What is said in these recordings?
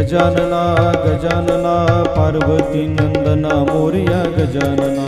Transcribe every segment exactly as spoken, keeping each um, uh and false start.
गजानना गजानना पार्वती नंदना मोरया गजानना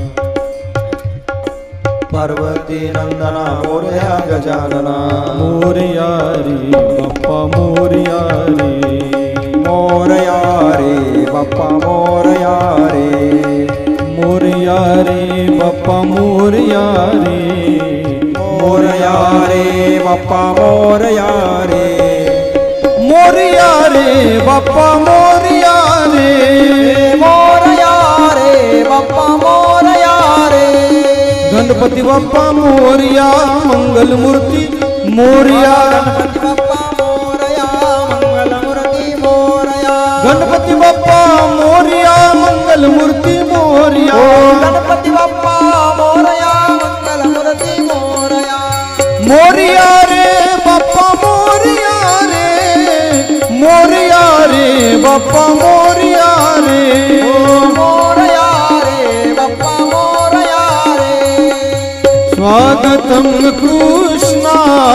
पार्वती नंदना मोरया गजानना मोरया रे बाप्पा मोरया रे मोरया रे बाप्पा मोरया रे मोरया रे बाप्पा मोरया रे मोरया रे बाप्पा मोरया रे मोरया रे बाप्पा मोरया रे मोरया रे बाप्पा मोरया रे गणपती बाप्पा मोरया मंगल मूर्ती मोरया गणपती बाप्पा मोरया मंगल मूर्ती मोरया गणपती बाप्पा मोरया मंगल मूर्ती मोरया गणपती बाप्पा मोरया मंगल मूर्ती मोरया मोरया रे बाप्पा मोरया रे मोरया रे बाप्पा मोरया रे मोरया रे बाप्पा मोरया रे स्वागतम कृष्णा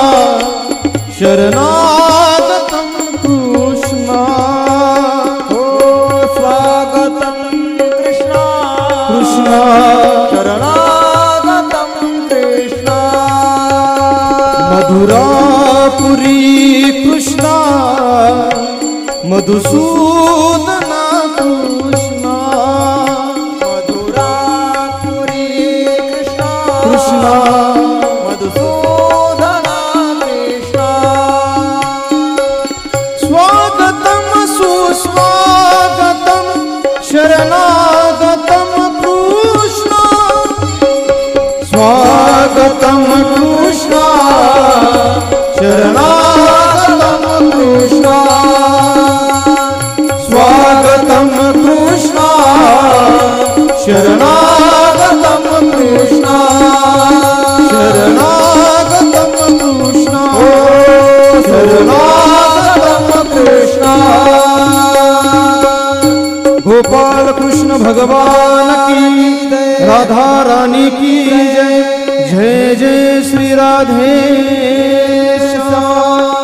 शरणागतम कृष्णा हो स्वागतम कृष्णा कृष्णा शरणागतम कृष्णा मधुरापुरी कृष्णा मधुसूदना कृष्णा मधुरापुरी कृष्णा कृष्णा मधुसूदना कृष्णा स्वागतम सुस्वागतम शरणागतम कृष्णा स्वागतम कृष्णा शरणागतम कृष्णा स्वागतम कृष्णा शरणागतम कृष्णा शरणागतम कृष्णा शरणागतम कृष्णा गोपाल कृष्ण भगवान की राधा रानी की जय जय जय श्री राधे श्याम।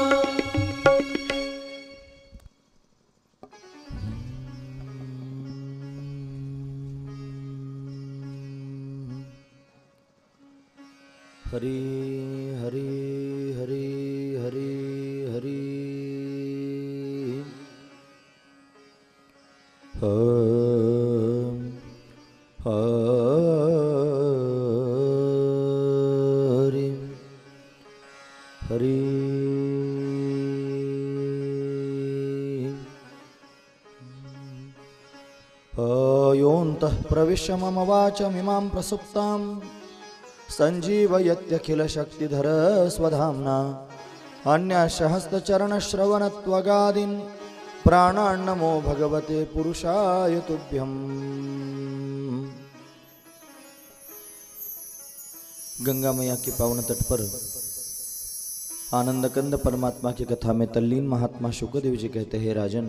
हरि हरि हरि हरि हरि हरि हरि योऽन्तः प्रविश्य मम वाचमिमां प्रसुप्तां सञ्जीवयत्यखिलशक्तिधर स्वधाम्ना अन्यसहस्रचरणश्रवणत्वगादीन् प्राणान्नमो भगवते पुरुषाय तुभ्यम्। गंगा मैया के पावन तट पर आनंद कंद परमात्मा की कथा में तल्लीन महात्मा शुकदेव जी कहते हैं, राजन,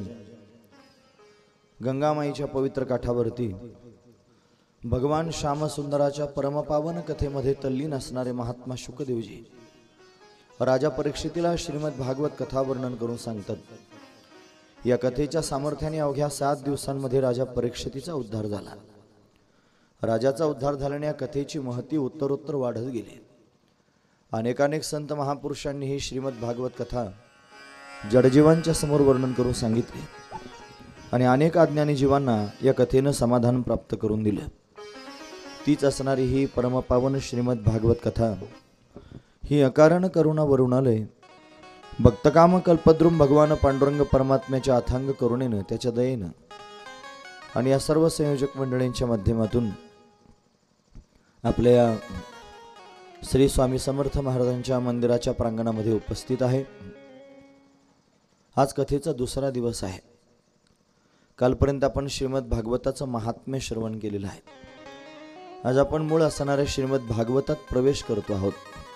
गंगा माईच्या पवित्र काठावरती भगवान श्यामसुंदराच्या परमपावन कथेमध्ये तल्लीन असणारे महात्मा शुकदेवजी राजा परीक्षितीला श्रीमद भागवत कथा वर्णन करून सांगतात. या कथेच्या सामर्थ्याने अवघ्या सात दिवसांमध्ये राजा परीक्षितीचा उद्धार झाला. राजाचा उद्धार झाल्याने या कथेची महती उत्तरोत्तर वाढत गेली. अनेकानेक संत महापुरुषांनी ही श्रीमद भागवत कथा जडजीवांच्या समोर वर्णन करून सांगितली आणि अनेक अज्ञानी जीवांना या कथेनं समाधान प्राप्त करून दिलं. तीच असणारी ही परमपावन श्रीमद भागवत कथा ही अकारण करुणा वरुणालय भक्तकाम कल्पद्रुम भगवान पांडुरंग परमात्म्याच्या अथांग करुणेनं, त्याच्या दयेनं आणि या सर्व संयोजक मंडळींच्या माध्यमातून आपल्या श्री स्वामी समर्थ महाराजांच्या मंदिराच्या प्रांगणामध्ये उपस्थित आहे. आज कथेचा दुसरा दिवस आहे. कालपर्यंत आपण श्रीमद भागवताचं महात्म्य श्रवण केलेलं आहे. आज आपण मूळ असणाऱ्या श्रीमद भागवतात प्रवेश करतो आहोत.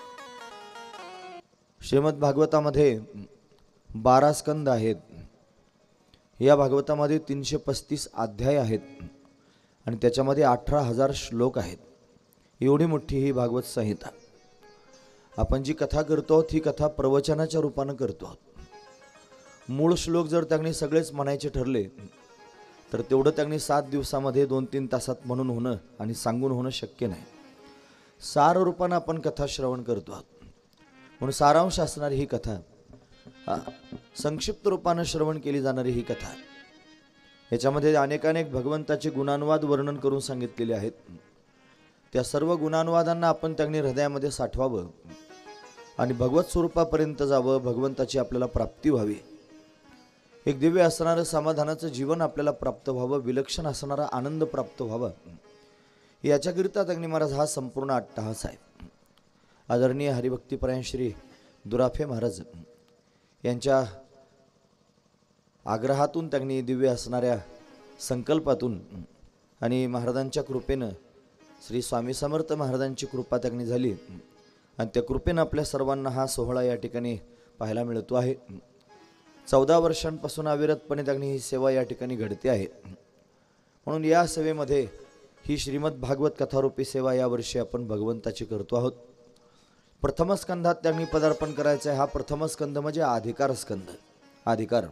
श्रीमद भागवतामध्ये बारा स्कंद आहेत. या भागवतामध्ये तीनशे पस्तीस अध्याय आहेत आणि त्याच्यामध्ये अठरा हजार श्लोक आहेत. एवढी मोठी ही भागवत संहिता. आपण जी कथा करतो ही कथा प्रवचनाच्या रूपानं करतो. मूळ श्लोक जर त्यांनी सगळेच म्हणायचे ठरले तर तेवढं त्यांनी सात दिवसामध्ये दोन तीन तासात म्हणून होणं आणि सांगून होणं शक्य नाही. सार रूपानं आपण कथा श्रवण करतो आहोत म्हणून सारांश असणारी ही कथा, हा संक्षिप्त रूपानं श्रवण केली जाणारी ही कथा, याच्यामध्ये अनेकानेक भगवंताचे गुणानुवाद वर्णन करून सांगितलेले आहेत. त्या सर्व गुणानुवादांना आपण त्यांनी हृदयामध्ये साठवावं आणि भगवत स्वरूपापर्यंत जावं, भगवंताची आपल्याला प्राप्ती व्हावी, एक दिव्य असणारं समाधानाचं जीवन आपल्याला प्राप्त व्हावं, विलक्षण असणारा आनंद प्राप्त व्हावा, याच्याकरिता त्यांनी महाराज हा संपूर्ण अट्टहास आहे. आदरणीय हरिभक्तीपरायण श्री दुराफे महाराज यांच्या आग्रहातून त्यांनी दिव्य असणाऱ्या संकल्पातून आणि महाराजांच्या कृपेनं श्री स्वामी समर्थ महाराजांची कृपा त्यांनी झाली आणि त्या कृपेनं आपल्या सर्वांना हा सोहळा या ठिकाणी पाहायला मिळतो आहे. चौदा वर्षांपासून अविरतपणे त्यांनी ही सेवा या ठिकाणी घडते आहे. म्हणून या सेवेमध्ये ही श्रीमद भागवत कथारूपी सेवा यावर्षी आपण भगवंताची करतो आहोत. प्रथम स्कंधात त्यांनी पदार्पण करायचं आहे. हा प्रथम स्कंध म्हणजे अधिकार स्कंध. अधिकार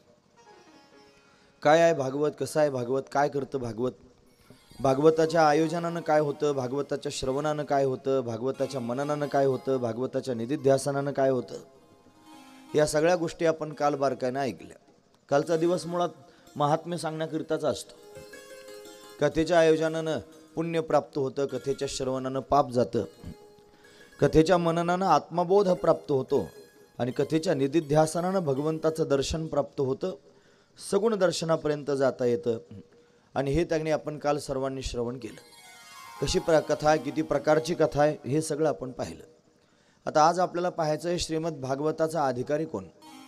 काय आहे भागवत, कसं आहे भागवत, काय करतं भागवत, भागवताच्या आयोजनानं काय होतं, भागवताच्या श्रवणानं काय होतं, भागवताच्या मननानं काय होतं, भागवताच्या निधिध्यासनानं काय होतं, या सगळ्या गोष्टी आपण काल बारकाईनं ऐकल्या. कालचा दिवस मुळात महात्म्य सांगण्याकरिताचा असतो. कथेच्या आयोजनानं पुण्य प्राप्त होतं, कथेच्या श्रवणानं पाप जातं, कथेच्या मननानं आत्मबोध प्राप्त होतो आणि कथेच्या निधिध्यासनानं भगवंताचं दर्शन प्राप्त होतं, सगुण दर्शनापर्यंत जाता येतं. आणि हे त्यांनी आपण काल सर्वांनी श्रवण केलं. कशी प्र कथा आहे, किती प्रकारची कथा आहे, हे सगळं आपण पाहिलं. आता आज आपल्याला पाहायचं आहे श्रीमद भागवताचा अधिकारी कोण.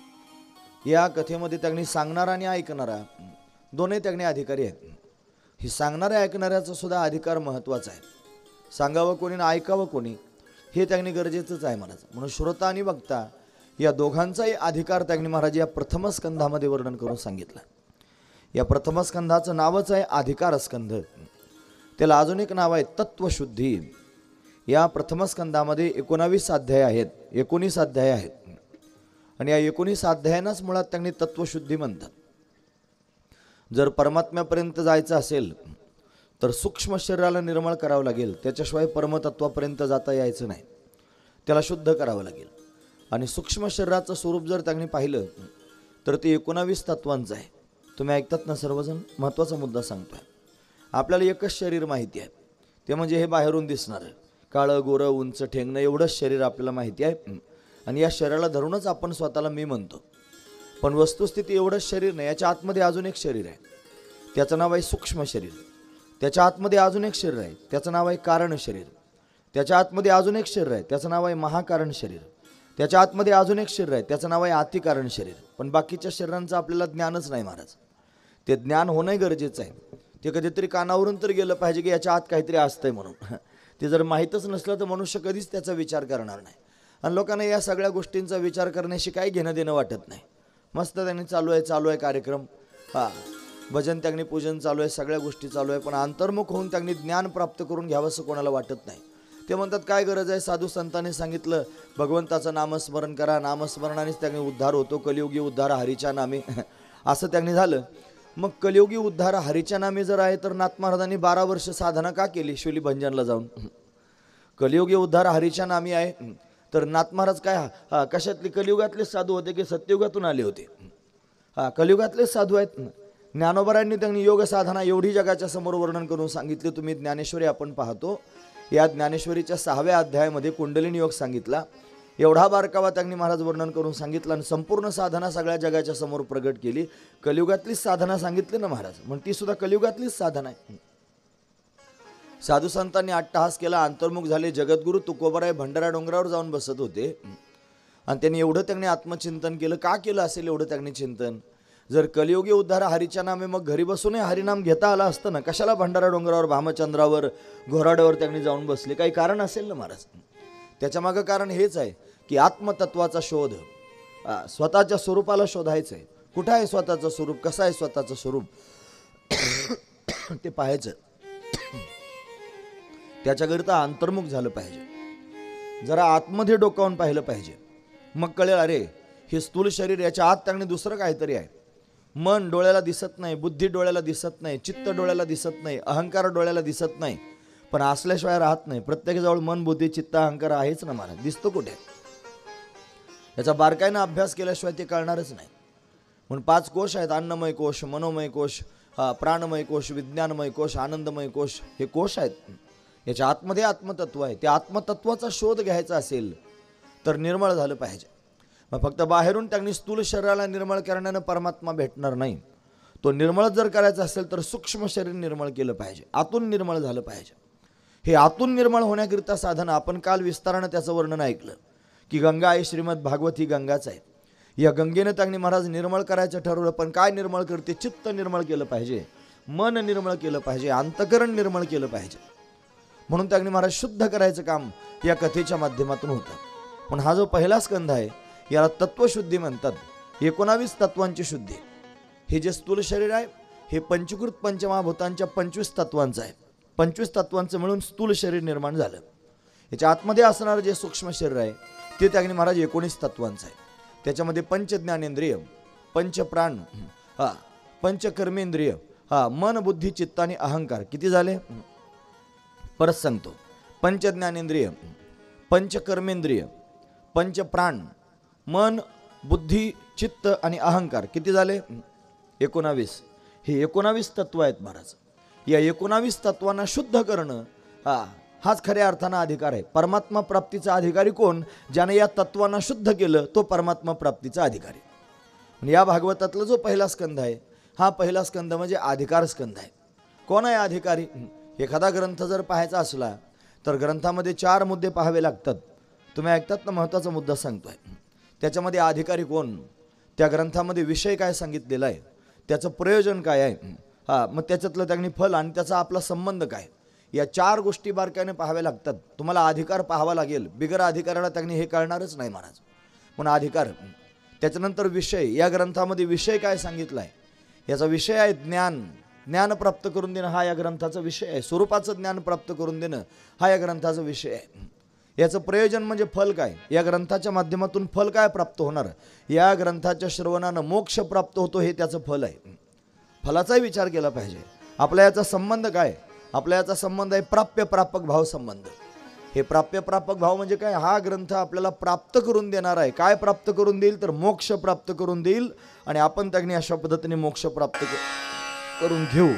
या कथेमध्ये त्यांनी सांगणारा आणि ऐकणारा दोन्ही त्यांनी अधिकारी आहेत. ही सांगणाऱ्या ऐकणाऱ्याचा सुद्धा अधिकार महत्त्वाचा आहे. सांगावं कोणी ना ऐकावं कोणी हे त्यांनी गरजेचंच आहे महाराज. म्हणून श्रोता आणि वक्ता या दोघांचाही अधिकार त्यांनी महाराज या प्रथम स्कंधामध्ये वर्णन करून सांगितलं. या प्रथम स्कंधाचं नावच आहे अधिकार स्कंध. त्याला अजून एक नाव आहे तत्वशुद्धी. या प्रथम स्कंधामध्ये एकोणावीस अध्याय आहेत, एकोणीस अध्याय आहेत आणि या एकोणीस अध्यायांनाच मुळात त्यांनी तत्वशुद्धी म्हणतात. जर परमात्म्यापर्यंत जायचं असेल तर सूक्ष्म शरीराला निर्मळ करावं लागेल, त्याच्याशिवाय परमतत्वापर्यंत जाता यायचं नाही, त्याला शुद्ध करावं लागेल. आणि सूक्ष्म शरीराचं स्वरूप जर त्यांनी पाहिलं तर ते एकोणावीस तत्वांचं आहे. तुम्ही ऐकतात ना सर्वजण, महत्त्वाचा मुद्दा सांगतोय. आपल्याला एकच शरीर माहिती आहे, ते म्हणजे हे बाहेरून दिसणारं काळं गोरं उंच ठेंगणं एवढंच शरीर आपल्याला माहिती आहे आणि या शरीराला धरूनच आपण स्वतःला मी म्हणतो. पण वस्तुस्थिती एवढंच शरीर नाही, याच्या आतमध्ये अजून एक शरीर आहे, त्याचं नाव आहे सूक्ष्म शरीर. त्याच्या आतमध्ये अजून एक शरीर आहे, त्याचं नाव आहे कारण शरीर. त्याच्या आतमध्ये अजून एक शरीर आहे, त्याचं नाव आहे महाकारण शरीर. त्याच्या आतमध्ये अजून एक शरीर आहे, त्याचं नाव आहे अतिकारण शरीर. पण बाकीच्या शरीरांचं आपल्याला ज्ञानच नाही महाराज. ते ज्ञान होणं गरजेचं आहे. ते कधीतरी कानावरून तर गेलं पाहिजे की याच्या आत काहीतरी असतंय म्हणून. ते जर माहीतच नसलं तर मनुष्य कधीच त्याचा विचार करणार नाही. आणि लोकांना या सगळ्या गोष्टींचा विचार करण्याशी काही घेणं देणं वाटत नाही. मस्त त्यांनी चालू आहे चालू आहे कार्यक्रम, हां भजन त्यांनी पूजन चालू आहे, सगळ्या गोष्टी चालू आहे, पण अंतर्मुख होऊन त्यांनी ज्ञान प्राप्त करून घ्यावं असं कोणाला वाटत नाही. ते म्हणतात काय गरज आहे, साधू संतांनी सांगितलं भगवंताचं नामस्मरण करा, नामस्मरणानेच त्यांनी उद्धार होतो, कलियुगी उद्धार हरीच्या नामे असं त्यांनी झालं. मग कलियुगी उद्धार हरीच्या नामे जर आहे तर नाथ महाराजांनी बारा वर्ष साधना का केली शिवली भंजनला जाऊन. कलियुगी उद्धार हरीच्या नामी आहे तर नाथ महाराज काय हा कशातले कलियुगातले साधू होते की सत्ययुगातून आले होते? हा कलियुगातलेच साधू आहेत. ज्ञानोबरांनी त्यांनी योग साधना एवढी जगाच्या समोर वर्णन करून सांगितले. तुम्ही ज्ञानेश्वरी आपण पाहतो, या ज्ञानेश्वरीच्या सहाव्या अध्यायामध्ये कुंडलिनी योग सांगितला. एवढा बारकावा त्यांनी महाराज वर्णन करून सांगितलं आणि संपूर्ण साधना सगळ्या जगाच्या समोर प्रगट केली. कलियुगातलीच साधना सांगितली ना महाराज, म्हणून ती सुद्धा कलियुगातलीच साधना आहे. साधू संतांनी अट्टहास केला, अंतर्मुख झाले. जगद्गुरु तुकोबराय भंडारा डोंगरावर जाऊन बसत होते आणि त्यांनी एवढं त्यांनी आत्मचिंतन केलं. का केलं असेल एवढं त्यांनी चिंतन? जर कलियुगी उद्धार हरीच्या नामे मग घरी बसूनही हरिनाम घेता आला असतं ना, कशाला भंडारा डोंगरावर भामचंद्रावर घोराड्यावर त्यांनी जाऊन बसले? काही कारण असेल ना महाराज. त्याच्या मागं कारण हेच आहे की आत्मतत्वाचा शोध, स्वतःच्या स्वरूपाला शोधायचं आहे. कुठं आहे स्वतःचं स्वरूप, कसं आहे स्वतःचं स्वरूप ते पाहायचं. त्याच्याकरिता अंतर्मुख झालं पाहिजे, जरा आतमध्ये डोकावून पाहिलं पाहिजे. मग कळेल अरे हे स्थूल शरीर, याच्या आत त्यांनी दुसरं काहीतरी आहे. मन डोळ्याला दिसत नाही, बुद्धी डोळ्याला दिसत नाही, चित्त डोळ्याला दिसत नाही, अहंकार डोळ्याला दिसत नाही, पण असल्याशिवाय राहत नाही. प्रत्येकाजवळ मन, बुद्धी, चित्त, अहंकार आहेच ना महाराज. दिसतो कुठे? याचा बारकाईनं अभ्यास केल्याशिवाय ते कळणारच नाही. म्हणून पाच कोश आहेत: अन्नमय कोश, मनोमय कोश, हा प्राणमय कोश, विज्ञानमय कोश, आनंदमय कोश. हे कोश आहेत. याच्या आतमध्ये आत्मतत्व आहे. त्या आत्मतत्वाचा शोध घ्यायचा असेल तर निर्मळ झालं पाहिजे. मग फक्त बाहेरून त्यांनी स्थूल शरीराला निर्मळ करण्यानं परमात्मा भेटणार नाही. तो निर्मळ जर करायचा असेल तर सूक्ष्म शरीर निर्मळ केलं पाहिजे, आतून निर्मळ झालं पाहिजे. हे आतून निर्मळ होण्याकरिता साधन आपण काल विस्तारानं त्याचं वर्णन ऐकलं की गंगा आहे, श्रीमद भागवत ही गंगाच आहे. या गंगेनं त्यांनी महाराज निर्मळ करायचं ठरवलं. पण काय निर्मळ करते? चित्त निर्मळ केलं पाहिजे, मन निर्मळ केलं पाहिजे, अंतकरण निर्मळ केलं पाहिजे. म्हणून त्यांनी महाराज शुद्ध करायचं काम या कथेच्या माध्यमातून होतं. पण हा जो पहिला स्कंध आहे याला तत्वशुद्धी म्हणतात. एकोणावीस तत्वांची शुद्धी. हे जे स्थूल शरीर आहे हे पंचकृत पंचमहाभूतांच्या पंचवीस तत्वांचं आहे. पंचवीस तत्वांचं मिळून स्थूल शरीर निर्माण झालं. याच्या आतमध्ये असणारं जे सूक्ष्म शरीर आहे ते त्यांनी महाराज एकोणीस तत्वांचं आहे. त्याच्यामध्ये पंचज्ञानेंद्रिय, पंचप्राण, हा पंचकर्मेंद्रिय, हा मन, बुद्धी, चित्त आणि अहंकार किती झाले? परत सांगतो. पंचज्ञानेंद्रिय, पंचकर्मेंद्रिय, पंचप्राण, मन, बुद्धी, चित्त आणि अहंकार किती झाले? एकोणावीस. हे एकोणावीस तत्व आहेत महाराज. या एकोणावीस तत्वांना शुद्ध करणं हा हाच खऱ्या अर्थानं अधिकार आहे. परमात्मा प्राप्तीचा अधिकारी कोण? ज्याने या तत्वांना शुद्ध केलं तो परमात्मा प्राप्तीचा अधिकारी. या भागवतातला जो पहिला स्कंध आहे हा पहिला स्कंध म्हणजे अधिकार स्कंध आहे. कोण आहे अधिकारी? एखादा ग्रंथ जर पाहायचा असला तर ग्रंथामध्ये चार मुद्दे पाहावे लागतात. तुम्ही ऐकतात ना, महत्त्वाचा मुद्दा सांगतोय. त्याच्यामध्ये अधिकारी कोण, त्या ग्रंथामध्ये विषय काय सांगितलेला आहे, त्याचं प्रयोजन काय आहे, हा मग त्याच्यातलं त्यांनी फल आणि त्याचा आपला संबंध काय, या चार गोष्टी बारकाईने पाहाव्या लागतात. तुम्हाला अधिकार पाहावा लागेल. बिगर अधिकाराला त्यांनी हे कळणारच नाही महाराज. पण अधिकार, त्याच्यानंतर विषय. या ग्रंथामध्ये विषय काय सांगितला आहे, याचा विषय आहे ज्ञान. ज्ञान प्राप्त करून देणं हा या ग्रंथाचा विषय आहे. स्वरूपाचं ज्ञान प्राप्त करून देणं हा या ग्रंथाचा विषय आहे. याचं प्रयोजन म्हणजे फल काय, या ग्रंथाच्या माध्यमातून फल काय प्राप्त होणार, या ग्रंथाच्या श्रवणानं मोक्ष प्राप्त होतो हे त्याचं फल आहे. फलाचाही विचार केला पाहिजे. आपल्या याचा संबंध काय, आपल्या याचा संबंध आहे प्राप्य प्रापक भाव संबंध. हे प्राप्य प्रापक भाव म्हणजे काय, हा ग्रंथ आपल्याला प्राप्त करून देणार आहे. काय प्राप्त करून देईल तर मोक्ष प्राप्त करून देईल आणि आपण त्यांनी अशा पद्धतीने मोक्ष प्राप्त करून घेऊ.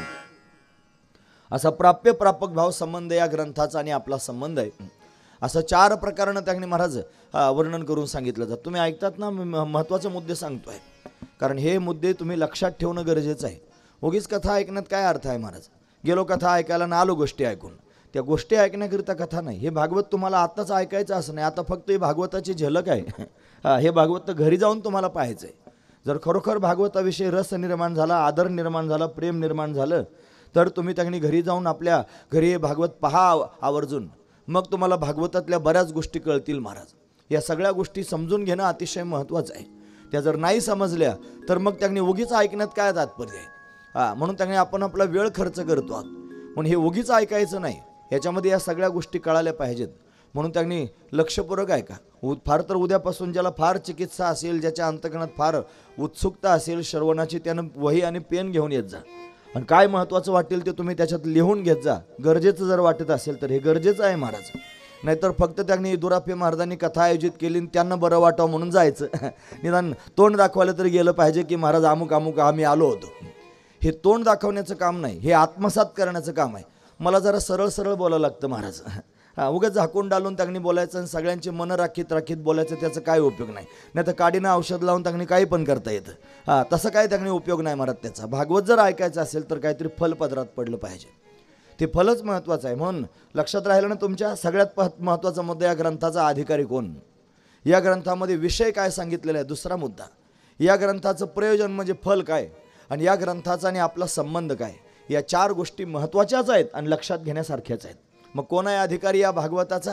असा प्राप्य प्रापक भाव संबंध या ग्रंथाचा आणि आपला संबंध आहे. असं चार प्रकारानं त्यांनी महाराज वर्णन करून सांगितलं जातं. तुम्ही ऐकतात ना, महत्त्वाचे मुद्दे सांगतोय कारण हे मुद्दे तुम्ही लक्षात ठेवणं गरजेचं आहे. उगीच कथा ऐकण्यात काय अर्थ आहे महाराज? गेलो कथा ऐकायला ना आलो गोष्टी ऐकून, त्या गोष्टी ऐकण्याकरिता कथा नाही. हे भागवत तुम्हाला आत्ताच ऐकायचं असं नाही. आता फक्त ही भागवताची झलक आहे. हे भागवत तर घरी जाऊन तुम्हाला पाहायचं आहे. जर खरोखर भागवताविषयी रस निर्माण झाला, आदर निर्माण झाला, प्रेम निर्माण झालं तर तुम्ही त्यांनी घरी जाऊन आपल्या घरी हे भागवत पहा आवर्जून. मग तुम्हाला भागवतातल्या बऱ्याच गोष्टी कळतील महाराज. या सगळ्या गोष्टी समजून घेणं अतिशय महत्त्वाचं आहे. त्या जर नाही समजल्या तर मग त्यांनी उगीच ऐकण्यात काय तात्पर्य आहे. हां म्हणून त्यांनी आपण आपला वेळ खर्च करतो आहोत. म्हणून हे उगीच ऐकायचं नाही, याच्यामध्ये या सगळ्या गोष्टी कळाल्या पाहिजेत. म्हणून त्यांनी लक्षपूर्वक ऐका. उ फार तर उद्यापासून ज्याला फार चिकित्सा असेल, ज्याच्या अंतकरणात फार उत्सुकता असेल श्रवणाची, त्यानं वही आणि पेन घेऊन येत जा आणि काय महत्त्वाचं वाटेल ते तुम्ही त्याच्यात लिहून घेत जा. गरजेचं जर वाटत असेल तर हे गरजेचं आहे महाराज. नाहीतर फक्त त्यांनी दुरापे महाराजांनी कथा आयोजित केली आणि त्यांना बरं वाटावं म्हणून जायचं. निदान तोंड दाखवायला तरी गेलं पाहिजे की महाराज अमुक अमुक आम्ही आलो होतो. हे तोंड दाखवण्याचं काम नाही, हे आत्मसात करण्याचं काम आहे. मला जरा सरळ सरळ बोलावं लागतं महाराज. हां उगाच झाकून डालून त्यांनी बोलायचं आणि सगळ्यांची मनं राखीत राखीत बोलायचं, त्याचं काय उपयोग नाही. नाही तर काडीनं औषध लावून त्यांनी काही पण करता येतं. हां तसं काय त्यांनी उपयोग नाही महाराज त्याचा. भागवत जर ऐकायचं असेल तर काहीतरी फल पदरात पडलं पाहिजे. ते फलच महत्त्वाचं आहे. म्हणून लक्षात राहिलं ना तुमच्या सगळ्यात महत्त्वाचा मुद्दा या ग्रंथाचा अधिकारी कोण, या ग्रंथामध्ये विषय काय सांगितलेला आहे. दुसरा मुद्दा, या ग्रंथाचं प्रयोजन म्हणजे फल काय आणि या ग्रंथाचा आणि आपला संबंध काय. या चार गोष्टी महत्त्वाच्याच आहेत आणि लक्षात घेण्यासारख्याच आहेत. मग कोण आहे अधिकारी या भागवताचा?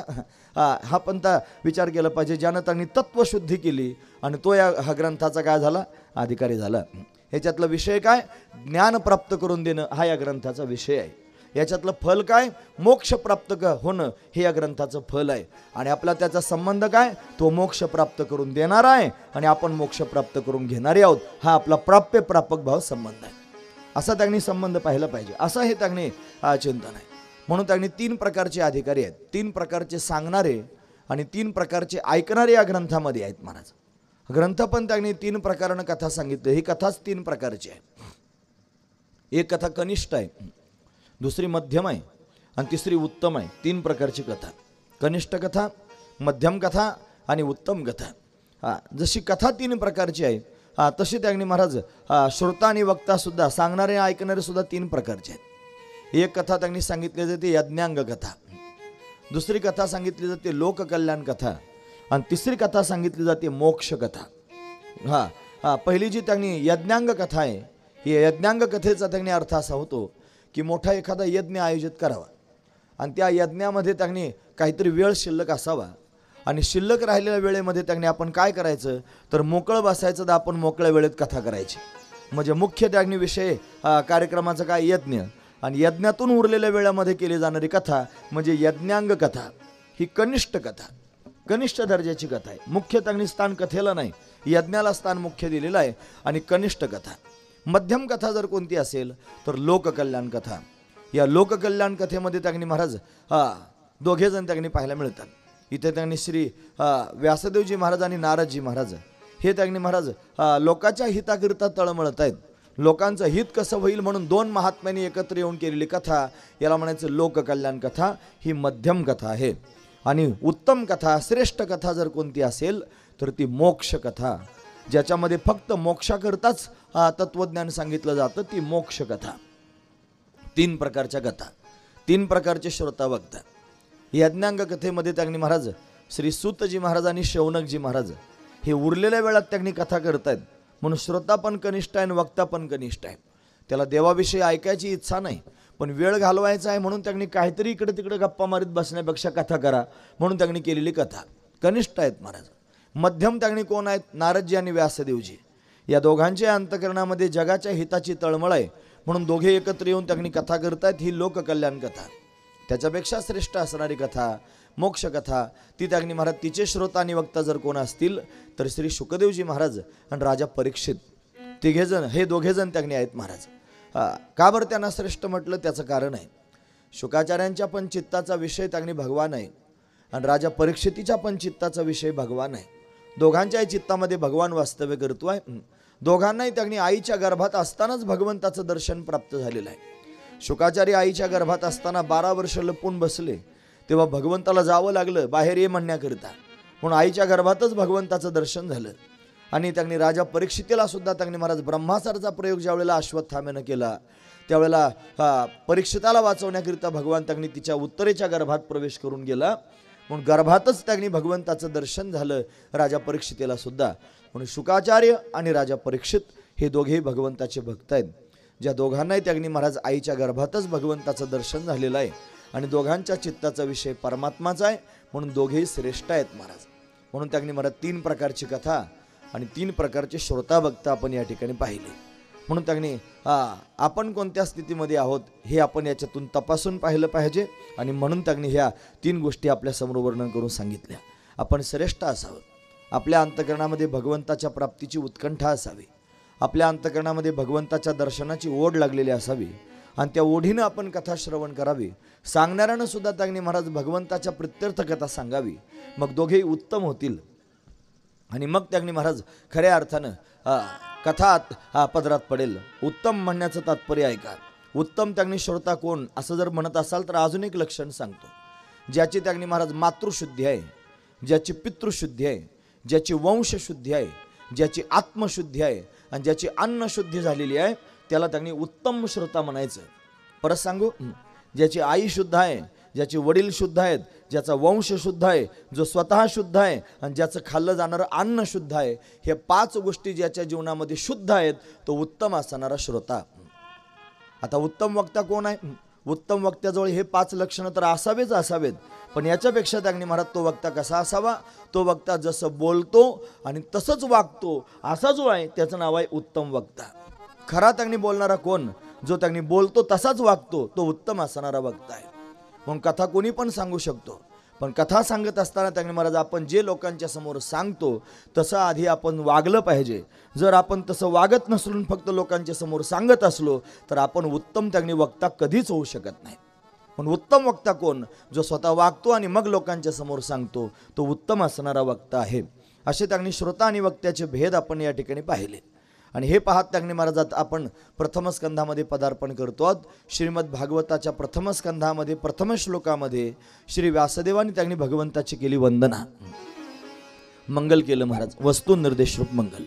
हा पण तर विचार केला पाहिजे, ज्यानं त्यांनी तत्वशुद्धी केली आणि तो या हा ग्रंथाचा काय झाला, अधिकारी झाला. ह्याच्यातला विषय काय, ज्ञान प्राप्त करून देणं हा या ग्रंथाचा विषय आहे. याच्यातलं फल काय? मोक्ष प्राप्त क होणं हे या ग्रंथाचं फल आहे. आणि आपला त्याचा संबंध काय? तो मोक्ष प्राप्त करून देणारा आहे आणि आपण मोक्ष प्राप्त करून घेणारे आहोत. हा आपला प्राप्य प्रापक भाव संबंध आहे. असा त्यांनी संबंध पाहिला पाहिजे. असं हे त्यांनी चिंतन आहे. म्हणून त्यांनी तीन प्रकारचे अधिकारी आहेत, तीन प्रकारचे सांगणारे आणि तीन प्रकारचे ऐकणारे या ग्रंथामध्ये आहेत महाराज. ग्रंथ पण त्यांनी तीन प्रकारानं कथा सांगितली. ही कथाच तीन प्रकारची आहे. एक कथा कनिष्ठ आहे, दुसरी मध्यम आहे आणि तिसरी उत्तम आहे. तीन प्रकारची कथा, कनिष्ठ कथा, मध्यम कथा आणि उत्तम कथा. हा, जशी कथा तीन प्रकारची आहे हा तशी त्यांनी महाराज श्रोता आणि वक्ता सुद्धा, सांगणारे ऐकणारे सुद्धा तीन प्रकारचे आहेत. एक कथा त्यांनी सांगितली जाते यज्ञांग कथा, दुसरी कथा सांगितली जाते लोककल्याण कथा आणि तिसरी कथा सांगितली जाते मोक्ष कथा. हा हा पहिली जी त्यांनी यज्ञांग कथा आहे, ही यज्ञांग कथेचा त्यांनी अर्थ असा होतो की मोठा एखादा यज्ञ आयोजित करावा आणि त्या यज्ञामध्ये त्यांनी काहीतरी वेळ शिल्लक असावा आणि शिल्लक राहिलेल्या वेळेमध्ये त्यांनी आपण काय करायचं तर मोकळं बसायचं, तर आपण मोकळ्या वेळेत कथा करायची. म्हणजे मुख्य त्यांनी विषय कार्यक्रमाचा काय? यज्ञ. आणि यज्ञातून उरलेल्या वेळामध्ये केली जाणारी कथा म्हणजे यज्ञांग कथा. ही कनिष्ठ कथा, कनिष्ठ दर्जाची कथा आहे. मुख्य त्यांनी स्थान कथेला नाही, यज्ञाला स्थान मुख्य दिलेलं आहे. आणि कनिष्ठ कथा. मध्यम कथा जर कोणती असेल तर लोककल्याण कथा. या लोककल्याण कथेमध्ये त्यांनी महाराज हा दोघे जण त्यांनी पाहायला मिळतात. इथे त्यांनी श्री व्यासदेवजी महाराज आणि नारदजी महाराज हे त्यांनी महाराज लोकांच्या हिताकरिता तळमळत आहेत. लोकांचं हित कसं होईल म्हणून दोन महात्म्यांनी एकत्र येऊन केलेली कथा, याला म्हणायचं लोककल्याण कथा. ही मध्यम कथा आहे. आणि उत्तम कथा, श्रेष्ठ कथा जर कोणती असेल तर ती मोक्ष कथा, ज्याच्यामध्ये फक्त मोक्षाकरताच तत्वज्ञान सांगितलं जातं, ती मोक्ष कथा. तीन प्रकारच्या कथा, तीन प्रकारचे श्रोता वक्ता. यज्ञांग कथेमध्ये त्यांनी महाराज श्री सूतजी महाराज आणि शौनकजी महाराज हे उरलेल्या वेळात त्यांनी कथा करतायत म्हणून श्रोता पण कनिष्ठ आहे आणि वक्ता पण कनिष्ठ आहे. त्याला देवाविषयी ऐकायची इच्छा नाही, पण वेळ घालवायचा आहे म्हणून त्यांनी काहीतरी इकडे तिकडे गप्पा मारीत बसण्यापेक्षा कथा करा म्हणून त्यांनी केलेली कथा. कनिष्ठ आहेत महाराज. मध्यम त्यांनी कोण आहेत? नारदजी आणि व्यासदेवजी. या दोघांच्या अंतकरणामध्ये जगाच्या हिताची तळमळ आहे म्हणून दोघे एकत्र येऊन त्यांनी कथा करतायत. ही लोककल्याण कथा. त्याच्यापेक्षा श्रेष्ठ असणारी कथा मोक्ष कथा, ती त्यांनी महाराज तिचे श्रोता आणि वक्ता जर कोण असतील तर श्री शुकदेवजी महाराज आणि राजा परीक्षित, तिघेजण हे दोघेजण त्यांनी आहेत महाराज. का बरं त्यांना श्रेष्ठ म्हटलं? त्याचं कारण आहे, शुकाचार्यांच्या पण चित्ताचा विषय त्यांनी भगवान आहे आणि राजा परीक्षितीच्या पण चित्ताचा विषय भगवान आहे. दोघांच्याही चित्तामध्ये भगवान वास्तव्य करतो आहे. दोघांनाही त्यांनी आईच्या गर्भात असतानाच भगवंताचं दर्शन प्राप्त झालेलं आहे. शुकाचार्य आईच्या गर्भात असताना बारा वर्ष लपून बसले, तेव्हा भगवंताला जावं लागलं बाहेर ये म्हणण्याकरिता, म्हणून आईच्या गर्भातच भगवंताचं दर्शन झालं. आणि त्यांनी राजा परीक्षितीला सुद्धा त्यांनी महाराज ब्रह्मास्त्राचा प्रयोग ज्यावेळेला अश्वत्थाम्यानं केला त्यावेळेला परीक्षिताला वाचवण्याकरिता भगवान त्यांनी तिच्या उत्तरेच्या गर्भात प्रवेश करून गेला, म्हणून गर्भातच त्यांनी भगवंताचं दर्शन झालं राजा परीक्षितीला सुद्धा. म्हणून शुकाचार्य आणि राजा परीक्षित हे दोघेही भगवंताचे भक्त आहेत. ज्या दोघांनाही त्यांनी महाराज आईच्या गर्भातच भगवंताचं दर्शन झालेलं आहे आणि दोघांच्या चित्ताचा विषय परमात्माचा आहे म्हणून दोघेही श्रेष्ठ आहेत महाराज. म्हणून त्यांनी महाराज तीन प्रकारची कथा आणि तीन प्रकारचे श्रोता भक्त आपण या ठिकाणी पाहिले. म्हणून त्यांनी आपण कोणत्या स्थितीमध्ये आहोत हे आपण याच्यातून तपासून पाहिलं पाहिजे आणि म्हणून त्यांनी ह्या तीन गोष्टी आपल्या समोर वर्णन करून सांगितल्या. आपण श्रेष्ठ असावं, आपल्या अंतकरणामध्ये भगवंताच्या प्राप्तीची उत्कंठा असावी, आपल्या अंतकरणामध्ये भगवंताच्या दर्शनाची ओढ लागलेली असावी आणि त्या ओढीनं आपण कथा श्रवण करावी. सांगणाऱ्यानं सुद्धा त्यांनी महाराज भगवंताच्या प्रत्यर्थ कथा सांगावी, मग दोघेही उत्तम होतील. आणि मग त्यांनी महाराज खऱ्या अर्थानं कथा हा पदरात पडेल. उत्तम म्हणण्याचं तात्पर्य आहे का? उत्तम त्यांनी श्रोता कोण असं जर म्हणत असाल तर अजून एक लक्षण सांगतो. ज्याची त्यांनी महाराज मातृशुद्धी आहे, ज्याची पितृशुद्धी आहे, ज्याची वंशशुद्धी आहे, ज्याची आत्मशुद्धी आहे आणि ज्याची अन्नशुद्धी झालेली आहे त्याला त्यांनी उत्तम श्रोता म्हणायचं. परत सांगू, ज्याची आई शुद्ध आहे, ज्याचे वडील शुद्ध आहेत, ज्याचा वंश शुद्ध आहे, जो स्वतः शुद्ध आहे आणि ज्याचं खाल्लं जाणारं अन्न शुद्ध आहे, हे पाच गोष्टी ज्याच्या जीवनामध्ये शुद्ध आहेत तो उत्तम असणारा श्रोता. आता उत्तम वक्ता कोण आहे? उत्तम वक्त्याजवळ हे पाच लक्षणं तर असावेच असावेत, पण याच्यापेक्षा त्यांनी महाराज तो वक्ता कसा असावा? तो वक्ता जसं बोलतो आणि तसंच वागतो असा जो आहे त्याचं नाव आहे उत्तम वक्ता. खरा त्यांनी बोलणारा कोण? जो त्यांनी बोलतो तसाच वागतो तो उत्तम असणारा वक्ता आहे. म्हणून कथा कोणी पण सांगू शकतो, पण कथा सांगत असताना त्यांनी महाराज आपण जे लोकांच्या समोर सांगतो तसं आधी आपण वागलं पाहिजे. जर आपण तसं वागत नसून फक्त लोकांच्या समोर सांगत असलो तर आपण उत्तम त्यांनी वक्ता कधीच होऊ शकत नाही. पण उत्तम वक्ता कोण? जो स्वतः वागतो आणि मग लोकांच्या समोर सांगतो तो उत्तम असणारा वक्ता आहे. असे त्यांनी श्रोता आणि वक्त्याचे भेद आपण या ठिकाणी पाहिले. आणि हे पाहत त्यांनी महाराजात आपण प्रथम स्कंधामध्ये पदार्पण करतो आहोत. श्रीमद भागवताच्या प्रथम स्कंधामध्ये प्रथम श्लोकामध्ये श्री व्यासदेवांनी त्यांनी भगवंताची केली वंदना, मंगल केलं महाराज. वस्तू निर्देश रूप मंगल.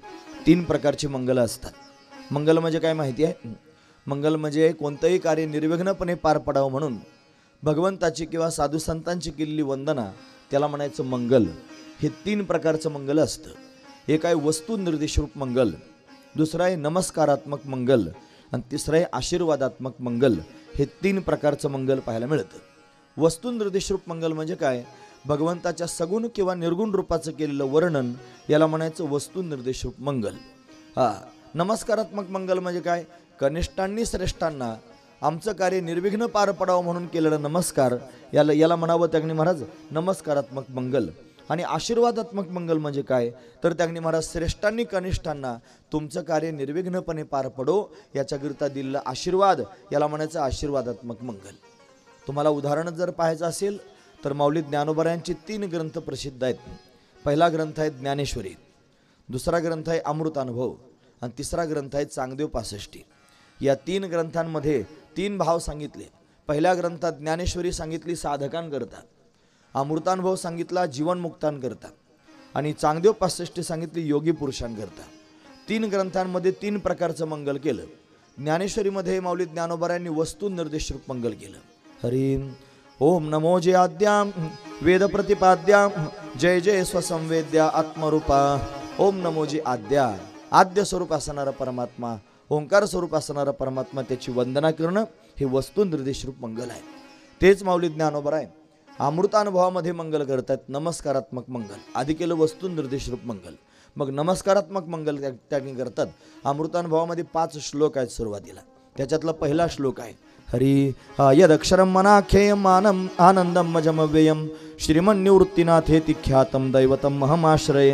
तीन प्रकारची मंगल असतात. मंगल म्हणजे काय माहिती आहे? मंगल म्हणजे कोणतंही कार्य निर्विघ्नपणे पार पडावं म्हणून भगवंताची किंवा साधू संतांची केलेली वंदना, त्याला म्हणायचं मंगल. हे तीन प्रकारचं मंगल असतं. एक आहे वस्तू निर्देश रूप मंगल, दुसरं आहे नमस्कारात्मक मंगल आणि तिसरं आहे आशीर्वादात्मक मंगल. हे तीन प्रकारचं मंगल पाहायला मिळतं. वस्तू निर्देश रूप मंगल म्हणजे काय? भगवंताच्या सगुण किंवा निर्गुण रूपाचं केलेलं वर्णन, याला म्हणायचं वस्तू निर्देश रूप मंगल. हा नमस्कारात्मक मंगल म्हणजे काय? कनिष्ठांनी श्रेष्ठांना आमचं कार्य निर्विघ्न पार पडावं म्हणून केलेलं नमस्कार, याला याला म्हणावं त्यांनी महाराज नमस्कारात्मक मंगल. आणि आशीर्वादात्मक मंगल म्हणजे काय? तर त्यांनी महाराज श्रेष्ठांनी कनिष्ठांना तुमचं कार्य निर्विघ्नपणे पार पडो याच्याकरिता दिलेला आशीर्वाद, याला म्हणायचं आशीर्वादात्मक मंगल. तुम्हाला उदाहरण जर पाहायचं असेल तर माऊली ज्ञानोबा यांचे तीन ग्रंथ प्रसिद्ध आहेत. पहिला ग्रंथ आहे ज्ञानेश्वरी, दुसरा ग्रंथ आहे अमृतानुभव आणि तिसरा ग्रंथ आहे चांगदेव पासष्टी. या तीन ग्रंथांमध्ये तीन भाव सांगितले. पहिल्या ग्रंथात ज्ञानेश्वरी सांगितली साधकांकरता, अमृतानुभव सांगितला जीवनमुक्तांकरता आणि चांगदेव पासष्टी सांगितली योगी पुरुषांकरता. तीन ग्रंथांमध्ये तीन प्रकारचं मंगल केलं. ज्ञानेश्वरीमध्ये माऊली ज्ञानोबा यांनी वस्तू निर्देश रूप मंगल केलं. हरिम ओम नमो जय आद्याम वेद प्रतिपाद्याम जय जय स्वसंवेद्या आत्मरूपा. ओम नमो जय आद्या, आद्य स्वरूप असणारा परमात्मा, ओंकार स्वरूप असणारा परमात्मा, त्याची वंदना करणं हे वस्तू निर्देश रूप मंगल आहे. तेच माऊली ज्ञानोबा आहे अमृतानुभवामध्ये मंगल करतात नमस्कारात्मक मंगल. आधी केलं वस्तू निर्देश रूप मंगल, मग नमस्कारात्मक मंगल त्यांनी करतात. अमृतानुभवामध्ये पाच श्लोक आहेत सुरुवातीला. त्याच्यातला पहिला श्लोक आहे हरी यदक्षरम मनाख्येयम मानम आनंदम मजमव्ययम श्रीमन्निवृत्तीनाथेति ख्यातम दैवतम महमाश्रये.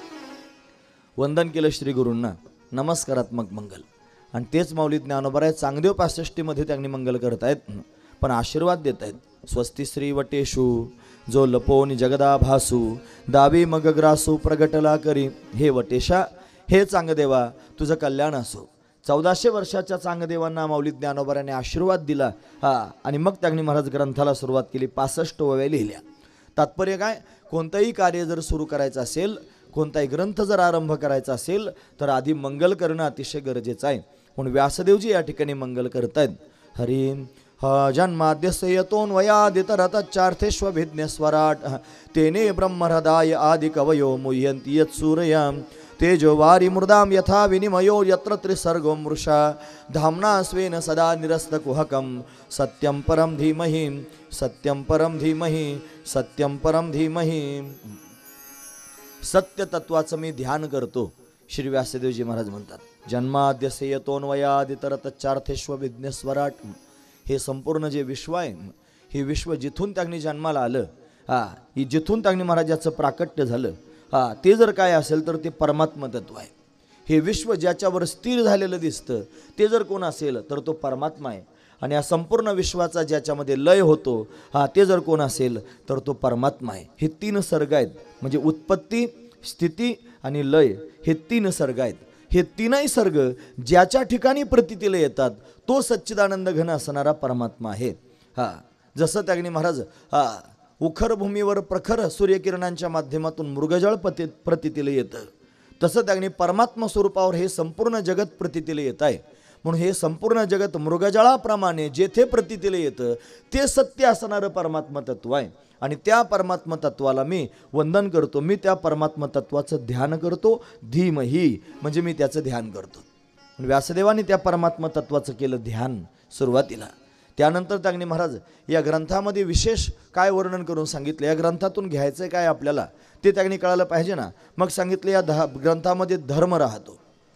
वंदन केलं श्री गुरूंना, नमस्कारात्मक मंगल. आणि तेच माऊली ज्ञानोबा चांगदेव पासष्टीमध्ये त्यांनी मंगल करत आहेत, पण आशीर्वाद देत आहेत. स्वस्ती श्री वटेशु जो लपोनी जगदा भासू दावी मग ग्रासू प्रगटला करी. हे वटेशा, हे चांगदेवा, तुझं कल्याण असो. चौदाशे वर्षाच्या चांगदेवांना माऊली ज्ञानोबाने आशीर्वाद दिला. हा आणि मग त्यांनी महाराज ग्रंथाला सुरुवात केली. पासष्ट ओव्या लिहिल्या. तात्पर्य काय? कोणतंही कार्य जर सुरू करायचं असेल, कोणताही ग्रंथ जर आरंभ करायचा असेल तर आधी मंगल करणं अतिशय गरजेचं आहे. म्हणून व्यासदेवजी या ठिकाणी मंगल करतायत. हरी जन्माद्यस्य यतोन्वयादितरतच्चार्थेष्वभिज्ञस्वराट तेने ब्रह्महृदाय आदि कवयो मुह्यन्ति यत्सूरयां तेजो वारि मृदां यथा विनिमयो यत्र त्रिसर्गो मृषा धाम्ना स्वेन सदा निरस्तकुहकं सत्यं परं धीमहि सत्यं परं धीमहि सत्यं परं धीमहि. सत्य तत्वाचं मी ध्यान करतो, श्री व्यासदेवजी महाराज म्हणतात. जन्माद्यस्य यतोन्वयादितरतच्चार्थेष्वभिज्ञस्वराट. हे संपूर्ण जे विश्व आहे, हे विश्व जिथून त्यांनी जन्माला आलं, हा ही जिथून त्यांनी महाराजाचं प्राकट्य झालं, हा ते जर काय असेल तर ते परमात्म तत्व आहे. हे विश्व ज्याच्यावर स्थिर झालेलं दिसतं ते जर कोण असेल तर तो परमात्मा आहे. आणि या संपूर्ण विश्वाचा ज्याच्यामध्ये लय होतो, हा ते जर कोण असेल तर तो परमात्मा आहे. हे तीन सर्ग आहेत, म्हणजे उत्पत्ती, स्थिती आणि लय, हे तीन सर्ग आहेत. हे तीनही सर्ग ज्याच्या ठिकाणी प्रतीतीला येतात तो सच्चिदानंद घन असणारा परमात्मा आहे. हा जसं त्यांनी महाराज हा उखर भूमीवर प्रखर सूर्यकिरणांच्या माध्यमातून मृगजळ पती प्रतीतीला येतं, तसं त्यांनी परमात्मा स्वरूपावर हे संपूर्ण जगत प्रतीतीला येत आहे. म्हणून हे संपूर्ण जगत मृगजळाप्रमाणे जेथे प्रतीतीला येतं ते सत्य असणारं परमात्मा तत्व आहे. आणि त्या परमात्मा तत्वाला मी वंदन करतो, मी त्या परमात्मा तत्वाचं ध्यान करतो. धीमही म्हणजे मी त्याचं ध्यान करतो. व्यासदेवाने त्या परमात्मा तत्वाचं केलं ध्यान सुरुवातीला. त्यानंतर त्यांनी महाराज या ग्रंथामध्ये विशेष काय वर्णन करून सांगितलं, या ग्रंथातून घ्यायचं काय आपल्याला ते त्यांनी कळायला पाहिजे ना. मग सांगितलं या ध ग्रंथामध्ये धर्म राहतो,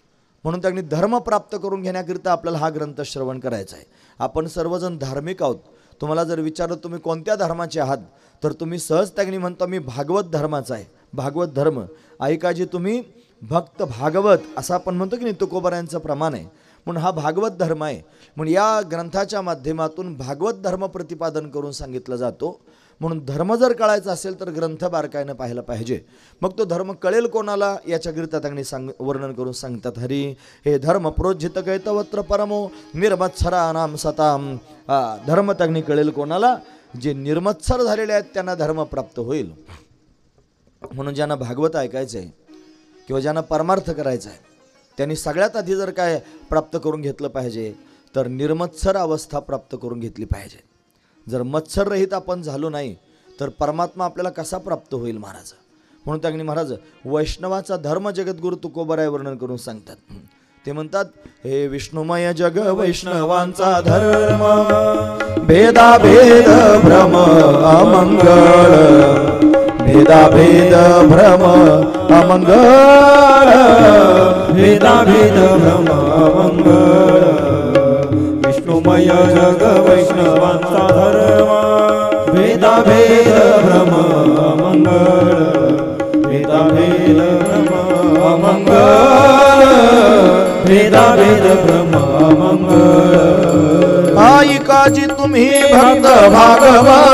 म्हणून त्यांनी धर्म प्राप्त करून घेण्याकरिता आपल्याला हा ग्रंथ श्रवण करायचा आहे. आपण सर्वजण धार्मिक आहोत. तुम्हाला जर विचारलं तुम्ही कोणत्या धर्माचे आहात तर तुम्ही सहज त्यांनी म्हणता मी भागवत धर्माचा आहे. भागवत धर्म ऐकाजी तुम्ही भक्त भागवत असं आपण म्हणतो की नाही, तुकोबरायांचं प्रमाण आहे. म्हणून हा भागवत धर्म आहे. म्हणून या ग्रंथाच्या माध्यमातून भागवत धर्म प्रतिपादन करून सांगितलं जातो. म्हणून धर्म जर कळायचा असेल तर ग्रंथ बारकाईनं पाहायला पाहिजे. मग तो धर्म कळेल कोणाला याच्याकरिता त्यांनी सांग वर्णन करून सांगतात. हरी हे धर्म प्रोज्झित कैतवत्र परमो निर्मत्सरानाम सताम. धर्म त्यांनी कळेल कोणाला, जे निर्मत्सर झालेले आहेत त्यांना धर्म प्राप्त होईल. म्हणून ज्यांना भागवत ऐकायचं आहे किंवा ज्यांना परमार्थ करायचा आहे त्यांनी सगळ्यात आधी जर काय प्राप्त करून घेतलं पाहिजे तर निर्मत्सर अवस्था प्राप्त करून घेतली पाहिजे. जर मत्सररहित आपण झालो नाही तर परमात्मा आपल्याला कसा प्राप्त होईल महाराज. म्हणून त्यांनी महाराज वैष्णवाचा धर्म जगद्गुरु तुकोबराय वर्णन करून सांगतात. ते म्हणतात हे विष्णुमय जग वैष्णवांचा धर्म भेदा भेद भ्रम अमंगळ. भेदा भेद भ्रम अमंगळ. भेदा भेद भ्रम अमंगळ. विष्णुमय जग वैष्णवांचा धर्म भेदा भेद भ्रम अमंगळ. भेदा भेद भ्रम अमंगळ. भेदा भेद भ्रम अमंगळ. ऐकाजी तुम्ही भक्त भागवत.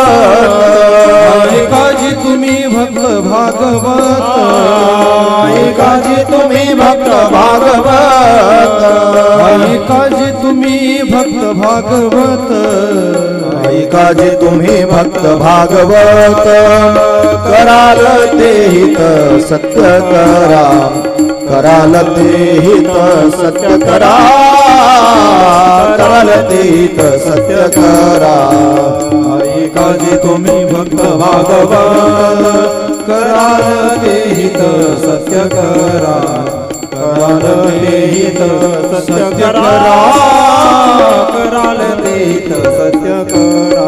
ऐकाजी तुम्ही भक्त भागवत. ऐकाजी तुम्ही भक्त भागवत. ऐकाजी तुम्ही भक्त भागवत. ऐकाजी तुम्ही भक्त भागवत. कराल ते हित सत्य करा. कराल ते हित सत्य करा. कराल ते हित सत्य करा. ऐकाजी तुम्ही भक्त भागवत. कराल ते हित सत्य करा. कराल ते हित सत्य करा. कराल ते हित सत्य करा.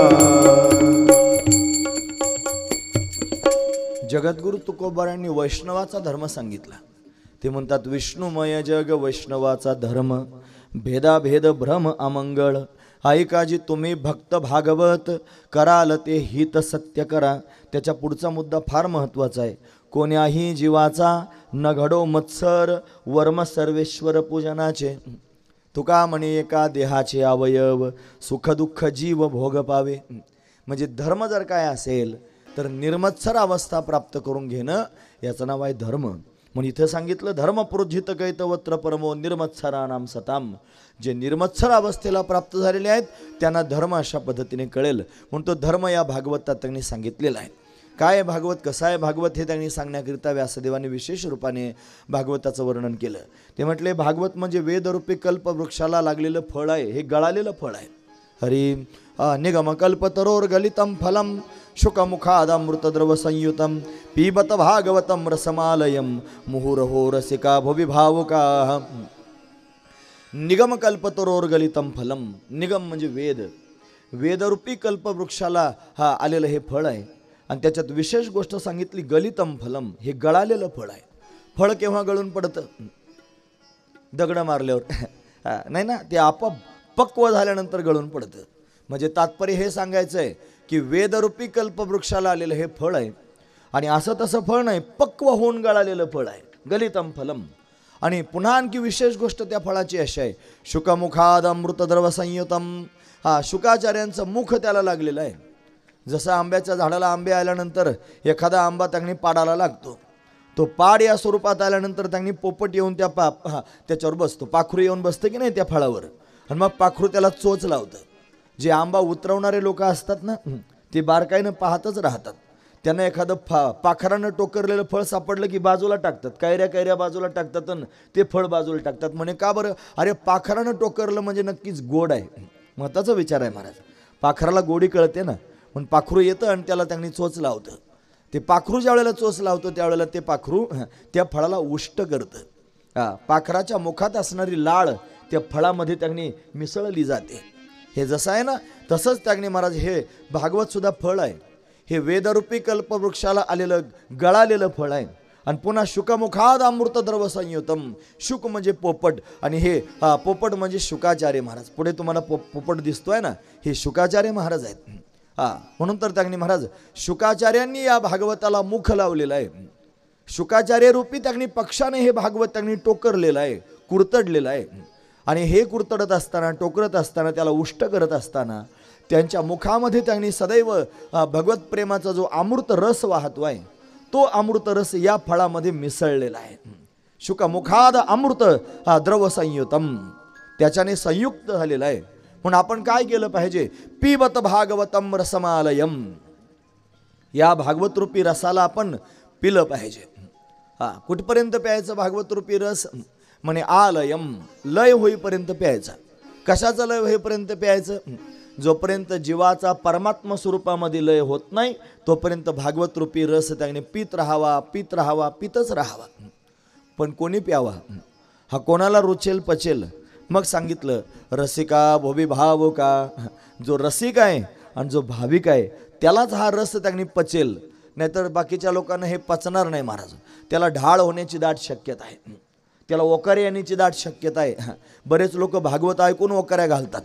जगद्गुरु तुकोबारांनी वैष्णवाचा धर्म सांगितला. ते म्हणतात विष्णुमय जग वैष्णवाचा धर्म भेदाभेद भ्रम अमंगळ. ऐकाजी तुम्ही भक्त भागवत. कराल ते हित सत्य करा. त्याच्या पुढचा मुद्दा फार महत्त्वाचा आहे. कोण्याही जीवाचा न घडो मत्सर वर्म सर्वेश्वर पूजनाचे. तुका म्हणे एका देहाचे अवयव सुख दुःख जीव भोग पावे. म्हणजे धर्म जर काय असेल तर निर्मत्सर अवस्था प्राप्त करून घेणं याचं नाव आहे धर्म. म्हणून इथं सांगितलं धर्म प्रोज्झित कैतवत्र परमो निर्मत्सरानाम सताम. जे निर्मत्सर अवस्थेला प्राप्त झालेले आहेत त्यांना धर्म अशा पद्धतीने कळेल. म्हणून तो धर्म या भागवतात त्यांनी सांगितलेला आहे. काय आहे भागवत, कसं आहे भागवत हे त्यांनी सांगण्याकरिता व्यासदेवाने विशेष रूपाने भागवताचं वर्णन केलं. ते म्हटले भागवत म्हणजे वेदरूपी कल्पवृक्षाला लागलेलं फळ आहे. हे गळालेलं फळ आहे. हरी निगम कल्पतरोर गलितम फलम शुकमुखादामृतद्रव संयुतम पिबत भागवतम रसमालयम मुहुरहो रसिका भुवि भावुका. निगम कल्पतरोर गलितम फलम. निगम म्हणजे वेद. वेदरूपी कल्पवृक्षाला हा आलेलं हे फळ आहे. आणि त्याच्यात विशेष गोष्ट सांगितली गलितम फलम. हे गळालेलं फळ आहे. फळ केव्हा गळून पडतं? दगड मारल्यावर नाही ना, ते आपोआप पक्व झाल्यानंतर गळून पडतं. म्हणजे तात्पर्य हे सांगायचं आहे की वेदरूपी कल्पवृक्षाला आलेलं हे फळ आहे. आणि असं तसं फळ नाही, पक्व होऊन गळालेलं फळ आहे. गलितम फलम. आणि पुन्हा आणखी विशेष गोष्ट त्या फळाची अशी आहे शुकमुखाद अमृतद्रव संयुतम. हा शुकाचार्यांचं मुख त्याला लागलेलं आहे. जसं आंब्याच्या झाडाला आंबे आल्यानंतर एखादा आंबा त्यांनी पाडाला लागतो. तो पाड या स्वरूपात आल्यानंतर त्यांनी पोपट येऊन त्या पा हा त्याच्यावर बसतो. पाखरू येऊन बसतं की नाही त्या फळावर. आणि मग पाखरू त्याला चोच लावतं. जे आंबा उतरवणारे लोक असतात ना ते बारकाईनं पाहतच राहतात. त्यांना एखादं फा पाखरानं टोकरलेलं फळ सापडलं की बाजूला टाकतात. कैऱ्या कैऱ्या बाजूला टाकतात आणि ते फळ बाजूला टाकतात. म्हणे का बरं? अरे पाखरानं टोकरलं म्हणजे नक्कीच गोड आहे. महत्त्वाचा विचार आहे महाराज. पाखराला गोडी कळते ना. पण पाखरू येतं आणि त्याला त्यांनी चोच लावतं. ते पाखरू ज्या वेळेला चोच लावतं त्यावेळेला ते पाखरू त्या फळाला उष्ट करतं. हा पाखराच्या मुखात असणारी लाळ त्या फळामध्ये त्यांनी मिसळली जाते. हे जसं आहे ना तसंच त्यांनी महाराज हे भागवत सुद्धा फळ आहे. हे वेदरूपी कल्पवृक्षाला आलेलं गळालेलं फळ आहे. आणि पुन्हा शुकमुखाद अमृत द्रव संयुतम. शुक म्हणजे पोपट आणि हे हा पोपट म्हणजे शुकाचार्य महाराज. पुढे तुम्हाला पो पोपट दिसतोय ना, हे शुकाचार्य महाराज आहेत. हा म्हणून तर त्यांनी महाराज शुकाचार्यांनी या भागवताला मुख लावलेलं आहे. शुकाचार्य रूपी त्यांनी पक्षाने हे भागवत त्यांनी टोकरलेलं आहे, कुरतडलेलं आहे. आणि हे कुरतडत असताना, टोकरत असताना, त्याला उष्ट करत असताना त्यांच्या मुखामध्ये त्यांनी सदैव भगवत प्रेमाचा जो अमृत रस वाहतो आहे, तो अमृत रस या फळामध्ये मिसळलेला आहे. शुकमुखाद अमृत हा द्रव संयुतम, त्याच्याने संयुक्त झालेला आहे. म्हणून आपण काय केलं पाहिजे? पिबत भागवतम रसमालयम, या भागवत रूपी रसाला आपण पिलं पाहिजे. हा कुठपर्यंत प्यायचं भागवत रूपी रस? म्हणे आलयम, लय होईपर्यंत प्यायचा. कशाचा लय होईपर्यंत प्यायचं? जोपर्यंत जीवाचा परमात्मा स्वरूपामध्ये लय होत नाही तोपर्यंत भागवत रूपी रस त्याने पित राहावा, पित राहावा, पितच राहावा. पण कोणी प्यावा? हा कोणाला रुचेल पचेल? मग सांगितलं रसिका भोबी भावुका, जो रसिक आहे आणि जो भाविक आहे त्यालाच हा रस त्यांनी पचेल, नाहीतर बाकीच्या लोकांना हे पचणार नाही महाराज. त्याला ढाळ होण्याची दाट शक्यता आहे, त्याला ओकारी येण्याची दाट शक्यता आहे. बरेच लोक भागवत ऐकून ओकाऱ्या घालतात.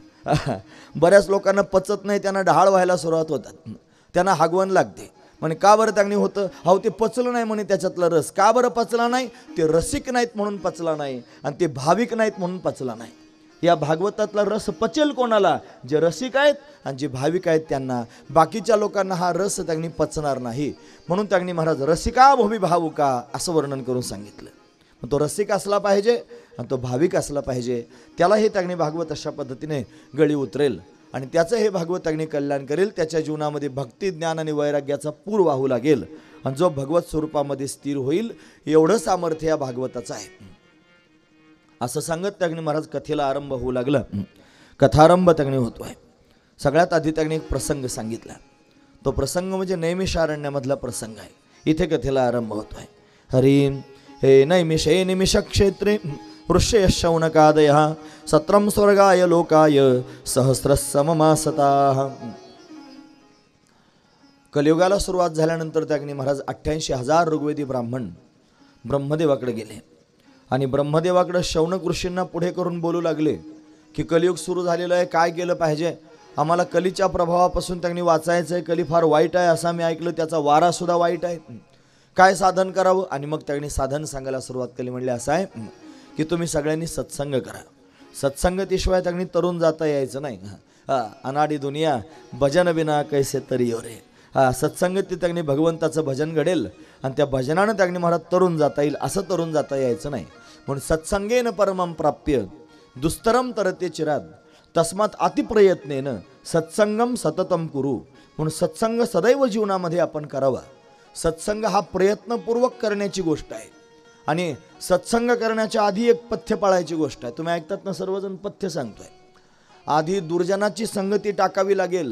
बऱ्याच लोकांना पचत नाही, त्यांना ढाळ व्हायला सुरुवात होतात, त्यांना हागवण लागते. म्हणे का बरं त्यांनी होतं? अहो ते पचलं नाही म्हणे त्याच्यातला रस. का बरं पचला नाही? ते रसिक नाहीत म्हणून पचला नाही आणि ते भाविक नाहीत म्हणून पचला नाही. या भागवतातला रस पचेल कोणाला? जे रसिक आहेत आणि जे भाविक आहेत त्यांना. बाकीच्या लोकांना हा रस त्यांनी पचणार नाही. म्हणून त्यांनी महाराज रसिका भोबी भावुका असं वर्णन करून सांगितलं. तो रसिक असला पाहिजे आणि तो भाविक असला पाहिजे, त्याला हे त्यांनी भागवत अशा पद्धतीने गळी उतरेल आणि त्याचं हे भागवत त्यांनी कल्याण करेल. त्याच्या जीवनामध्ये भक्ती, ज्ञान आणि वैराग्याचा पूर वाहू लागेल आणि जो भगवत स्वरूपामध्ये स्थिर होईल, एवढं सामर्थ्य या भागवताचं आहे. असं सांगत त्यांनी महाराज कथेला आरंभ होऊ लागलं. कथारंभ त्यांनी होतो आहे. सगळ्यात आधी त्यांनी एक प्रसंग सांगितला. तो प्रसंग म्हणजे नैमिषारण्यामधला प्रसंग आहे. इथे कथेला आरंभ होतो आहे. हरी हे नैमिषे निमिष क्षेत्रे वृष्य शौनकादय सत्रम स्वर्गाय लोकाय सहस्रसममासता. कलियुगाला सुरुवात झाल्यानंतर त्याने महाराज अठ्ठ्याऐंशी हजार ऋग्वेदी ब्राह्मण ब्रह्मदेवाकडे गेले आणि ब्रह्मदेवाकडे शौनक ऋषींना पुढे करून बोलू लागले की कलियुग सुरू झालेलं आहे, काय केलं पाहिजे? आम्हाला कलीच्या प्रभावापासून त्यांनी वाचायचं आहे. कली फार वाईट आहे असं मी ऐकलं, त्याचा वारा सुद्धा वाईट आहे. काय साधन करावं? आणि मग त्यांनी साधन सांगायला सुरुवात केली. म्हणले असं आहे की तुम्ही सगळ्यांनी सत्संग करा. सत्संगतीशिवाय त्यांनी तरुण जाता यायचं नाही. हा अनाडी दुनिया भजन बिना कैसे तरी हो रे. हा सत्संगती त्यांनी भगवंताचं भजन घडेल आणि त्या भजनानं त्यांनी महाराज तरुण जाता येईल, असं तरुण जाता यायचं नाही. म्हणून सत्संगेन परमं प्राप्य दुस्तरम तरते चिरात तस्मात अतिप्रयत्नेन सत्संगम सततम कुरु. म्हणून सत्संग सदैव जीवनामध्ये आपण करावा. सत्संग हा प्रयत्नपूर्वक करण्याची गोष्ट आहे आणि सत्संग करण्याच्या आधी एक पथ्य पाळायची गोष्ट आहे. तुम्ही ऐकतात ना, सर्वजण पथ्य सांगतोय. आधी दुर्जनाची संगती टाकावी लागेल,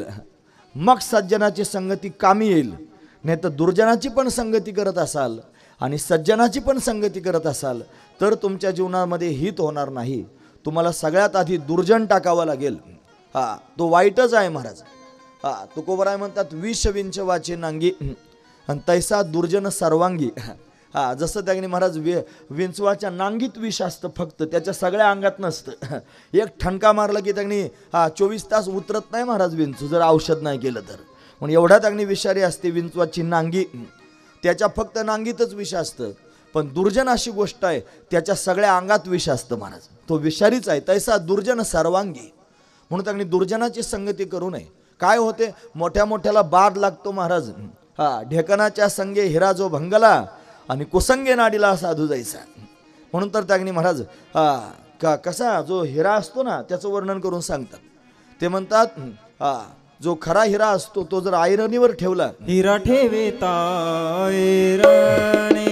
मग सज्जनाची संगती कामी येईल. नाही तर दुर्जनाची पण संगती करत असाल आणि सज्जनाची पण संगती करत असाल तर तुमच्या जीवनामध्ये हित होणार नाही. तुम्हाला सगळ्यात आधी दुर्जन टाकावं लागेल. हा तो वाईटच आहे महाराज. हा तुकोबराय म्हणतात विष विंच वाचे नांगी आणि तैसा दुर्जन सर्वांगी. हा जसं त्यांनी महाराज वि विंचवाच्या नांगीत विष असतं, फक्त त्याच्या सगळ्या अंगात नसतं. एक ठणका मारला की त्यांनी हा चोवीस तास उतरत नाही महाराज विंचू, जर औषध नाही केलं तर. म्हणून एवढ्या त्यांनी विषारी असते विंचवाची नांगी, त्याच्या फक्त नांगीतच विष असतं. पण दुर्जन अशी गोष्ट आहे त्याच्या सगळ्या अंगात विष असतं महाराज, तो विषारीच आहे. तैसा दुर्जन सर्वांगी. म्हणून त्यांनी दुर्जनाची संगती करू नये. काय होते? मोठ्या मोठ्याला बाद लागतो महाराज. हा ढेकणाच्या संगे हिरा जो भंगला आणि कुसंगे नाडीला साधू जायचा. म्हणून तर त्यांनी महाराज हा का कसा जो हिरा असतो ना त्याचं वर्णन करून सांगतात. ते म्हणतात हा जो खरा हिरा असतो तो जर आयरणीवर ठेवला, हिरा ठेविता ऐरणे,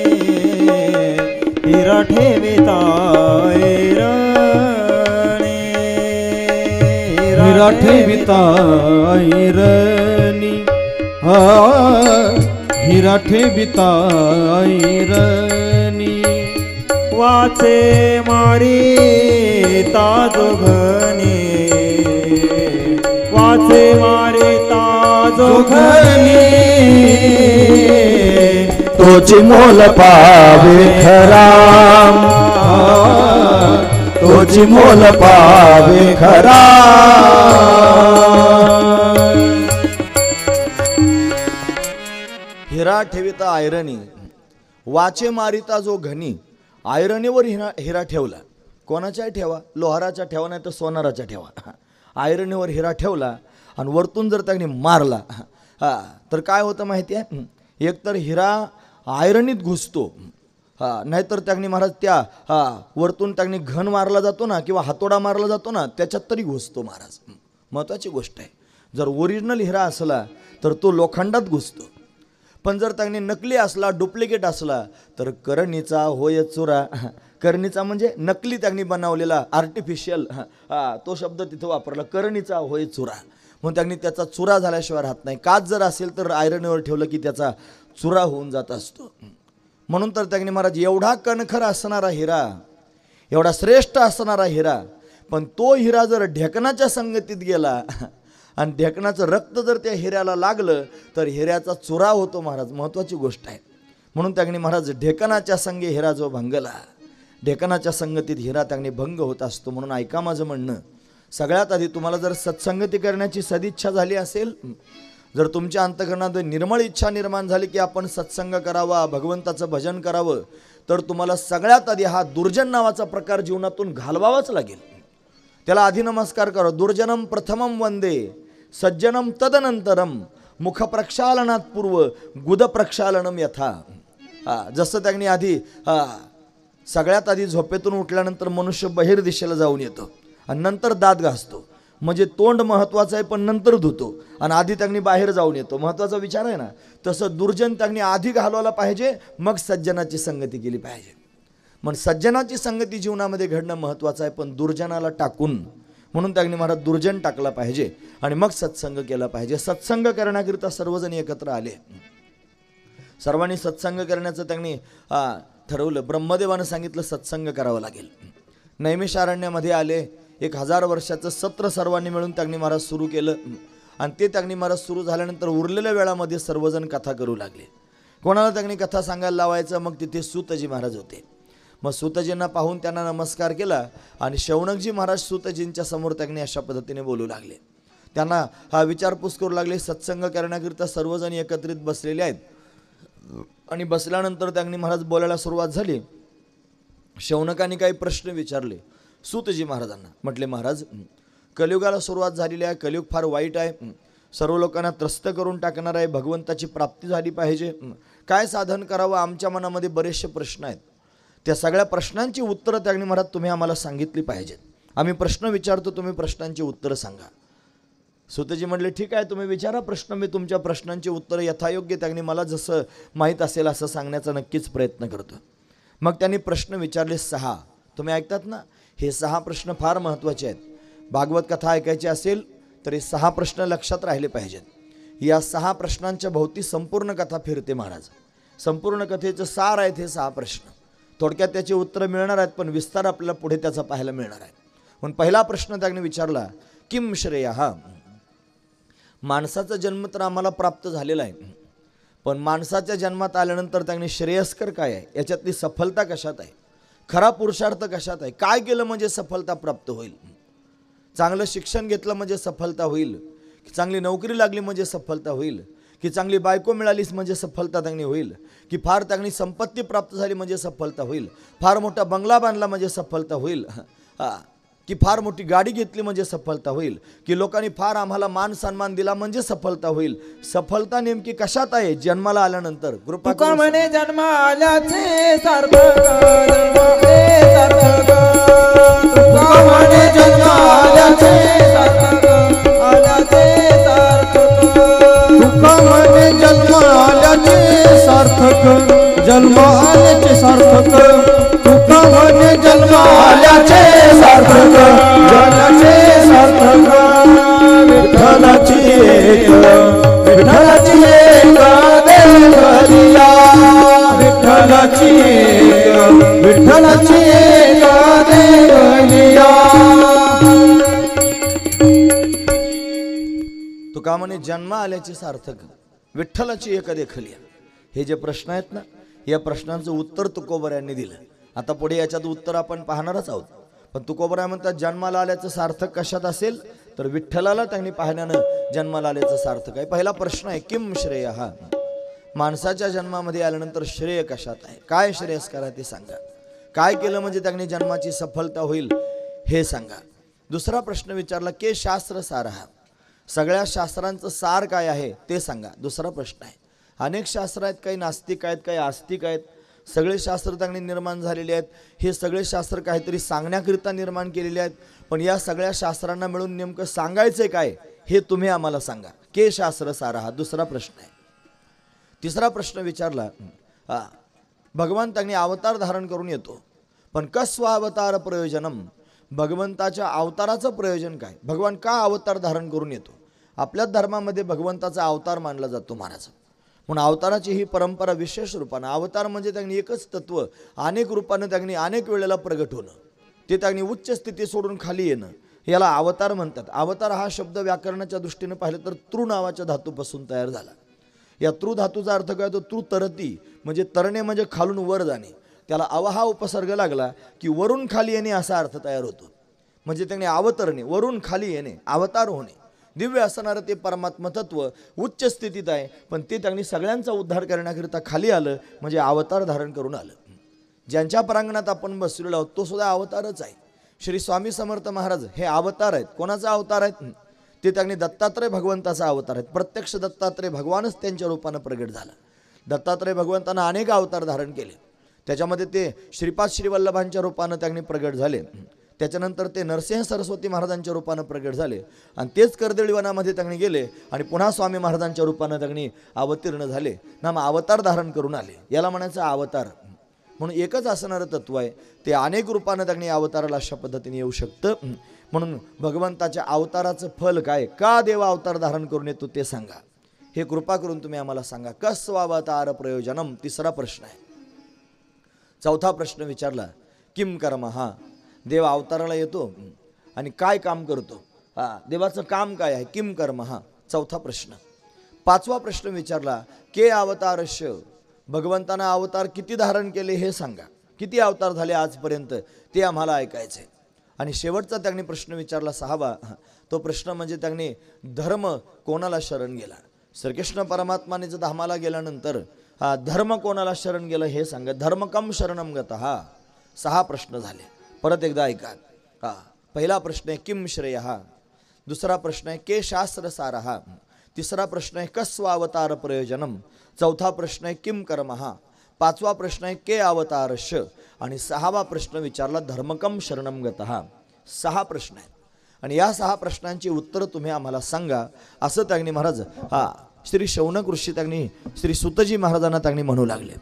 हिरा ठेविता ऐरणे, हिरा ठेविता ऐरणी, हिरा ठेविता ऐरणी, वाचे मारी ताजोघनी, वाचे मारे ताजोघनी, तो तोची मोल पावे खरा, तोची मोल पावे खरा. हिरा ठेविता आयरणी, वाचे मारिता जो घनी. आयरणीवर हिरा हिरा ठेवला. कोणाच्या ठेवा? लोहाराच्या ठेवा, नाही तर सोनाराच्या ठेवा. आयरणीवर हिरा ठेवला आणि वरतून जर त्यांनी मारला हा तर काय होतं माहिती आहे? एकतर हिरा आयरणीत घुसतो, हा नाहीतर त्यांनी महाराज त्या हा वरतून त्यांनी घन मारला जातो ना, किंवा हातोडा मारला जातो ना, त्याच्यात तरी घुसतो महाराज. महत्त्वाची गोष्ट आहे. जर ओरिजिनल हिरा असला तर तो लोखंडात घुसतो, पण जर त्यांनी नकली असला, डुप्लिकेट असला तर करणीचा होय चुरा. करणीचा म्हणजे नकली त्यांनी बनवलेला, आर्टिफिशियल, हा तो शब्द तिथं वापरला. करणीचा होय चुरा, म्हणून त्यांनी त्याचा चुरा झाल्याशिवाय राहत नाही. काच जर असेल तर आयरणीवर ठेवलं की त्याचा चुरा होऊन जात असतो. म्हणून तर त्यांनी महाराज एवढा कणखर असणारा हिरा, एवढा श्रेष्ठ असणारा हिरा, पण तो हिरा जर ढेकणाच्या संगतीत गेला आणि ढेकणाचं रक्त जर त्या हिऱ्याला लागलं तर हिऱ्याचा चुरा होतो महाराज. महत्त्वाची गोष्ट आहे. म्हणून त्यांनी महाराज ढेकणाच्या संगे हिरा जो भंगला, ढेकणाच्या संगतीत हिरा त्यांनी भंग होत असतो. म्हणून ऐका माझं म्हणणं, सगळ्यात आधी तुम्हाला जर सत्संगती करण्याची सदिच्छा झाली असेल, जर तुमच्या अंतःकरणात निर्मळ इच्छा निर्माण झाली की आपण सत्संग करावा, भगवंताचं भजन करावं, तर तुम्हाला सगळ्यात आधी हा दुर्जन नावाचा प्रकार जीवनातून घालवावाच लागेल. त्याला आधी नमस्कार करा. दुर्जनम प्रथमम वंदे सज्जनम तदनंतरम मुख प्रक्षालनात पूर्व गुद प्रक्षालनम यथा. हा जसं त्यांनी आधी हा सगळ्यात आधी झोपेतून उठल्यानंतर मनुष्य बहिर दिशेला जाऊन येतो आणि नंतर दात घासतो, म्हणजे तोंड महत्त्वाचं आहे पण नंतर धुतो, आणि आधी त्यांनी बाहेर जाऊन येतो. महत्त्वाचा विचार आहे ना. तसं दुर्जन त्यांनी आधी घालवायला पाहिजे, मग सज्जनाची संगती केली पाहिजे. मग सज्जनाची संगती जीवनामध्ये घडणं महत्त्वाचं आहे, पण दुर्जनाला टाकून, म्हणून त्यांनी महाराज दुर्जन टाकला पाहिजे आणि मग सत्संग केला पाहिजे. सत्संग करण्याकरिता सर्वजण एकत्र आले. सर्वांनी सत्संग करण्याचं त्यांनी ठरवलं. ब्रह्मदेवानं सांगितलं सत्संग करावं लागेल. नैमिषारण्यामध्ये आले. एक हजार वर्षाचं सत्र सर्वांनी मिळून त्यांनी महाराज सुरू केलं आणि ते त्यांनी महाराज सुरू झाल्यानंतर उरलेल्या वेळामध्ये सर्वजण कथा करू लागले. कोणाला त्यांनी कथा सांगायला लावायचं, मग तिथे सूतजी महाराज होते. मग सूतजींना पाहून त्यांना नमस्कार केला आणि शौनकजी महाराज सूतजींच्या समोर त्यांनी अशा पद्धतीने बोलू लागले. त्यांना हा विचारपूस करू लागले. सत्संग करण्याकरिता सर्वजण एकत्रित बसलेले आहेत आणि बसल्यानंतर त्यांनी महाराज बोलायला सुरुवात झाली. शौनकांनी काही प्रश्न विचारले सूतजी महाराजांना. म्हटले, महाराज कलियुगाला सुरुवात झालेली आहे, कलियुग फार वाईट आहे, सर्व लोकांना त्रस्त करून टाकणार आहे, भगवंताची प्राप्ती झाली पाहिजे, काय साधन करावं? आमच्या मनामध्ये बरेचसे प्रश्न आहेत. त्या सगळ्या प्रश्नांची उत्तरं त्यांनी महाराज तुम्ही आम्हाला सांगितली पाहिजेत. आम्ही प्रश्न विचारतो, तुम्ही प्रश्नांची उत्तरं सांगा. सूतजी म्हटले, ठीक आहे, तुम्ही विचारा प्रश्न, मी तुमच्या प्रश्नांची उत्तरं यथायोग्य त्यांनी मला जसं माहीत असेल असं सांगण्याचा नक्कीच प्रयत्न करतो. मग त्यांनी प्रश्न विचारले सहा. तुम्ही ऐकतात ना, हे सहा प्रश्न फार महत्त्वाचे आहेत. भागवत कथा ऐकायची असेल तर हे सहा प्रश्न लक्षात राहिले पाहिजेत. या सहा प्रश्नांच्या भोवती संपूर्ण कथा फिरते महाराज. संपूर्ण कथेचं सार आहेत हे सहा प्रश्न. थोडक्यात त्याची उत्तरं मिळणार आहेत, पण विस्तार आपल्याला पुढे त्याचा पाहायला मिळणार आहे. म्हणून पहिला प्रश्न त्यांनी विचारला, किम श्रेयः. माणसाचा जन्म तर आम्हाला प्राप्त झालेला आहे, पण माणसाच्या जन्मात आल्यानंतर त्यांनी श्रेयस्कर काय आहे, याच्यातली सफलता कशात आहे, खरा पुरुषार्थ कशात आहे, काय केलं म्हणजे सफलता प्राप्त होईल, चांगलं शिक्षण घेतलं म्हणजे सफलता होईल, चांगली नोकरी लागली म्हणजे सफलता होईल, की चांगली बायको मिळालीच म्हणजे सफलता त्यांनी होईल, की फार चांगली संपत्ती प्राप्त झाली म्हणजे सफलता होईल, फार मोठा बंगला बांधला म्हणजे सफलता होईल, की फार मोठी गाडी घेतली म्हणजे सफलता होईल, की लोकांनी फार आम्हाला मान सन्मान दिला म्हणजे सफलता होईल. सफलता नेमकी कशात आहे? जन्माला आल्यानंतर. कृपा तुका म्हणे जन्म आल्याचे सार्थक, जन्माले सार्थक. तुका म्हणे जन्म आल्याचे सार्थक, आल्याचे सार्थक. तुका म्हणे जन्म आल्याचे सार्थक, जन्म आल्याचे सार्थक. तुका म्हणे जन्म आल्याचे सार्थक, जन्माचे सार्थक. विठ्ठलाची एक, विठ्ठलाची एक देवलिया, विठ्ठलाची एक, विठ्ठलाची एक देवलिया. तुका म्हणे जन्म आल्याचे सार्थक, विठ्ठलाची एक देखलिया. हे जे प्रश्न आहेत ना, या प्रश्नांचं उत्तर तुकोबऱ्यांनी दिलं. आता पुढे याच्यात उत्तर आपण पाहणारच आहोत. पण तुकोबराय म्हणतात जन्माला आल्याचं सार्थक कशात असेल तर विठ्ठलाला त्यांनी पाहण्यानं जन्माला आल्याचं सार्थक आहे. पहिला प्रश्न आहे किम श्रेय हा, माणसाच्या जन्मामध्ये आल्यानंतर श्रेय कशात आहे, काय श्रेयस्कर आहे ते सांगा, काय केलं म्हणजे त्यांनी जन्माची सफलता होईल हे सांगा. दुसरा प्रश्न विचारला के शास्त्र सार हा, सगळ्या शास्त्रांचं सार काय आहे ते सांगा. दुसरा प्रश्न आहे. अनेक शास्त्र आहेत, काही नास्तिक आहेत, काही आस्तिक आहेत. सगळे शास्त्र त्यांनी निर्माण झालेले आहेत. हे सगळे शास्त्र काहीतरी सांगण्याकरिता निर्माण केलेले आहेत. पण या सगळ्या शास्त्रांना मिळून नेमकं सांगायचं काय हे तुम्ही आम्हाला सांगा. के शास्त्र सार हा दुसरा प्रश्न आहे. तिसरा प्रश्न विचारला भगवान त्यांनी अवतार धारण करून येतो, पण कस्वावतार प्रयोजनम, भगवंताच्या अवताराचं प्रयोजन काय, भगवान का अवतार धारण करून येतो. आपल्याच धर्मामध्ये भगवंताचा अवतार मानला जातो महाराज. म्हणून अवताराची ही परंपरा विशेष रूपानं, अवतार म्हणजे त्यांनी एकच तत्व अनेक रूपानं त्यांनी अनेक वेळेला प्रगट होणं, ते त्यांनी उच्च स्थिती सोडून खाली येणं, याला अवतार म्हणतात. अवतार हा शब्द व्याकरणाच्या दृष्टीने पाहिलं तर तृ नावाच्या धातूपासून तयार झाला. या तृ धातूचा अर्थ काय तो तृ तरती, म्हणजे तरणे म्हणजे खालून वर जाणे. त्याला अवहा उपसर्ग लागला की वरून खाली येणे असा अर्थ तयार होतो. म्हणजे त्यांनी अवतरणे, वरून खाली येणे, अवतार होणे. दिव्य असणारं ते परमात्म तत्व उच्च स्थितीत आहे, पण ते त्यांनी सगळ्यांचा उद्धार करण्याकरिता खाली आलं म्हणजे अवतार धारण करून आलं. ज्यांच्या प्रांगणात आपण बसलेलो आहोत तो सुद्धा अवतारच आहे. श्री स्वामी समर्थ महाराज हे अवतार आहेत. कोणाचा अवतार आहेत ते त्यांनी दत्तात्रय भगवंताचा अवतार आहेत. प्रत्यक्ष दत्तात्रय भगवानच त्यांच्या रूपानं प्रगट झाला. दत्तात्रय भगवंतानं अनेक अवतार धारण केले. त्याच्यामध्ये ते श्रीपाद श्रीवल्लभांच्या रूपानं त्यांनी प्रगट झाले. त्याच्यानंतर ते नरसिंह सरस्वती महाराजांच्या रूपानं प्रगट झाले आणि तेच कर्दळीवनामध्ये त्यांनी गेले आणि पुन्हा स्वामी महाराजांच्या रूपानं त्यांनी अवतीर्ण झाले. नाम अवतार धारण करून आले, याला म्हणायचं अवतार. म्हणून एकच असणारं तत्व आहे, ते अनेक रूपानं त्यांनी अवताराला अशा पद्धतीने येऊ शकतं. म्हणून भगवंताच्या अवताराचं फल काय, का देव अवतार धारण करून येतो ते सांगा. हे कृपा करून तुम्ही आम्हाला सांगा. कस्वावतार प्रयोजनम तिसरा प्रश्न आहे. चौथा प्रश्न विचारला किम कर्म हा, देव अवताराला येतो आणि काय काम करतो, हा देवाचं काम काय आहे, किम कर्म हा चौथा प्रश्न. पाचवा प्रश्न विचारला के अवतारश्य, भगवंतानं अवतार किती धारण केले हे सांगा, किती अवतार झाले आजपर्यंत ते आम्हाला ऐकायचं आहे. आणि शेवटचा त्यांनी प्रश्न विचारला सहावा, तो प्रश्न म्हणजे त्यांनी धर्म कोणाला शरण गेला. श्रीकृष्ण परमात्माने जर धामाला गेल्यानंतर हा धर्म कोणाला शरण गेलं हे सांगा. धर्म कम शरणम गतः, हा सहा प्रश्न झाले. परत एकदा ऐका. हा पहिला प्रश्न आहे किम श्रेय हा, दुसरा प्रश्न आहे के शास्त्र सार हा, तिसरा प्रश्न आहे कस्वावतार प्रयोजनम, चौथा प्रश्न आहे किम कर्म हा, पाचवा प्रश्न आहे के अवतारश आणि सहावा प्रश्न विचारला धर्मकम शरणम गतः. सहा प्रश्न आहेत आणि या सहा प्रश्नांची उत्तरं तुम्ही आम्हाला सांगा असं त्यांनी महाराज हा श्री शौनक ऋषी त्यांनी श्री सुतजी महाराजांना त्यांनी म्हणू लागले.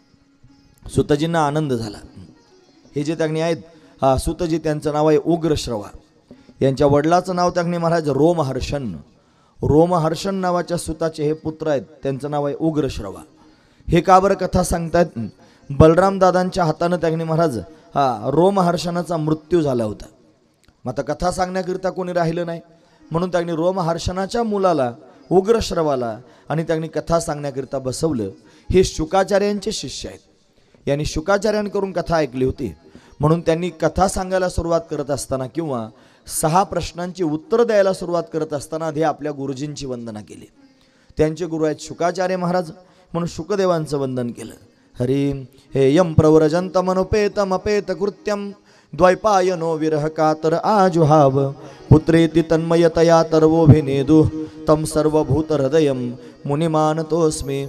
सुतजींना आनंद झाला. हे जे त्यांनी आहेत हा सुतजी, त्यांचं नाव आहे उग्रश्रवा. यांच्या वडिलाचं नाव त्यांनी महाराज रोमहर्षण, रोमहर्षण नावाच्या सुताचे हे पुत्र आहेत, त्यांचं नाव आहे उग्रश्रवा. हे का बरं कथा सांगतायत, बलराम दादांच्या हातानं त्यांनी महाराज हा रोमहर्षणाचा मृत्यू झाला होता. मग आता कथा सांगण्याकरिता कोणी राहिलं नाही, म्हणून त्यांनी रोमहर्षणाच्या मुलाला उग्रश्रवाला आणि त्यांनी कथा सांगण्याकरिता बसवलं. हे शुकाचार्यांचे शिष्य आहेत. यांनी शुकाचार्यांकडून कथा ऐकली होती, म्हणून त्यांनी कथा सांगायला सुरुवात करत असताना किंवा सहा प्रश्नांची उत्तरं द्यायला सुरुवात करत असताना आधी आपल्या गुरुजींची वंदना केली. त्यांचे गुरु आहेत शुकाचार्य महाराज, म्हणून शुकदेवांचं वंदन केलं. हरी हे यम प्रव्रजंत मनोपेतमपेत कृत्यम द्वैपायनो विरह कातर आजुहाव पुत्रेति तन्मयतया तर्वोभिनेदु तम सर्वभूत हृदयम मुनिमानतोस्मी.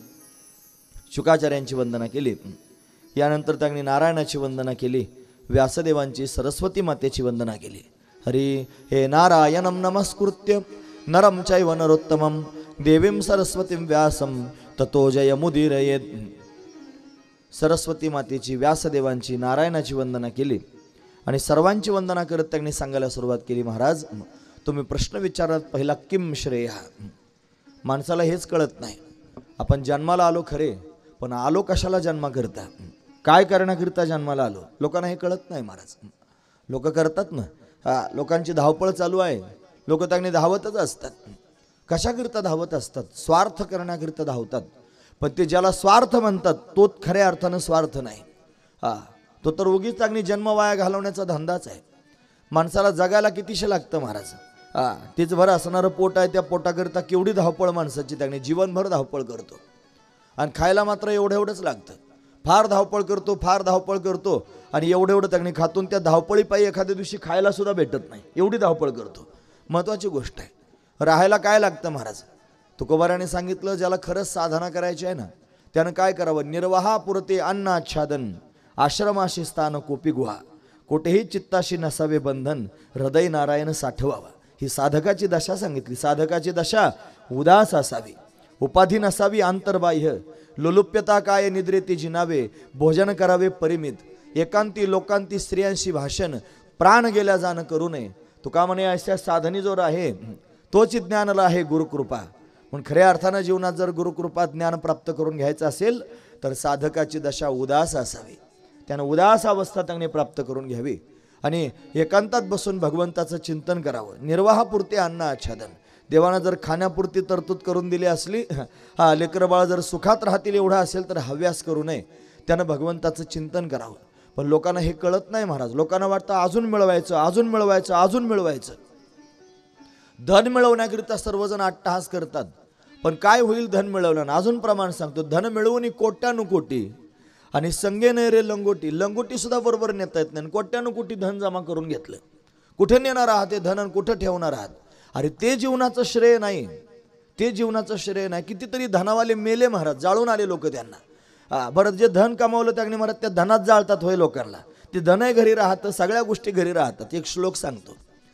शुकाचार्यांची वंदना केली. यानंतर त्यांनी नारायणाची वंदना केली, व्यासदेवांची सरस्वती मातेची वंदना केली. हरी हे नारायणं नमस्कृत्य नरं चैव नरोत्तमं देवीं सरस्वतीं व्यासं ततो जयमुदीरयेत्. सरस्वती मातेची, व्यासदेवांची, नारायणाची वंदना केली आणि सर्वांची वंदना करत त्यांनी सांगायला सुरुवात केली. महाराज तुम्ही प्रश्न विचारलात पहिला किम श्रेय, माणसाला हेच कळत नाही. आपण जन्माला आलो खरे, पण आलो कशाला जन्माकरता, काय करण्याकरिता जन्माला आलो, लोकांना हे कळत नाही महाराज. लोक करतात ना, हा लोकांची धावपळ चालू आहे, लोक त्यांनी धावतच असतात. कशाकरिता धावत असतात, स्वार्थ करण्याकरिता धावतात. पण ते ज्याला स्वार्थ म्हणतात तो खऱ्या अर्थानं स्वार्थ नाही. हा, तो तर उगीच चांगली जन्म वाया घालवण्याचा धंदाच आहे. माणसाला जगायला कितीशे लागतं महाराज. हा, तेच भर असणारं पोट आहे, त्या पोटाकरिता केवढी धावपळ माणसाची त्याने जीवनभर धावपळ करतो. आणि खायला मात्र एवढं एवढंच लागतं. फार धावपळ करतो फार धावपळ करतो आणि एवढं एवढं त्याने खातून त्या धावपळीपायी एखाद्या दिवशी खायला सुद्धा भेटत नाही, एवढी धावपळ करतो. महत्त्वाची गोष्ट आहे, राहायला काय लागतं महाराज. तुकोबाराने सांगितलं, ज्याला खरंच साधना करायची आहे ना त्यानं काय करावं. निर्वाहापुरते अन्नाच्छादन, आश्रमाशी स्थान कोपी गुहा, कोठेही चित्ताशी नसावे बंधन, हृदय नारायण साठवावा. ही साधकाची दशा सांगितली. साधकाची दशा उदास असावी, उपाधी नसावी आंतरबाह्य, लोलुप्यता काय निद्रेती जिनावे, भोजन करावे परिमित, एकांती लोकांती स्त्रियांशी भाषण, प्राण गेल्या जाण करू नये. तुका म्हणे अशा साधनी जोर आहे तोच ज्ञानला आहे गुरुकृपा. पण खऱ्या अर्थानं जीवनात जर गुरुकृपा ज्ञान प्राप्त करून घ्यायचं असेल तर साधकाची दशा उदास असावी. त्यानं उदास अवस्था त्यांनी प्राप्त करून घ्यावी आणि एकांतात बसून भगवंताचं चिंतन करावं. निर्वाहापुरते अन्न आच्छादन, देवानं जर खाण्यापुरती तरतूद करून दिली असली, हा लेकरं बाळ जर सुखात राहतील एवढा असेल तर हव्यास करू नये. त्यानं भगवंताचं चिंतन करावं. पण लोकांना हे कळत नाही महाराज. लोकांना वाटतं अजून मिळवायचं अजून मिळवायचं अजून मिळवायचं. धन मिळवण्याकरिता सर्वजण अट्टहास करतात. पण काय होईल धन मिळवल्यानं? अजून प्रमाण सांगतो, धन मिळवून कोट्यानुकोटी आणि संगे नाही रे लंगोटी. लंगोटी सुद्धा बरोबर नेता येत नाही. कोट्यानुकोटी धन जमा करून घेतलं. कुठे नेणार आहात ते धन, कुठं ठेवणार आहात? अरे ते जीवनाचं श्रेय नाही, ते जीवनाचं श्रेय नाही. कितीतरी धनावाले मेले महाराज, जाळून आले लोक त्यांना. हा, बरं जे धन कमावलं त्याने महाराज त्या धनात जाळतात होय लोकांना. ते धनही घरी राहतं, सगळ्या गोष्टी घरी राहतात. एक श्लोक सांगतो,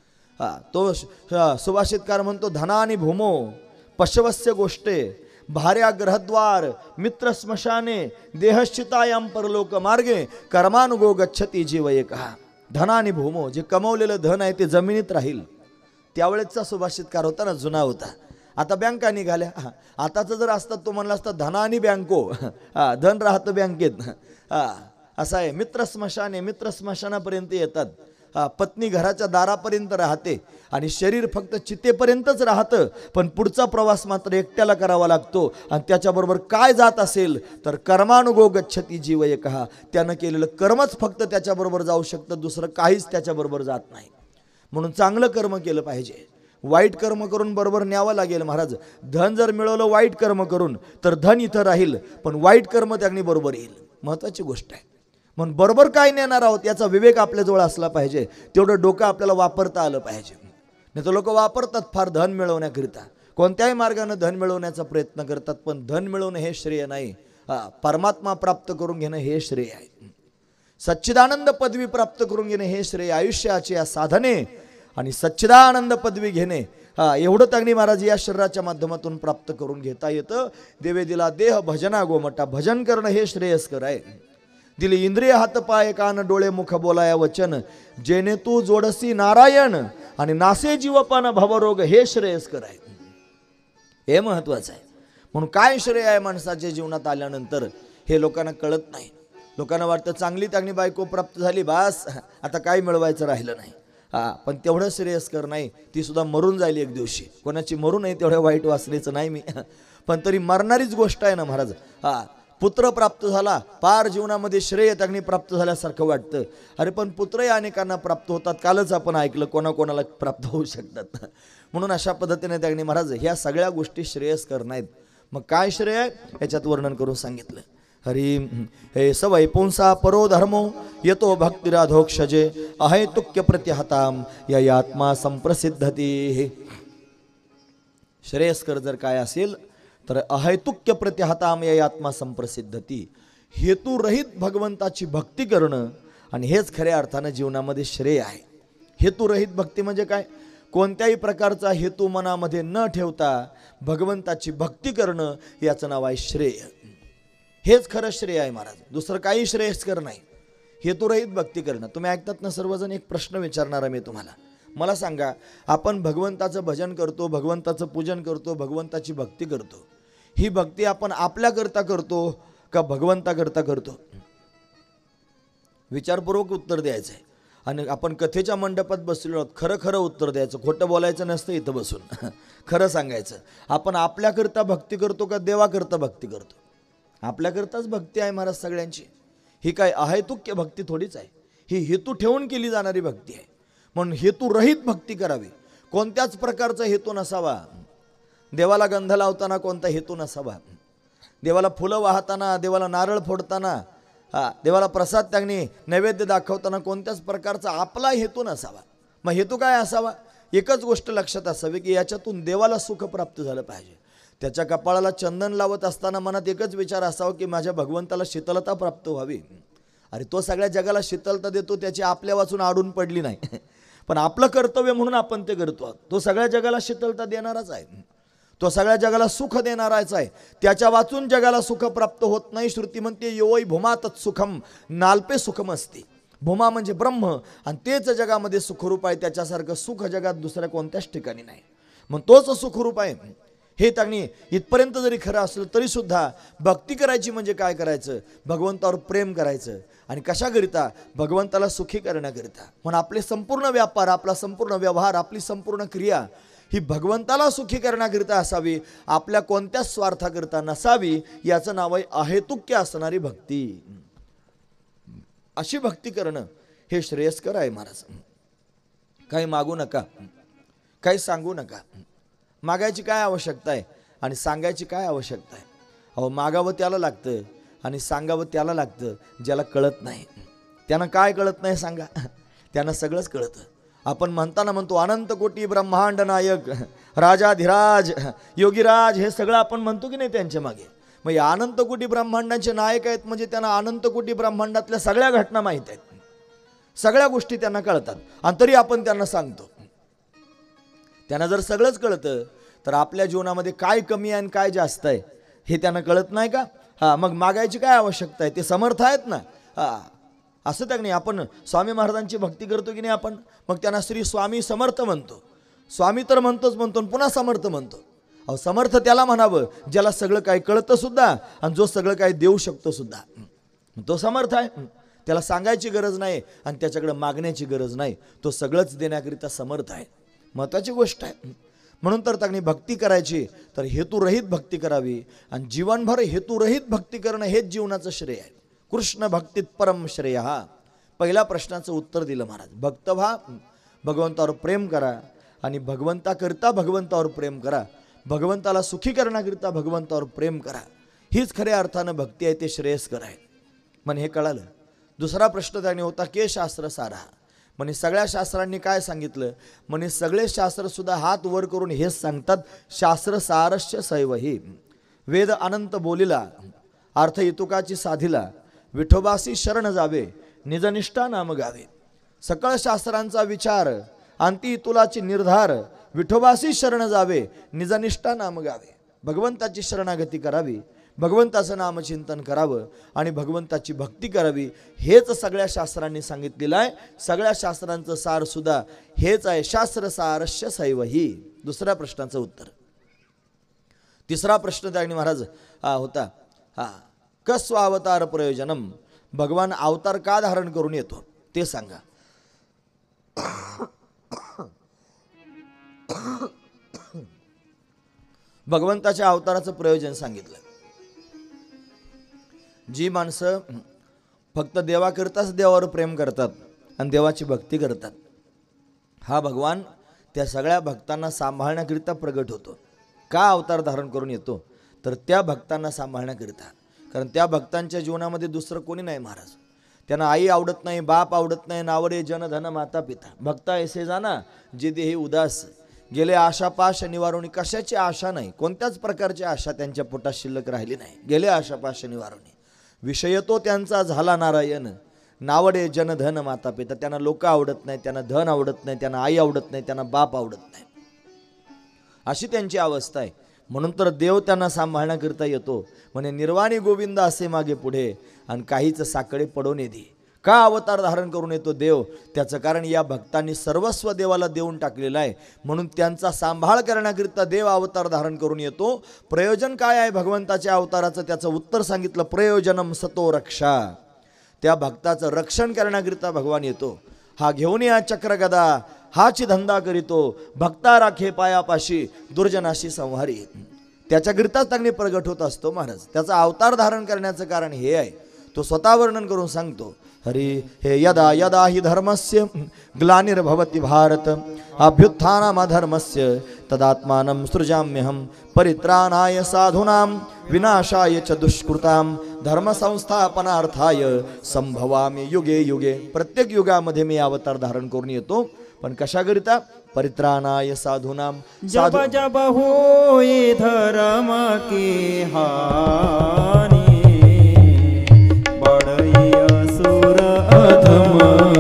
हा तो सुभाषितकार म्हणतो, धना आणि भूमो पशवस्य गोष्टे, भार्या ग्रहद्वार मित्र स्मशाने, देहश्चितायाम परलोक मार्गे, कर्मानुगो गच्छती जीव एकहा. धना आणि भूमो, जे कमवलेलं धन आहे ते जमिनीत राहील. त्यावेळेचा सुभाषितकार होता ना, जुना होता. आता बँका निघाल्या. आताचं जर असतात तो म्हणला असता धना आणि बँको, हा धन राहतं बँकेत. हा असं आहे. मित्र स्मशाने, मित्र स्मशानापर्यंत येतात. हा, पत्नी घराच्या दारापर्यंत राहते आणि शरीर फक्त चितेपर्यंतच राहतं. पण पुढचा प्रवास मात्र एकट्याला करावा लागतो. आणि त्याच्याबरोबर काय जात असेल तर कर्मानुगो गच्छती जीव एकहा. त्यानं केलेलं कर्मच फक्त त्याच्याबरोबर जाऊ शकतं, दुसरं काहीच त्याच्याबरोबर जात नाही. म्हणून चांगलं कर्म केलं पाहिजे. वाईट कर्म करून बरोबर न्यावं लागेल महाराज. धन जर मिळवलं वाईट कर्म करून तर धन इथं राहील, पण वाईट कर्म त्यांनी बरोबर येईल. महत्त्वाची गोष्ट आहे. म्हणून बरोबर काय नेणार आहोत याचा विवेक आपल्याजवळ असला पाहिजे. तेवढं डोकं आपल्याला वापरता आलं पाहिजे. नाही तर लोक वापरतात फार धन मिळवण्याकरिता, कोणत्याही मार्गाने धन मिळवण्याचा प्रयत्न करतात. पण धन मिळवणं हे श्रेय नाही, हा परमात्मा प्राप्त करून घेणं हे श्रेय आहे. सच्चिदानंद पदवी प्राप्त करून घेणे हे श्रेय. आयुष्याचे या साधने आणि सच्चिदानंद पदवी घेणे, हा एवढं त्यांनी महाराज या शरीराच्या माध्यमातून प्राप्त करून घेता येतं. देवे दिला देह भजना गोमटा, भजन करणं हे श्रेयस्कर आहे. दिली इंद्रिय हात पाय कान डोळे मुख बोलाया वचन, जेणे तू जोडसी नारायण आणि नासे जीवपान भवरोग हे श्रेयस्कर आहे. हे महत्वाचं आहे. म्हणून काय श्रेय आहे माणसाच्या जीवनात आल्यानंतर हे लोकांना कळत नाही. लोकांना वाटतं चांगली चांगली बायको प्राप्त झाली बास, आता काय मिळवायचं राहिलं नाही. हा, पण तेवढं श्रेयस्कर नाही. ती सुद्धा मरून जाईल एक दिवशी. कोणाची मरू नये तेवढ्या वाईट वासनेचं नाही मी, पण तरी मरणारीच गोष्ट आहे ना महाराज. हा, पुत्र प्राप्त झाला, पार जीवनामध्ये श्रेय त्यांनी प्राप्त झाल्यासारखं वाटतं. अरे पण पुत्रही अनेकांना प्राप्त होतात. कालच आपण ऐकलं कोणाकोणाला प्राप्त होऊ शकतात. म्हणून अशा पद्धतीने त्यांनी महाराज ह्या सगळ्या गोष्टी श्रेयस्कर नाहीत. मग काय श्रेय आहे याच्यात वर्णन करून सांगितलं. हरी हे सवय पुंसा परो धर्मो येतो भक्तिराधोक्षजे, अहैतुक्य प्रत्यहताम या आत्मा संप्रसिद्धती. श्रेयस्कर जर काय असेल तर अहैतुक्य प्रत्यहताम या आत्मा संप्रसिद्धती. हेतुरहित भगवंताची भक्ती करणं आणि हेच खऱ्या अर्थानं जीवनामध्ये श्रेय आहे. हेतुरहित भक्ती म्हणजे काय? कोणत्याही प्रकारचा हेतू मनामध्ये न ठेवता भगवंताची भक्ती करणं याचं नाव आहे श्रेय. हेच खरं श्रेय आहे महाराज, दुसरं काही श्रेयस्कर नाही. हेतुरहित भक्ती करणं. तुम्ही ऐकतात ना सर्वजण, एक प्रश्न विचारणार आहे मी तुम्हाला. मला सांगा, आपण भगवंताचं भजन करतो, भगवंताचं पूजन करतो, भगवंताची भक्ती करतो, ही भक्ती आपण आपल्याकरता करतो का भगवंताकरता करतो? विचारपूर्वक उत्तर द्यायचं आहे. आणि आपण कथेच्या मंडपात बसलेलो आहोत, खरं खरं उत्तर द्यायचं, खोटं बोलायचं नसतं इथं बसून. खरं सांगायचं, आपण आपल्याकरता भक्ती करतो का देवाकरता भक्ती करतो? आपल्याकरताच भक्ती आहे महाराज सगळ्यांची. ही काय अहेतुक्य भक्ती थोडीच आहे, ही हेतू ठेवून केली जाणारी भक्ती आहे. म्हणून हेतुरहित भक्ती करावी. कोणत्याच प्रकारचा हेतू नसावा. देवाला गंध लावताना कोणता हेतू नसावा. देवाला फुलं वाहताना, देवाला नारळ फोडताना, हा देवाला प्रसाद त्यागणे नैवेद्य दाखवताना कोणत्याच प्रकारचा आपला हेतू नसावा. मग हेतू काय असावा? एकच गोष्ट लक्षात असावी की याच्यातून देवाला सुख प्राप्त झालं पाहिजे. त्याच्या कपाळाला चंदन लावत असताना मनात एकच विचार असावा की माझ्या भगवंताला शीतलता प्राप्त व्हावी. अरे तो सगळ्या जगाला शीतलता देतो, त्याची आपल्या वाचून आडून पडली नाही, पण आपलं कर्तव्य म्हणून आपण ते करतो. तो सगळ्या जगाला शीतलता देणाराच आहे, तो सगळ्या जगाला सुख देणाराच आहे. त्याच्या वाचून जगाला सुख प्राप्त होत नाही. श्रुती म्हणते योई भूमा तत्सुखम नाल्पे सुखम असते. भूमा म्हणजे ब्रह्म आणि तेच जगामध्ये सुखरूप आहे. त्याच्यासारखं सुख जगात दुसऱ्या कोणत्याच ठिकाणी नाही. मग तोच सुखरूप आहे. हे त्यांनी इथपर्यंत जरी खरं असलं तरी सुद्धा भक्ती करायची म्हणजे काय करायचं? भगवंतावर प्रेम करायचं. आणि कशाकरिता? भगवंताला सुखी करण्याकरिता. म्हणून आपले संपूर्ण व्यापार, आपला संपूर्ण व्यवहार, आपली संपूर्ण क्रिया ही भगवंताला सुखी करण्याकरिता असावी, आपल्या कोणत्याच स्वार्थाकरिता नसावी. याचं नाव आहे अहेतुक्य असणारी भक्ती. अशी भक्ती करणं हे श्रेयस्कर आहे महाराज. काही मागू नका, काही सांगू नका. मागायची काय आवश्यकता आहे आणि सांगायची काय आवश्यकता आहे? अहो मागावं त्याला लागतं आणि सांगावं त्याला लागतं ज्याला कळत नाही. त्यानं काय कळत नाही सांगा? त्यानं सगळंच कळतं. आपण म्हणताना म्हणतो अनंत कोटी ब्रह्मांड नायक राजाधिराज योगीराज, हे सगळं आपण म्हणतो की नाही त्यांच्या मागे. मग या अनंत कोटी ब्रह्मांडांचे नायक आहेत म्हणजे त्यांना अनंत कोटी ब्रह्मांडातल्या सगळ्या घटना माहीत आहेत, सगळ्या गोष्टी त्यांना कळतात. आणि तरी आपण त्यांना सांगतो. त्यांना जर सगळंच कळतं तर आपल्या जीवनामध्ये काय कमी आहे आणि काय जास्त आहे हे त्यांना कळत नाही का? हां, मग मागायची काय आवश्यकता आहे? ते समर्थ आहेत ना. हां, असं त्या नाही. आपण स्वामी महाराजांची भक्ती करतो की नाही आपण, मग त्यांना श्री स्वामी समर्थ म्हणतो. स्वामी तर म्हणतोच म्हणतो पुन्हा समर्थ म्हणतो. अहो समर्थ त्याला म्हणावं ज्याला सगळं काही कळतं सुद्धा आणि जो सगळं काही देऊ शकतो सुद्धा, तो समर्थ आहे. त्याला सांगायची गरज नाही आणि त्याच्याकडे मागण्याची गरज नाही. तो सगळंच देण्याकरिता समर्थ आहे. महत्त्वाची गोष्ट आहे. म्हणून तर त्यांनी भक्ती करायची तर हेतुरहित भक्ती करावी. आणि जीवनभर हेतुरहित भक्ती करणं हेच जीवनाचं श्रेय आहे. कृष्ण भक्तीत परम श्रेय. हा पहिल्या प्रश्नाचं उत्तर दिलं महाराज. भक्त व्हा, भगवंतावर प्रेम करा आणि भगवंताकरिता भगवंतावर प्रेम करा. भगवंताला सुखी करण्याकरिता भगवंतावर प्रेम करा. हीच खऱ्या अर्थानं भक्ती आहे. ते श्रेयस्कर आहे. मन हे कळालं. दुसरा प्रश्न त्याने होता के शास्त्र सारा. म्हणे सगळ्या शास्त्रांनी काय सांगितलं? म्हणे सगळे शास्त्र सुद्धा हात वर करून हेच सांगतात शास्त्र सारस्य सैवही. वेद अनंत बोलिला अर्थ इतुकाची साधिला विठोबासी शरण जावे निजनिष्ठा नाम गावे. सकळ शास्त्रांचा विचार अंती इतुलाची निर्धार विठोबासी शरण जावे निजनिष्ठा नाम गावे. भगवंताची शरणागती करावी, भगवंताचं नामचिंतन करावं आणि भगवंताची भक्ती करावी. हेच सगळ्या शास्त्रांनी सांगितलेलं आहे. सगळ्या शास्त्रांचं सार सुद्धा हेच आहे. शास्त्र सारस्य सैवही. दुसऱ्या प्रश्नाचं उत्तर. तिसरा प्रश्न त्याने महाराज हा होता हा कस्व अवतार प्रयोजनम. भगवान अवतार का धारण करून येतो ते सांगा. भगवंताच्या अवताराचं प्रयोजन सांगितलं. जी माणसं फक्त देवाकरताच देवावर प्रेम करतात आणि देवाची भक्ती करतात, हा भगवान त्या सगळ्या भक्तांना सांभाळण्याकरिता प्रगट होतो. का अवतार धारण करून येतो? तर त्या भक्तांना सांभाळण्याकरिता. कारण त्या भक्तांच्या जीवनामध्ये दुसरं कोणी नाही महाराज. त्यांना आई आवडत नाही, बाप आवडत नाही, नावरे जन धन माता पिता. भक्ता ऐसे जाना जे देही उदास गेले आशापाश निवारणी. कशाची आशा नाही, कोणत्याच प्रकारची आशा त्यांच्या पोटात शिल्लक राहिली नाही. गेले आशापाश निवारणी. विषय तो त्यांचा झाला नारायण. नावडे जन धन माता पिता. त्यांना लोक आवडत नाही, त्यांना धन आवडत नाही, त्यांना आई आवडत नाही, त्यांना बाप आवडत नाही. अशी त्यांची अवस्था आहे. म्हणून तर देव त्यांना सांभाळण्याकरिता येतो. म्हणे निर्वाणी गोविंद असे मागे पुढे आणि काहीच साकडे पडून येते. का अवतार धारण करून येतो देव? त्याचं कारण या भक्तांनी सर्वस्व देवाला देऊन टाकलेलं आहे. म्हणून त्यांचा सांभाळ करण्याकरिता देव अवतार धारण करून येतो. प्रयोजन काय आहे भगवंताच्या अवताराचं? त्याचं उत्तर सांगितलं. प्रयोजनम सतो रक्षा. त्या भक्ताचं रक्षण करण्याकरिता भगवान येतो. हा घेऊन या चक्रगदा हाची धंदा करीतो. भक्ता राखे पायापाशी दुर्जनाशी संहारी. त्याच्याकरिताच त्यांनी प्रगट होत असतो महाराज. त्याचा अवतार धारण करण्याचं कारण हे आहे, तो स्वतः वर्णन करून सांगतो. हरी हे यदा यदा हि धर्मस्य ग्लानिर्भवति भारत अभ्युत्थानमधर्मस्य तदात्मानं सृजाम्यहं परित्राणाय साधूनां विनाशाय च दुष्कृतां धर्मसंस्थापनार्थाय संभवामि युगे युगे. प्रत्येक युगामध्ये मी अवतार धारण करून येतो, पण कशाकरिता? परित्राणाय साधूनां. जब जब होए धर्म की हानि बढ़ई असुर अधम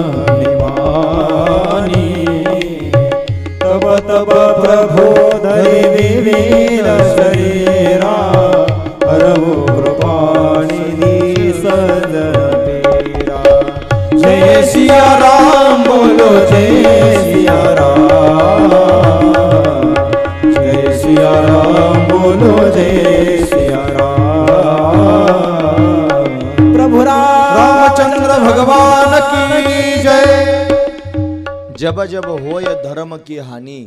निवानी तब तब प्रभो धरि विविध शरीरा हरहु कृपानिधि सजन तेरा. जय सिया राम बोलो जय सिया राम, जय सिया राम बोलो जय सिया राम. प्रभु रामचंद्र भगवान की जय. जब जब होय धर्म की हानि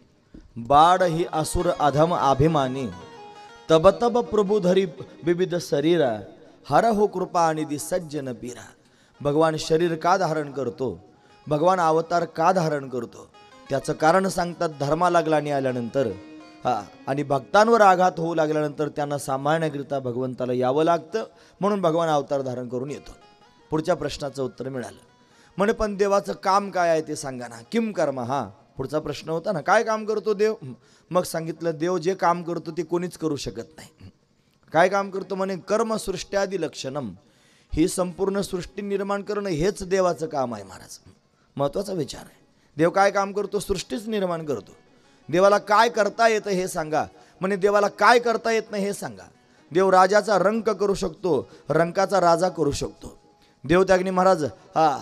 बाढ़ ही असुर अधम अभिमानी तब तब प्रभु धरी विविध शरीरा हर हो कृपा निधि सज्जन पीरा. भगवान शरीर का धारण करतो, भगवान अवतार का धारण करतो, त्याचं कारण सांगतात. धर्माला ग्लानी आल्यानंतर हा आणि भक्तांवर आघात होऊ लागल्यानंतर त्यांना सांभाळण्याकरिता भगवंताला यावं लागतं, म्हणून भगवान अवतार धारण करून येतो. पुढच्या प्रश्नाचं उत्तर मिळालं. म्हणे पण देवाचं काम काय आहे ते सांगा ना. किम कर्म. हा पुढचा प्रश्न होता ना, काय काम करतो देव. मग सांगितलं देव जे काम करतो ते कोणीच करू शकत नाही. काय काम करतो म्हणे कर्म सृष्ट्यादी लक्षणम. ही संपूर्ण सृष्टी निर्माण करणं हेच देवाचं काम आहे महाराज. महत्वाचा विचार आहे. देव काय काम करतो? सृष्टीच निर्माण करतो. देवाला काय करता येतं हे सांगा. म्हणे देवाला काय करता येत नाही हे सांगा. देव राजाचा रंक करू शकतो, रंकाचा राजा करू शकतो. देव त्यागनी महाराज हा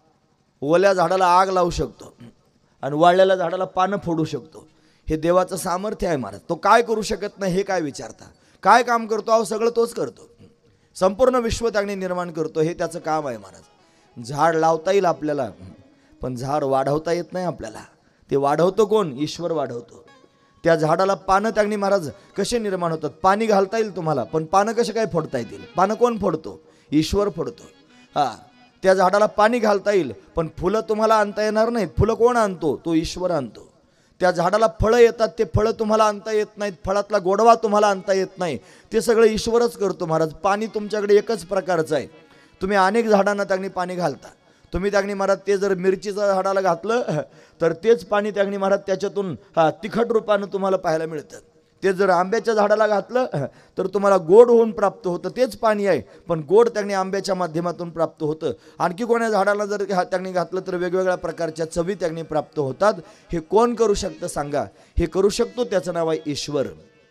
ओल्या झाडाला आग लावू शकतो आणि वाळलेल्या झाडाला पानं फोडू शकतो. हे देवाचं सामर्थ्य आहे महाराज. तो काय करू शकत नाही हे काय विचारता. काय काम करतो? अहो सगळं तोच करतो. संपूर्ण विश्व त्याने निर्माण करतो, हे त्याचं काम आहे महाराज. झाड लावता येईल आपल्याला, पण झाड वाढवता येत नाही आपल्याला. ते वाढवतो कोण? ईश्वर वाढवतो. त्या झाडाला पानं त्याने महाराज कसे निर्माण होतात? पाणी घालता येईल तुम्हाला, पण पानं कसे काय फोडता येतील? पानं कोण फोडतो? ईश्वर फोडतो. हा त्या झाडाला पाणी घालता येईल, पण फुलं तुम्हाला आणता येणार नाहीत. फुलं कोण आणतो? तो ईश्वर आणतो. त्या झाडाला फळं येतात, ते फळं तुम्हाला आणता येत नाहीत. फळातला गोडवा तुम्हाला आणता येत नाही, ते सगळं ईश्वरच करतो महाराज. पाणी तुमच्याकडे एकच प्रकारचं आहे. तुम्ही अनेक झाडांना त्यागनी पाणी घालता. तुम्ही त्यागनी महाराज ते जर मिरचीचं झाडाला घातलं तर तेच पाणी त्यागनी महाराज त्याच्यातून हा तिखट रूपानं तुम्हाला पाहायला मिळतं. ते जर आंब्याच्या झाडाला घातलं तर तुम्हाला गोड होऊन प्राप्त होतं. तेच पाणी आहे, पण गोड त्याने आंब्याच्या माध्यमातून प्राप्त होतं. आणखी कोण्या झाडाला जर त्याने घातलं तर वेगवेगळ्या प्रकारच्या चवी त्याने प्राप्त होतात. हे कोण करू शकतं सांगा? हे करू शकतो, त्याचं नाव आहे ईश्वर.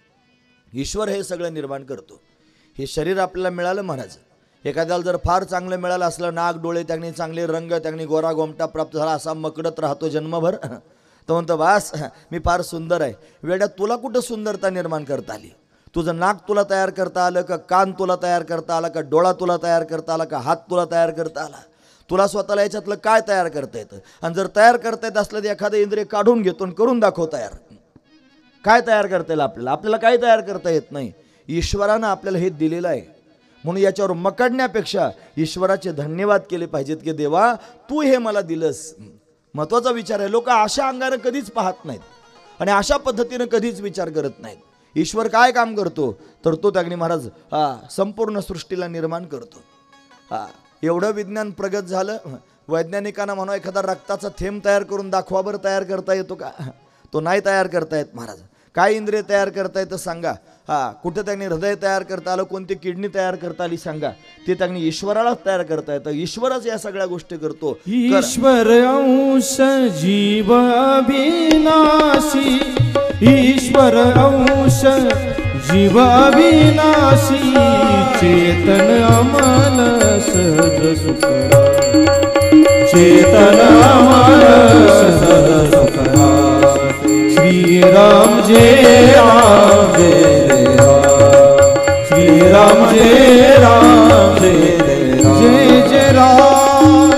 ईश्वर हे सगळं निर्माण करतो. हे शरीर आपल्याला मिळालं महाराज. एखाद्याला जर फार चांगलं मिळालं असलं, नाक डोळे त्याने चांगले, रंग त्याने गोरा गोमटा प्राप्त झाला, असा मकडत राहतो जन्मभर, तो म्हणतो बास मी फार सुंदर आहे. वेड्या, तुला कुठं सुंदरता निर्माण करता आली? तुझं नाक तुला तयार करता आलं का? कान तुला तयार करता आला का? डोळा तुला तयार करता आला का? हात तुला तयार करता आला? तुला स्वतःला याच्यातलं काय तयार करता येतं? आणि जर तयार करता येत असलं तर एखादं इंद्रिय काढून घेतो आणि करून दाखव तयार. काय तयार करता येईल आपल्याला? आपल्याला काय तयार करता येत नाही. ईश्वरानं आपल्याला हे दिलेलं आहे. म्हणून याच्यावर मकडण्यापेक्षा ईश्वराचे धन्यवाद केले पाहिजेत की देवा तू हे मला दिलंस. महत्वाचा विचार आहे. लोक अशा अंगाने कधीच पाहत नाहीत आणि अशा पद्धतीने कधीच विचार करत नाहीत. ईश्वर काय काम करतो? तर तो त्यागनी महाराज हा संपूर्ण सृष्टीला निर्माण करतो. हा एवढं विज्ञान प्रगत झालं. वैज्ञानिकांना म्हणा एखादा रक्ताचा थेंब तयार करून दाखवा बरं, तयार करता येतो का? तो नाही तयार करता येत महाराज. काय इंद्रिय तयार करता येतं सांगा? हा कुठं त्यांनी हृदय तयार करता आलं, कोणती किडनी तयार करता आली सांगा? ते त्यांनी ईश्वरालाच तयार करता येतं. ईश्वरच या सगळ्या गोष्टी करतो. ईश्वर अंश जीव अविनाशी, ईश्वर अंश जीव अविनाशी, चेतन अमल सहज सुखरा, चेतन अमल सहज सुखरा. श्री राम जय राम जय राम, श्री राम जय राम जय जय जय राम.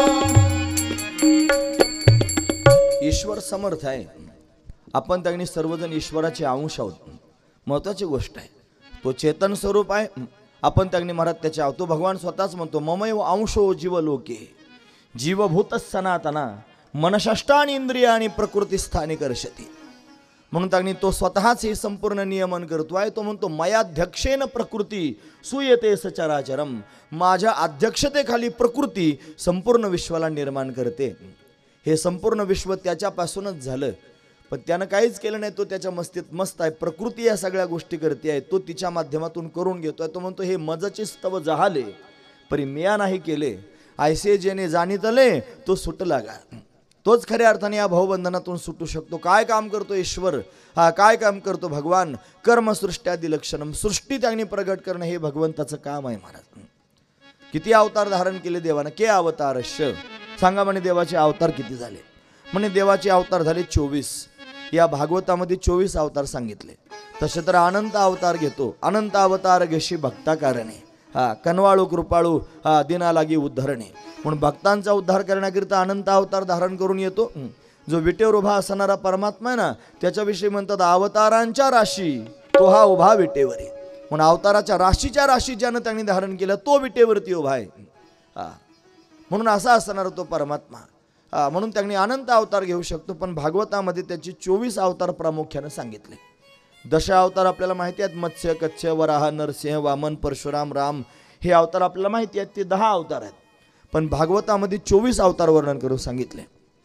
ईश्वर समर्थ आहे. आपण त्यांनी सर्वजण ईश्वराचे अंश आहोत. महत्वाची गोष्ट आहे. तो चेतन स्वरूप आहे. आपण त्यांनी महाराज त्याच्या तो भगवान स्वतःच म्हणतो ममैव अंशो जीव लोके जीवभूत सनातना मनषष्टानी इंद्रियाणी प्रकृती स्थानी कर्षती. म्हणून त्यांनी तो स्वतःच हे संपूर्ण नियमन करतोय. तो म्हणतो मयाध्यक्षेन प्रकृती सुयते सचराचरम. माझ्या अध्यक्षतेखाली प्रकृती संपूर्ण विश्वाला निर्माण करते. हे संपूर्ण विश्व त्याच्यापासूनच झालं, पण त्यानं काहीच केलं नाही. तो त्याच्या मस्तीत मस्त आहे. प्रकृती या सगळ्या गोष्टी करते आहे, तो तिच्या माध्यमातून करून घेतोय. तो म्हणतो हे मजचे स्तव जहाले परी मिया नाही केले ऐसे जेने जाणीतले तो सुटला गा. तोच खऱ्या अर्थाने या भावबंधनातून सुटू शकतो. काय काम करतो ईश्वर, हा काय काम करतो भगवान. कर्मसृष्ट्यादी लक्षणम, सृष्टी त्यांनी प्रगट करणं हे भगवंताचं काम आहे महाराज. किती अवतार धारण केले देवानं, के अवतारश्य सांगा म्हणे देवाचे अवतार किती झाले. म्हणे देवाचे अवतार झाले चोवीस. या भागवतामध्ये चोवीस अवतार सांगितले. तसे तर अनंत अवतार घेतो. अनंत अवतार घेशी भक्ता कारणे, हा कनवाळू कृपाळू हा दिना लागी उद्धरणे. म्हणून भक्तांचा उद्धार करण्याकरिता अनंत अवतार धारण करून येतो. जो विटेवर उभा असणारा परमात्मा आहे ना, त्याच्याविषयी म्हणतात अवतारांच्या राशी तो हा उभा विटेवरी. म्हणून अवताराच्या राशीच्या राशी ज्यानं त्यांनी धारण केलं तो विटेवरती उभा आहे. हा म्हणून असा असणारा तो परमात्मा. हा म्हणून त्यांनी अनंत अवतार घेऊ शकतो. पण भागवतामध्ये त्याची चोवीस अवतार प्रामुख्याने सांगितले. दश अवतार आपल्याला माहिती आहेत. मत्स्य कच्छ वराह नरसिंह वामन परशुराम राम हे अवतार आपल्याला माहिती आहेत. ते दहा अवतार आहेत. पण भागवतामध्ये चोवीस अवतार वर्णन करून सांगितले.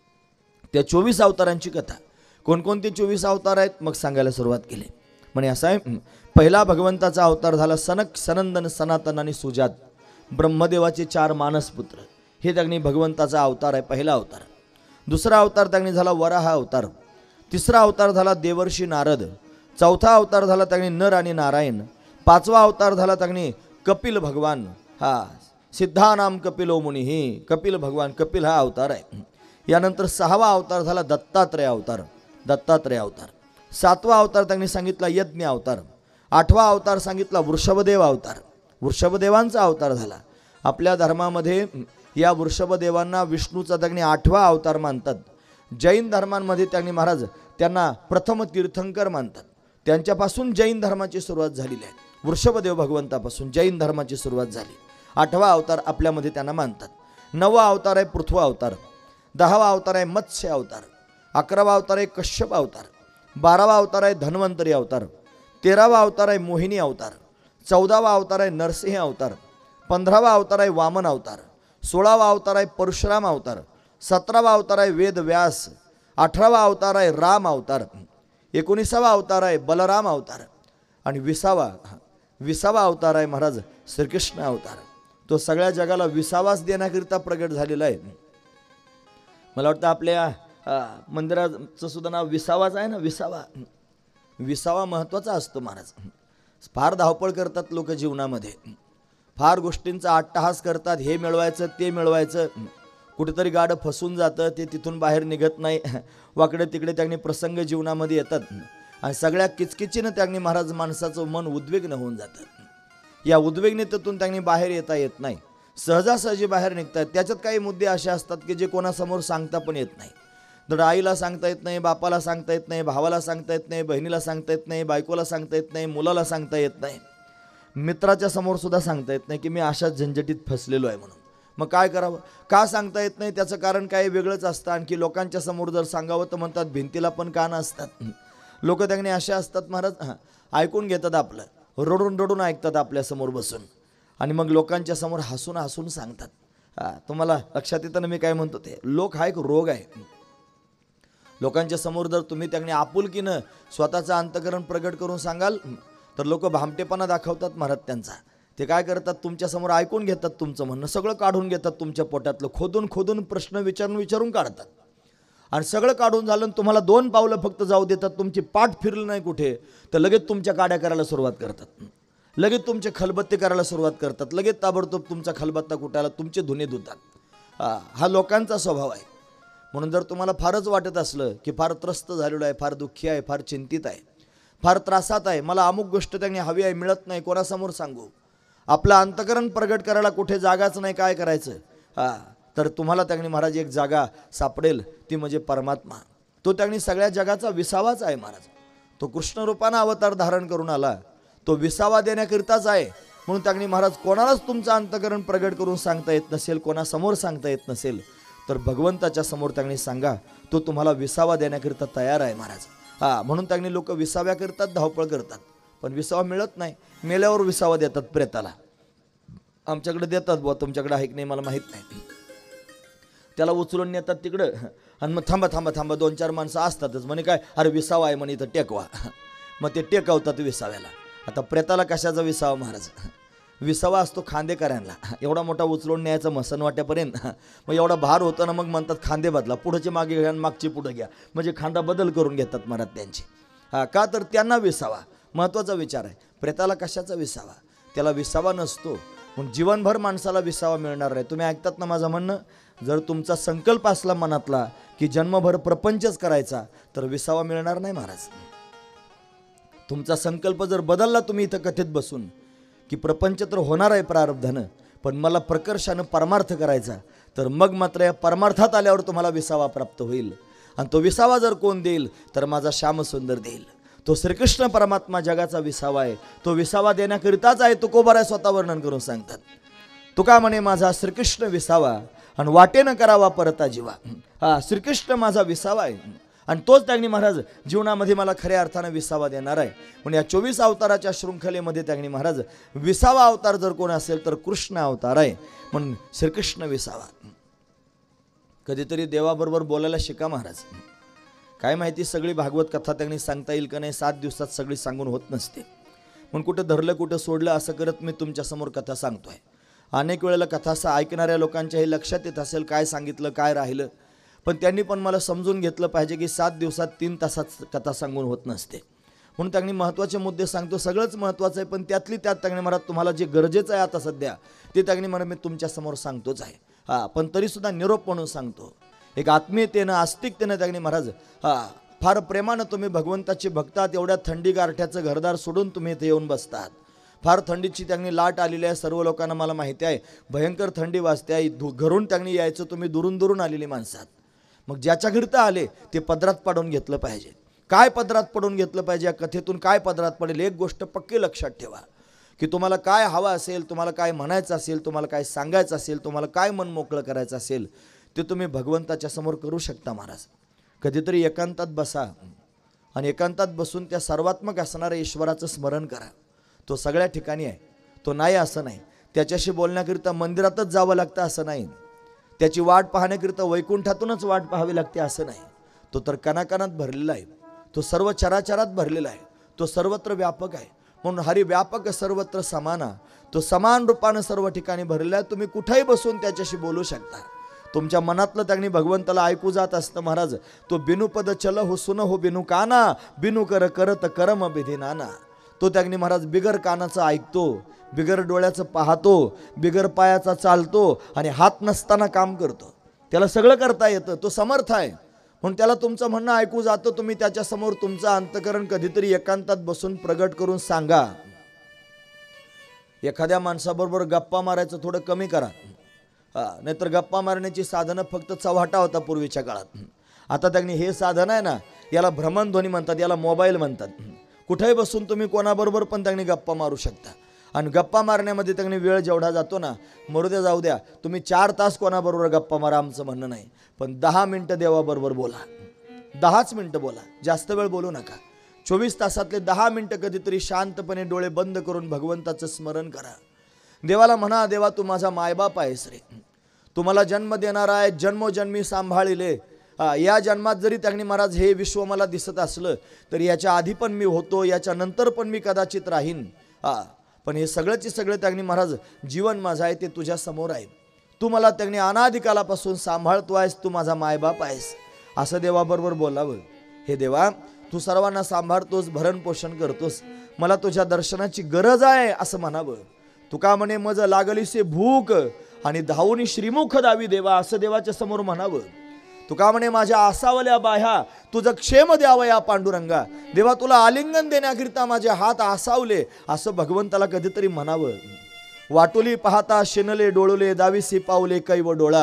त्या चोवीस अवतारांची कथा कोणकोणते चोवीस अवतार आहेत मग सांगायला सुरुवात केली. म्हणे असं आहे, पहिला भगवंताचा अवतार झाला सनक सनंदन सनातन आणि सुजात, ब्रह्मदेवाचे चार मानसपुत्र. हे त्यांनी भगवंताचा अवतार आहे, पहिला अवतार. दुसरा अवतार त्यांनी झाला वराह अवतार. तिसरा अवतार झाला देवर्षी नारद. चौथा अवतार झाला त्यांनी नर आणि नारायण. पाचवा अवतार झाला त्यांनी कपिल भगवान. हा सिद्धानाम कपिलो मुनी, ही कपिल भगवान कपिल हा अवतार आहे. यानंतर सहावा अवतार झाला दत्तात्रय अवतार. दत्तात्रय अवतार. सातवा अवतार त्यांनी सांगितला यज्ञ अवतार. आठवा अवतार सांगितला वृषभदेव अवतार. वृषभदेवांचा अवतार झाला. आपल्या धर्मामध्ये या वृषभदेवांना विष्णूचा त्यांनी आठवा अवतार मानतात. जैन धर्मांमध्ये त्यांनी महाराज त्यांना प्रथम तीर्थंकर मानतात. त्यांच्यापासून जैन धर्माची सुरुवात झालेली आहे. वृषभदेव भगवंतापासून जैन धर्माची सुरुवात झाली. आठवा अवतार आपल्यामध्ये त्यांना मानतात. नववा अवतार आहे पृथ्वी अवतार. दहावा अवतार आहे मत्स्य अवतार. अकरावा अवतार आहे कश्यप अवतार. बारावा अवतार आहे धन्वंतरी अवतार. तेरावा अवतार आहे मोहिनी अवतार. चौदावा अवतार आहे नरसिंह अवतार. पंधरावा अवतार आहे वामन अवतार. सोळावा अवतार आहे परशुराम अवतार. सतरावा अवतार आहे वेद व्यास. अठरावा अवतार आहे राम अवतार. एकोणीसावा अवतार आहे बलराम अवतार. आणि विसावा विसावा अवतार आहे महाराज श्रीकृष्ण अवतार. तो सगळ्या जगाला विसावास देण्याकरिता प्रगट झालेला आहे. मला वाटतं आपल्या मंदिराचं सुद्धा नाव विसावाच आहे ना. विसावा विसावा महत्त्वाचा असतो महाराज. फार धावपळ करतात लोक जीवनामध्ये, फार गोष्टींचा अट्टहास करतात. हे मिळवायचं ते मिळवायचं. कुठेतरी गाडं फसून जातं, ते तिथून बाहेर निघत नाही. वाकडे तिकडे त्यांनी प्रसंग जीवनामध्ये येतात आणि सगळ्या किचकिचीनं त्यांनी महाराज माणसाचं मन उद्विग्न होऊन जातं. या उद्विग्नतेतून त्यांनी बाहेर येता येत नाही. सहजासहजी बाहेर निघतात. त्याच्यात काही मुद्दे असे असतात की जे कोणासमोर सांगता पण येत नाही. तर आईला सांगता येत नाही, बापाला सांगता येत नाही, भावाला सांगता येत नाही, बहिणीला सांगता येत नाही, बायकोला सांगता येत नाही, मुलाला सांगता येत नाही, मित्राच्या समोर सुद्धा सांगता येत नाही की मी अशाच झंझटीत फसलेलो आहे म्हणून. मग काय करावं, का सांगता येत नाही त्याचं कारण काय वेगळंच असतं. आणखी लोकांच्या समोर जर सांगावं तर म्हणतात भिंतीला पण कान असतात. लोक त्यांनी असे असतात महाराज, हां ऐकून घेतात आपलं, रडून रडून ऐकतात आपल्यासमोर बसून आणि मग लोकांच्या समोर हसून हसून सांगतात. हां तुम्हाला लक्षात येतं ना मी काय म्हणतो ते. लोक हा एक रोग आहे. लोकांच्या समोर जर तुम्ही त्यांनी आपुलकीनं स्वतःचं अंतकरण प्रगट करून सांगाल तर लोक भामटेपणा दाखवतात महाराज त्यांचा. ते काय करतात, तुमच्यासमोर ऐकून घेतात तुमचं म्हणणं, सगळं काढून घेतात तुमच्या पोटातलं, खोदून खोदून प्रश्न विचारून विचारून काढतात आणि सगळं काढून झालं तुम्हाला दोन पावलं फक्त जाऊ देतात. तुमची पाठ फिरलं नाही कुठे तर लगेच तुमच्या काड्या करायला सुरुवात करतात, लगेच तुमचे खलबत्ते करायला सुरुवात करतात, लगेच ताबडतोब तुमचा खलबत्ता कुटायला तुमचे धुणे धुतात. हा लोकांचा स्वभाव आहे. म्हणून जर तुम्हाला फारच वाटत असलं की फार त्रस्त झालेलो आहे, फार दुःखी आहे, फार चिंतित आहे, फार त्रासात आहे, मला अमुक गोष्ट त्यांनी हवी आहे मिळत नाही, कोणासमोर सांगू, आपलं अंतकरण प्रगट करायला कुठे जागाच नाही, काय करायचं, हां तर तुम्हाला त्यांनी महाराज एक जागा सापडेल, ती म्हणजे परमात्मा. तो त्यांनी सगळ्या जगाचा विसावाच आहे महाराज. तो कृष्ण रूपानं अवतार धारण करून आला, तो विसावा देण्याकरिताच आहे. म्हणून त्यांनी महाराज कोणालाच तुमचं अंतकरण प्रगट करून सांगता येत नसेल, कोणासमोर सांगता येत नसेल, तर भगवंताच्या समोर त्यांनी सांगा, तो तुम्हाला विसावा देण्याकरिता तयार आहे महाराज. हा, म्हणून त्यांनी लोक विसाव्या करतात, धावपळ करतात, पण विसावा मिळत नाही. मेल्यावर विसावा देतात प्रेताला. आमच्याकडे देतात बुवा, तुमच्याकडे आहे की नाही मला माहीत नाही. त्याला उचलून नेतात तिकडं आणि मग थांबा थांबा थांबा दोन चार माणसं असतातच, म्हणे काय अरे विसावा आहे म्हणे इथं टेकवा. मग ते टेकवतात विसाव्याला. आता प्रेताला कशाचा विसावा महाराज? विसावा असतो खांदेकऱ्यांना. एवढा मोठा उचलून न्यायचा मसन वाट्यापर्यंत, मग एवढा भार होता ना, मग म्हणतात खांदे बदला, पुढचे मागे घ्या मागची पुढे घ्या, म्हणजे खांदा बदल करून घेतात महाराज त्यांची. हा, का तर त्यांना विसावा महत्त्वाचा विचार आहे. प्रेताला कशाचा विसावा? त्याला विसावा नसतो. म्हणून जीवनभर माणसाला विसावा मिळणार नाही. तुम्ही ऐकतात ना माझं म्हणणं? जर तुमचा संकल्प असला मनातला की जन्मभर प्रपंचच करायचा, तर विसावा मिळणार नाही महाराज. तुमचा संकल्प जर बदलला तुम्ही इथं कथेत बसून की प्रपंच तर होणार आहे प्रारब्धानं, पण मला प्रकर्षानं परमार्थ करायचा, तर मग मात्र या परमार्थात आल्यावर तुम्हाला विसावा प्राप्त होईल. आणि तो विसावा जर कोण देईल, तर माझा श्यामसुंदर देईल. तो श्रीकृष्ण परमात्मा जगाचा विसावा आहे. तो विसावा देण्याकरिताच आहे. तुकोबाराय स्वतः वर्णन करून सांगतात. तुका म्हणे माझा श्रीकृष्ण विसावा आणि वाटेनं करावा परता जीवा. हा, श्रीकृष्ण माझा विसावा आहे आणि तोच त्यांनी महाराज जीवनामध्ये मला खऱ्या अर्थानं विसावा देणार आहे. म्हणून या चोवीस अवताराच्या शृंखलेमध्ये त्यांनी महाराज विसावा अवतार जर कोण असेल तर कृष्ण अवतार आहे. म्हणून श्रीकृष्ण विसावा. कधीतरी देवाबरोबर बोलायला शिका महाराज. काय माहिती सगळी भागवत कथा त्यांनी सांगता येईल का नाही, सात दिवसात सगळी सांगून होत नसते. म्हणून कुठं धरलं कुठं सोडलं असं करत मी तुमच्यासमोर कथा सांगतोय. अनेक वेळेला कथा असं ऐकणाऱ्या लोकांच्याही लक्षात येत असेल काय सांगितलं काय राहिलं, पण त्यांनी पण मला समजून घेतलं पाहिजे की सात दिवसात तीन तासात कथा सांगून होत नसते. म्हणून त्यांनी महत्त्वाचे मुद्दे सांगतो. सगळंच महत्त्वाचं आहे, पण त्यातली त्यात त्यांनी मला तुम्हाला जे गरजेचं आहे आता सध्या ते त्यांनी मला मी तुमच्यासमोर सांगतोच आहे. हां, पण तरीसुद्धा निरोप म्हणून सांगतो. एक आत्मीयतेनं आस्तिकतेनं त्यांनी महाराज हा फार प्रेमानं तुम्ही भगवंताचे भक्तात, एवढ्या थंडी गारठ्याचं घरदार सोडून तुम्ही इथे येऊन बसतात. फार थंडीची त्यांनी लाट आलेली आहे. सर्व लोकांना मला माहिती आहे भयंकर थंडी वाजते आहे. घरून त्यांनी यायचं, तुम्ही दुरून दुरून आलेली माणसात. मग ज्याच्या घरता आले ते पदरात पाडून घेतलं पाहिजे. काय पदरात पडून घेतलं पाहिजे या कथेतून काय पदरात पडेल? एक गोष्ट पक्की लक्षात ठेवा की तुम्हाला काय हवं असेल, तुम्हाला काय म्हणायचं असेल, तुम्हाला काय सांगायचं असेल, तुम्हाला काय मन मोकळं करायचं असेल, ते तुम्ही भगवंताच्या समोर करू शकता महाराज. कधीतरी एकांतात बसा आणि एकांतात बसून त्या सर्वात्मक असणाऱ्या ईश्वराचं स्मरण करा. तो सगळ्या ठिकाणी आहे. तो नाही असं नाही. त्याच्याशी बोलण्याकरिता मंदिरातच जावं लागतं असं नाही. त्याची वाट पाहण्याकरिता वैकुंठातूनच वाट पाहावी लागते असं नाही. तो तर कणाकणात भरलेला आहे. तो सर्व चराचरात भरलेला आहे. तो सर्वत्र व्यापक आहे. म्हणून हरी व्यापक सर्वत्र समाना. तो समान रूपानं सर्व ठिकाणी भरलेला आहे. तुम्ही कुठेही बसून त्याच्याशी बोलू शकता. तुमच्या मनातलं त्यांनी भगवंताला ऐकू जात असतं महाराज. तो बिनुपद चल हो सुन हो बिनु काना, बिनु कर करत करम विधी नाना. तो त्यांनी महाराज बिगर कानाचं ऐकतो, बिगर डोळ्याचं पाहतो, बिगर पायाचा चालतो आणि हात नसताना काम करतो. त्याला सगळं करता येतं. तो समर्थ आहे. म्हणून त्याला तुमचं म्हणणं ऐकू जातं. तुम्ही त्याच्यासमोर तुमचं अंतकरण कधीतरी एकांतात बसून प्रगट करून सांगा. एखाद्या माणसाबरोबर गप्पा मारायचं थोडं कमी करा. हा, नाहीतर गप्पा मारण्याची साधनं फक्त चव्हाटा होता पूर्वीच्या काळात. आता त्यांनी हे साधन आहे ना, याला भ्रमणध्वनी म्हणतात, याला मोबाईल म्हणतात. कुठेही बसून तुम्ही कोणाबरोबर पण त्यांनी गप्पा मारू शकता. आणि गप्पा मारण्यामध्ये त्यांनी वेळ जेवढा जातो ना, मरू द्या जाऊ द्या. तुम्ही चार तास कोणाबरोबर गप्पा मारा आमचं म्हणणं नाही, पण दहा मिनटं देवाबरोबर बोला. दहाच मिनटं बोला, जास्त वेळ बोलू नका. चोवीस तासातले दहा मिनटं कधीतरी शांतपणे डोळे बंद करून भगवंताचं स्मरण करा. देवाला म्हणा, देवा तू माझा मायबाप आहेस रे. तू मला जन्म देणार आहे, जन्मोजन्मी सांभाळिले. या जन्मात जरी त्यांनी महाराज हे विश्व मला दिसत असलं तर याच्या आधी पण मी होतो, याच्या नंतर पण मी कदाचित राहीन. हा, पण हे सगळंची सगळं त्यांनी महाराज जीवन माझं आहे ते तुझ्या समोर आहे. तू मला त्यांनी अनादिकालापासून सांभाळतो आहेस, तू माझा मायबाप आहेस, असं देवाबरोबर बोलावं. हे देवा तू सर्वांना सांभाळतोस, भरण पोषण करतोस, मला तुझ्या दर्शनाची गरज आहे असं म्हणावं. तुका म्हणे मज लागलीसे भूक आणि धावून श्रीमुख दावी देवा, असं देवाच्या समोर म्हणावं. तुका म्हणे माझ्या आसावल्या बाह्या तुझं क्षेम द्यावं या पांडुरंगा. देवा तुला आलिंगन देण्याकरिता माझे हात आसावले, असं भगवंताला कधीतरी म्हणावं. वाटोली पाहता शेनले डोळले दावीसी पावले कैव डोळा.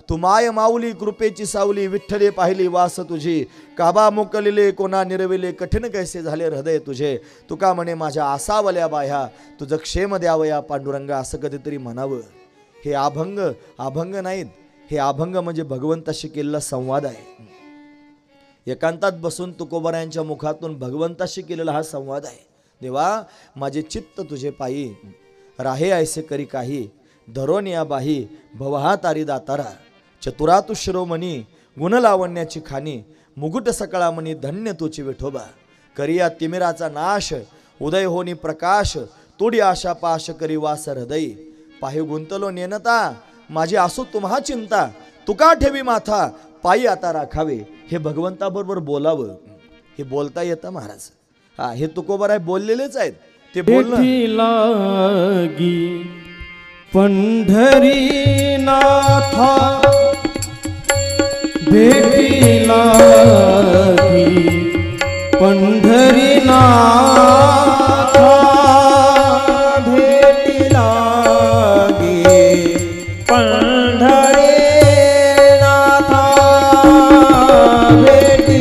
तू माय माऊली कृपेची सावली विठ्ठले पाहिली वास तुझी काबा मोकलिले कोणा निरविले कठीण कैसे झाले हृदय तुझे तुका म्हणे माझ्या आसावल्या बाह्या तुझं क्षेम द्यावया पांडुरंगा असं कधीतरी म्हणावं. हे अभंग अभंग नाहीत, हे अभंग म्हणजे भगवंताशी केलेला संवाद आहे. एकांतात बसून तुकोबारायांच्या मुखातून भगवंताशी केलेला हा संवाद आहे. देवा माझे चित्त तुझे पायी राहे ऐसे करी काही धरोन या बाही भवहा तारी दातारा चतुरातु शिरोमणी गुणलावण्याची खाणी मुकुट सकळामणी धन्य तुची विठोबा करिया तिमिराचा नाश उदय होनी प्रकाश तोडी आशा पाश करी वास हृदयी पाहि गुंतलो नेनता माझी असो तुम्हा चिंता तुका ठेवी माथा पायी आता राखावे. हे भगवंताबरोबर बोलावं, हे बोलता येतं महाराज. हा हे तुकोबाराय बोललेलेच आहेत. ते बोलणं लागी पंढरी नाथा भेटी लागी पंढरी नाथा भेटी लागी पंढरी नाथा भेटी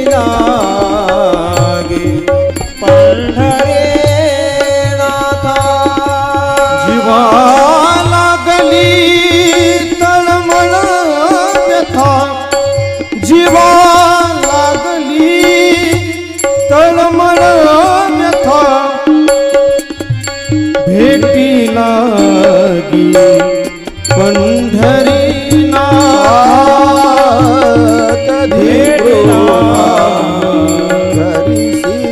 लागी पंढरी नाथा जीवा जीवा लागली तळमळ व्यथा भेटी लागी पंढरी नाथ भेटी लागी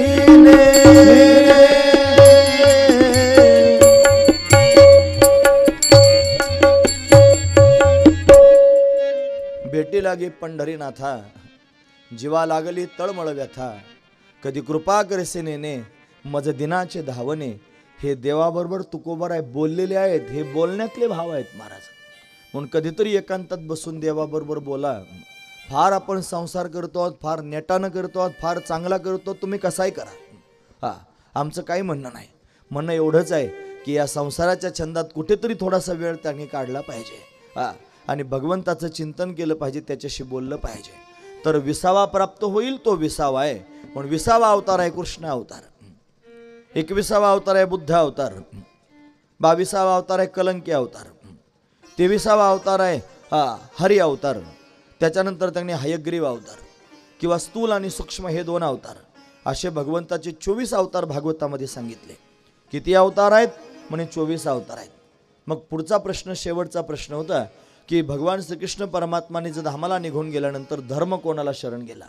भेटी लागे पंढरीनाथा जीवा लागली तळमळ व्यथा कधी कृपा करसे नेने मज दिनाचे धावणे. हे देवाबरोबर तुकोबाराय बोललेले आहेत. हे बोलण्यातले भाव आहेत महाराज. म्हणून कधीतरी एकांतात बसून देवाबरोबर बोला. फार आपण संसार करतो आहोत, फार नेटानं करतो आहोत, फार चांगला करतो, तुम्ही कसाही करा. हा आमचं काही म्हणणं नाही. म्हणणं एवढंच आहे की या संसाराच्या छंदात कुठेतरी थोडासा वेळ त्यांनी काढला पाहिजे. हा आणि भगवंताचं चिंतन केलं पाहिजे, त्याच्याशी बोललं पाहिजे, तर विसावा प्राप्त होईल. तो विसावा आहे. पण विसावा अवतार आहे कृष्ण अवतार, एकविसावा अवतार आहे बुद्ध अवतार, बावीसावा अवतार आहे कलंकी अवतार, तेविसावा अवतार आहे हा हरी अवतार, त्याच्यानंतर त्यांनी हयग्रीव अवतार किंवा स्थूल आणि सूक्ष्म हे दोन अवतार असे भगवंताचे चोवीस अवतार भागवतामध्ये सांगितले. किती अवतार आहेत म्हणे चोवीस अवतार आहेत. मग पुढचा प्रश्न शेवटचा प्रश्न होता की भगवान श्रीकृष्ण परमात्माने जर धामाला निघून गेल्यानंतर धर्म कोणाला शरण गेला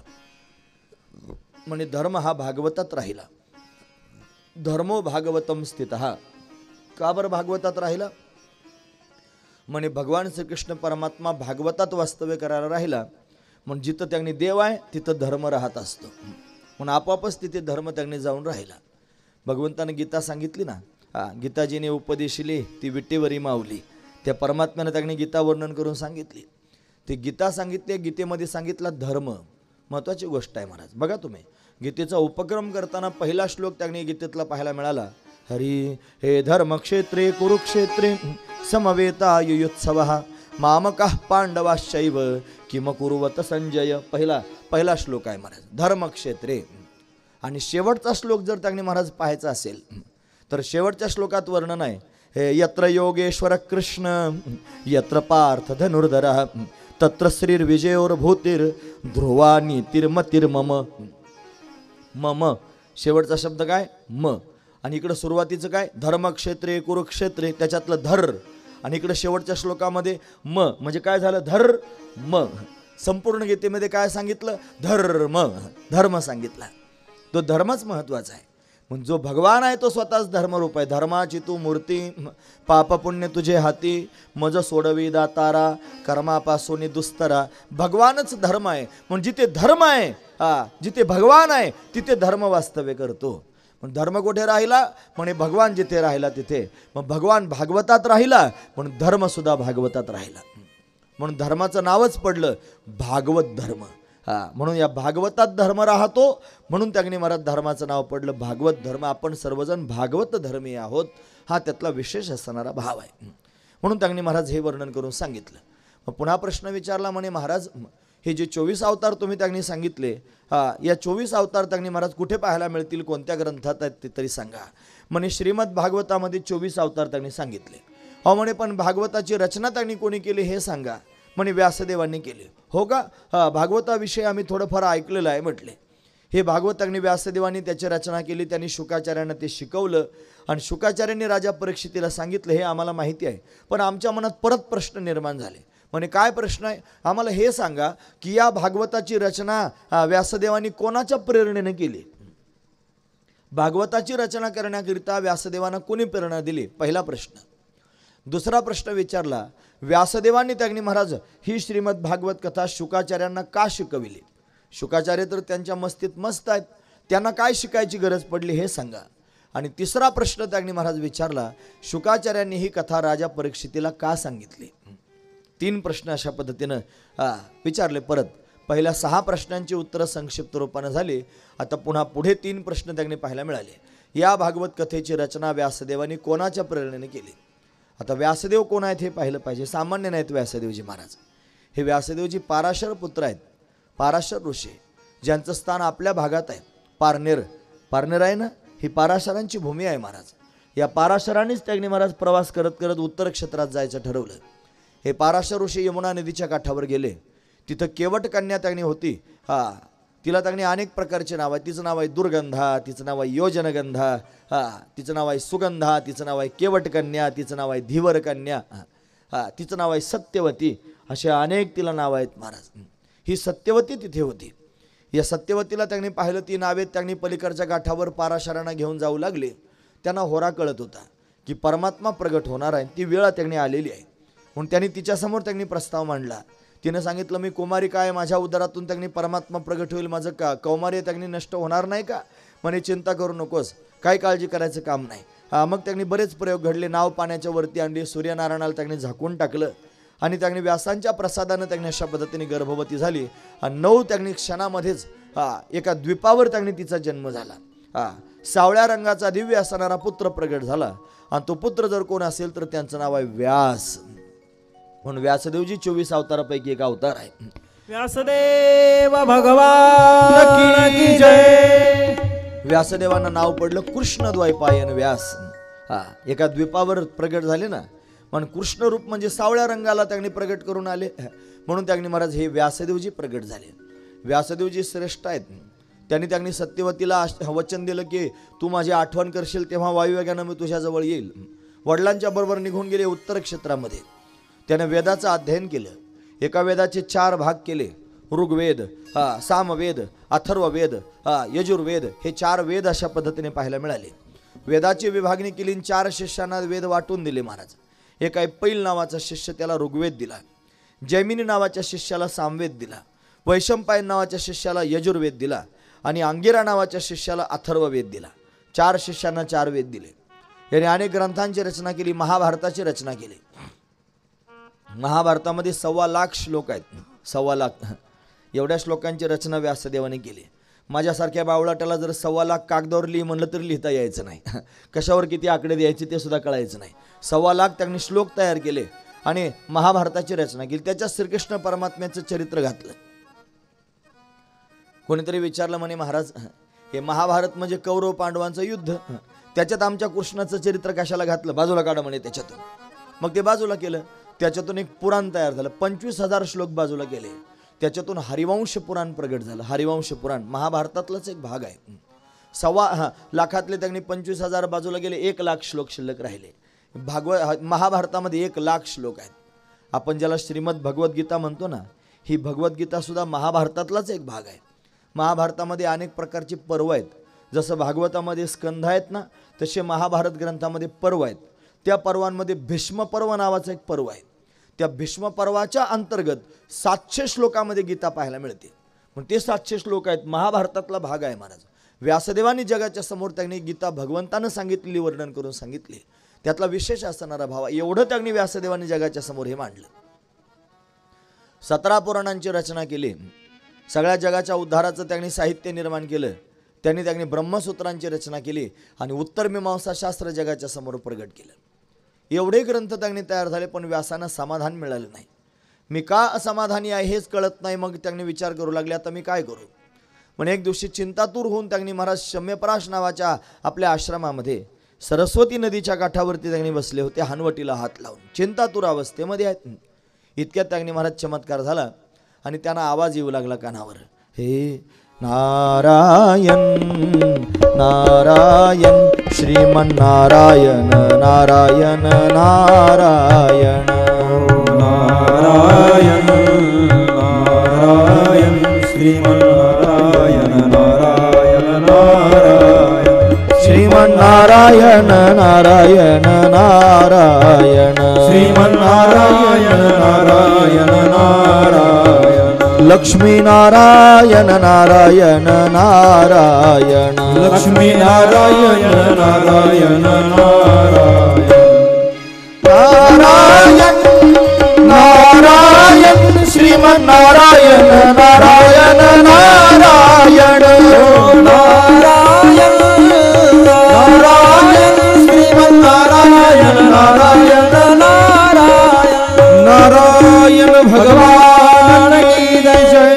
म्हणे धर्म हा भागवतात राहिला. धर्मो भागवतम स्थितः. का बरं भागवतात राहिला म्हणे भगवान श्रीकृष्ण परमात्मा भागवतात वास्तव्य करायला राहिला म्हणून जिथं त्यांनी देव आहे तिथं धर्म राहत असतो. म्हणून आपोआपच तिथे धर्म त्यांनी जाऊन राहिला. भगवंताने गीता सांगितली ना, हा गीताजीने उपदेशिली ती विटेवरी माऊली, त्या परमात्म्याने त्यांनी गीता वर्णन करून सांगितली. ती गीता सांगितली, गीतेमध्ये सांगितला धर्म. महत्त्वाची गोष्ट आहे महाराज. बघा तुम्ही गीतेचा उपक्रम करताना पहिला श्लोक त्यांनी गीतेतला पाहायला मिळाला. हरी हे धर्मक्षेत्रे कुरुक्षेत्रे समवेतायुत्सवः मामकः पांडवाश्चैव किम कुरुवत संजय. पहिला पहिला श्लोक आहे महाराज धर्मक्षेत्रे. आणि शेवटचा श्लोक जर त्यांनी महाराज पाहायचा असेल तर शेवटच्या श्लोकात वर्णन आहे हे यत्र योगेश्वर कृष्ण यत्र पार्थ धनुर्धरः तत्र श्रीर्विजयोर्भूतिर् ध्रुवा नीतिर्मतिर्मम. मम शेवटचा शब्द काय म. आणि इकडं सुरुवातीचं काय धर्मक्षेत्रे कुरुक्षेत्रे त्याच्यातलं धर. आणि इकडं शेवटच्या श्लोकामध्ये म म्हणजे काय झालं धर म. संपूर्ण गीतेमध्ये काय सांगितलं धर्म धर्म सांगितला. तो धर्मच महत्त्वाचा आहे. म्हणजे जो भगवान आहे तो स्वतःच धर्मरूप आहे. धर्माची तू मूर्ती पाप पुण्य तुझे हाती मज सोडवी दातारा कर्मापासून दुस्तरा. भगवानच धर्म आहे. म्हणजे जिथे धर्म आहे हा जिथे भगवान आहे तिथे धर्म वास्तव्य करतो. पण धर्म कुठे राहिला म्हणे भगवान जिथे राहिला तिथे. मग भगवान भागवतात राहिला म्हणून धर्म सुद्धा भागवतात राहिला. म्हणून धर्माचं नावच पडलं भागवत धर्म. हा म्हणून या भागवतात धर्म राहतो म्हणून त्यांनी मला धर्माचं नाव पडलं भागवत धर्म. आपण सर्वजण भागवत धर्मी आहोत हा त्यातला विशेष असणारा भाव आहे. म्हणून त्यांनी महाराज हे वर्णन करून सांगितलं. मग पुन्हा प्रश्न विचारला म्हणे महाराज हे जे चोवीस अवतार तुम्ही त्यांनी सांगितले हा या चोवीस अवतार त्यांनी महाराज कुठे पाहायला मिळतील कोणत्या ग्रंथात आहेत ते तरी सांगा. म्हणे श्रीमद भागवतामध्ये चोवीस अवतार त्यांनी सांगितले. हो म्हणे पण भागवताची रचना त्यांनी कोणी केली हे सांगा. म्हणे व्यासदेवांनी केली. हो का हा भागवताविषयी आम्ही थोडंफार ऐकलेलं आहे म्हटले. हे भागवत त्यांनी व्यासदेवांनी त्याची रचना केली. त्यांनी शुकाचार्यांना ते शिकवलं आणि शुकाचार्यांनी राजा परीक्षितीला सांगितलं हे आम्हाला माहिती आहे. पण आमच्या मनात परत प्रश्न निर्माण झाले. म्हणे काय प्रश्न आहे आम्हाला हे सांगा की या भागवताची रचना व्यासदेवांनी कोणाच्या प्रेरणेने केली. भागवताची रचना करण्याकरिता व्यासदेवांना कोणी प्रेरणा दिली पहिला प्रश्न. दुसरा प्रश्न विचारला व्यासदेवांनी त्यांनी महाराज ही श्रीमद भागवत कथा शुकाचार्यांना का शिकविली. शुकाचार्य तर त्यांच्या मस्तीत मस्त आहेत त्यांना काय शिकायची गरज पडली हे सांगा. आणि तिसरा प्रश्न त्यांनी महाराज विचारला शुकाचार्यांनी ही कथा राजा परीक्षितीला का सांगितली. तीन प्रश्न अशा पद्धतीनं विचारले. परत पहिल्या सहा प्रश्नांची उत्तरं संक्षिप्त रूपानं झाली. आता पुन्हा पुढे तीन प्रश्न त्यांनी पाहायला मिळाले. या भागवत कथेची रचना व्यासदेवांनी कोणाच्या प्रेरणेने केली. आता व्यासदेव कोण आहेत हे पाहिलं पाहिजे. सामान्य नाहीत व्यासदेवजी महाराज. हे व्यासदेवजी पाराशर पुत्र आहेत. पाराशर ऋषी ज्यांचं स्थान आपल्या भागात आहे. पारनेर पारनेर आहे ना ही पाराशरांची भूमी आहे महाराज. या पाराशरांनीच त्यांनी महाराज प्रवास करत करत उत्तर क्षेत्रात जायचं ठरवलं. हे पाराशर ऋषी यमुना नदीच्या काठावर गेले. तिथं केवट कन्या त्यांनी होती. हा तिला त्यांनी अनेक प्रकारचे नाव आहे. तिचं नाव आहे दुर्गंधा, तिचं नाव आहे योजनगंधा, हा तिचं नाव आहे सुगंधा, तिचं नाव आहे केवट कन्या, तिचं नाव आहे धीवर कन्या, हा तिचं नाव आहे सत्यवती. असे अनेक तिला नाव आहेत महाराज. ही सत्यवती तिथे होती. या सत्यवतीला त्यांनी पाहिलं. ती नावे त्यांनी पलीकडच्या गाठावर पाराशरांना घेऊन जाऊ लागले. त्यांना होरा कळत होता की परमात्मा प्रगट होणार आहे. ती वेळ त्यांनी आलेली आहे. म्हणून त्यांनी तिच्यासमोर त्यांनी प्रस्ताव मांडला. तिनं सांगितलं मी कुमारी काय माझ्या उदरातून त्यांनी परमात्मा प्रगट होईल. माझं का कौमार्य त्यांनी नष्ट होणार नाही का. म्हणे चिंता करू नकोस काय काळजी करायचं काम नाही. हा मग त्यांनी बरेच प्रयोग घडले. नाव पाण्याच्या वरती आणली. सूर्यनारायणाला त्यांनी झाकून टाकलं आणि त्यांनी व्यासांच्या प्रसादानं त्यांनी अशा पद्धतीने गर्भवती झाली. आणि नऊ त्यांनी क्षणामध्येच हा एका द्वीपावर त्यांनी तिचा जन्म झाला. हा सावळ्या रंगाचा दिव्य असणारा पुत्र प्रगट झाला. आणि तो पुत्र जर कोण असेल तर त्यांचं नाव आहे व्यास. म्हणून व्यासदेवजी चोवीस अवतारापैकी एक अवतार आहे. व्यासदेव भगवान की जय. व्यासदेवांना नाव पडलं कृष्णद्वैपायन व्यास. हा एका द्वीपावर प्रगट झाले ना. पण कृष्ण रूप म्हणजे सावळ्या रंगाला त्यांनी प्रगट करून आले. म्हणून त्यांनी महाराज हे व्यासदेवजी प्रगट झाले. व्यासदेवजी श्रेष्ठ आहेत. त्यांनी त्यांनी सत्यवतीला वचन दिलं की तू माझी आठवण करशील तेव्हा वायुवेगानं मी तुझ्याजवळ येईल. वडिलांच्या बरोबर निघून गेले उत्तर क्षेत्रामध्ये. त्याने वेदाचं अध्ययन केलं. एका वेदाचे चार भाग केले. ऋग्वेद, हा सामवेद, अथर्ववेद, हा यजुर्वेद हे चार वेद अशा पद्धतीने पाहायला मिळाले. वेदाची विभागणी केली. चार शिष्यांना वेद वाटून दिले महाराज. एक आहे पैल नावाचा शिष्य त्याला ऋग्वेद दिला. जैमिनी नावाच्या शिष्याला सामवेद दिला. वैशंपायन नावाच्या शिष्याला यजुर्वेद दिला आणि अंगिरा नावाच्या शिष्याला अथर्ववेद दिला. चार शिष्यांना चार वेद दिले. याने अनेक ग्रंथांची रचना केली. महाभारताची रचना केली. महाभारतामध्ये सव्वा लाख श्लोक आहेत. सव्वा लाख एवढ्या श्लोकांची रचना व्यासदेवाने केली. माझ्यासारख्या बावळाटाला जर सव्वा लाख कागदावर लिही म्हणलं तरी लिहिता यायचं नाही. कशावर किती आकडे द्यायचे ते सुद्धा कळायचं नाही. सव्वा लाख त्यांनी श्लोक तयार केले आणि महाभारताची रचना केली. त्याच्यात श्रीकृष्ण परमात्म्याचं चरित्र घातलं. कोणीतरी विचारलं म्हणे महाराज हे महाभारत म्हणजे कौरव पांडवांचं युद्ध, त्याच्यात आमच्या कृष्णाचं चरित्र कशाला घातलं. बाजूला काढा म्हणे त्याच्यातून. मग ते बाजूला केलं. त्याच्यातून एक पुराण तयार झालं. पंचवीस हजार श्लोक बाजूला केले. त्याच्यातून हरिवंश पुराण प्रगट झालं. हरिवंश पुराण महाभारतातलाच एक भाग आहे. सव्वा हा लाखातले त्यांनी पंचवीस हजार बाजूला गेले. एक लाख श्लोक शिल्लक राहिले. भागवत महाभारतामध्ये एक लाख श्लोक आहेत. आपण ज्याला श्रीमद भगवद्गीता म्हणतो ना, ही भगवद्गीता सुद्धा महाभारतातलाच एक भाग आहे. महाभारतामध्ये अनेक प्रकारची पर्व आहेत. जसं भागवतामध्ये स्कंध आहेत ना, तसे महाभारत ग्रंथामध्ये पर्व आहेत. त्या पर्वांमध्ये भीष्म पर्व नावाचं एक पर्व आहे. त्या भीष्म पर्वाच्या अंतर्गत सातशे श्लोकामध्ये गीता पाहायला मिळते. पण ते सातशे श्लोक आहेत. महाभारतातला भाग आहे महाराज. व्यासदेवांनी जगाच्या समोर त्यांनी गीता भगवंतानं सांगितलेली वर्णन करून सांगितले. त्यातला विशेष असणारा भाव एवढं त्यांनी व्यासदेवांनी जगाच्या समोर हे मांडलं. सतरा पुराणांची रचना केली. सगळ्या जगाच्या उद्धाराचं त्यांनी साहित्य निर्माण केलं. त्यांनी त्यांनी ब्रह्मसूत्रांची रचना केली आणि उत्तर मीमांसा शास्त्र जगाच्या समोर प्रगट केलं. एवढे ग्रंथ त्यांनी तयार झाले. पण व्यासांना समाधान मिळालं नाही. मी का असमाधानी आहे हेच कळत नाही. मग त्यांनी विचार करू लागले आता मी काय करू. पण एक दिवशी चिंतातूर होऊन त्यांनी महाराज शम्यपराश नावाच्या आपल्या आश्रमामध्ये सरस्वती नदीच्या काठावरती त्यांनी बसले होते, हनवटीला हात लावून चिंतातूर अवस्थेमध्ये आहेत. इतक्यात त्यांनी महाराज चमत्कार झाला आणि त्यांना आवाज येऊ लागला कानावर, हे नारायण नारायण श्रीमन्नारायण नारायण नारायण नारायण नारायण श्रीमन्नारायण नारायण नारायण श्रीमन्नारायण नारायण नारायण श्रीमन्नारायण नारायण नारायण लक्ष्मी नारायण नारायण नारायण लक्ष्मी नारायण नारायण नारायण नारायण नारायण श्रीमन्नारायण नारायण नारायण नारायण नारायण श्रीमन्नारायण नारायण नारायण नारायण भगवान की जय.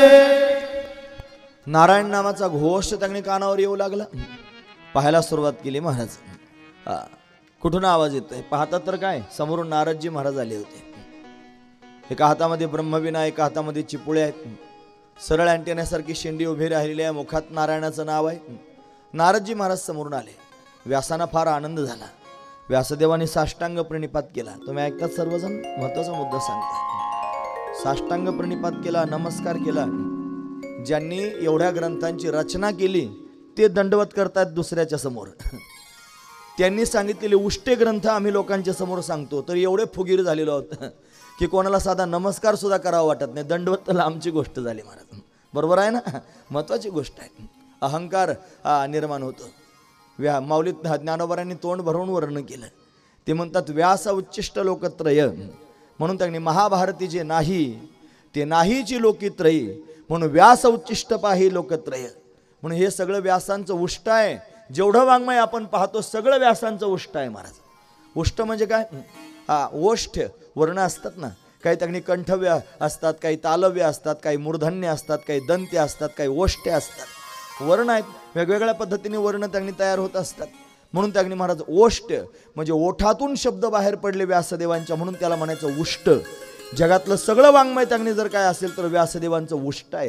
नारायण नामाचा घोष त्यांनी कानावर येऊ लागला. पाहायला सुरुवात केली महाराज. हा, कुठून आवाज येतोय पाहता तर काय समोरून नारदजी महाराज आले होते. एका हातामध्ये ब्रह्मवीणा, एका हातामध्ये चिपुळे आहेत. सरळ अँटेनासारखी शेंडी उभी राहिलेली आहे, मुखात नारायणाचं नाव आहे. नारदजी महाराज समोरून आले. व्यासांना फार आनंद झाला. व्यासदेवाने साष्टांग प्रणिपात केला. तुम्ही ऐकतात सर्वजण, महत्वाचा मुद्दा सांगता. साष्टांग प्रणिपात केला, नमस्कार केला. ज्यांनी एवढ्या ग्रंथांची रचना केली ते दंडवत करतात दुसऱ्याच्या समोर. त्यांनी सांगितलेले उष्टे ग्रंथ आम्ही लोकांच्या समोर सांगतो तर एवढे फुगीर झालेलो आहोत की कोणाला साधा नमस्कार सुद्धा करावा वाटत नाही. दंडवत तर लांबची गोष्ट झाली महाराज. बरोबर आहे ना, महत्वाची गोष्ट आहे. अहंकार निर्माण होतो. व्या माऊलीत ज्ञानोबारांनी तोंड भरून वर्णन केलं. ते म्हणतात व्यास उच्चिष्ट लोकत्रय, म्हणून त्यांनी महाभारती जे नाही ते नाहीची लोकित्रयी, म्हणून व्यास उच्चिष्ट पाही लोकत्रय. म्हणून हे सगळं व्यासांचं उष्ट आहे. जेवढं वाङ्मय आपण पाहतो सगळं व्यासांचं उष्ट आहे महाराज. उष्ट म्हणजे काय, हा ओष्ठ वर्ण असतात ना, काही त्यांनी कंठव्य असतात, काही तालव्य असतात, काही मूर्धन्य असतात, काही दंत्य असतात, काही ओष्ठे असतात. वर्ण आहेत, वेगवेगळ्या पद्धतीने वर्ण त्यांनी तयार होत असतात. म्हणून त्यांनी महाराज ओष्ठ म्हणजे ओठातून शब्द बाहेर पडले व्यासदेवांच्या, म्हणून त्याला म्हणायचं उष्ट. जगातलं सगळं वाङ्मय त्यांनी जर काय असेल तर व्यासदेवांचं उष्ट आहे.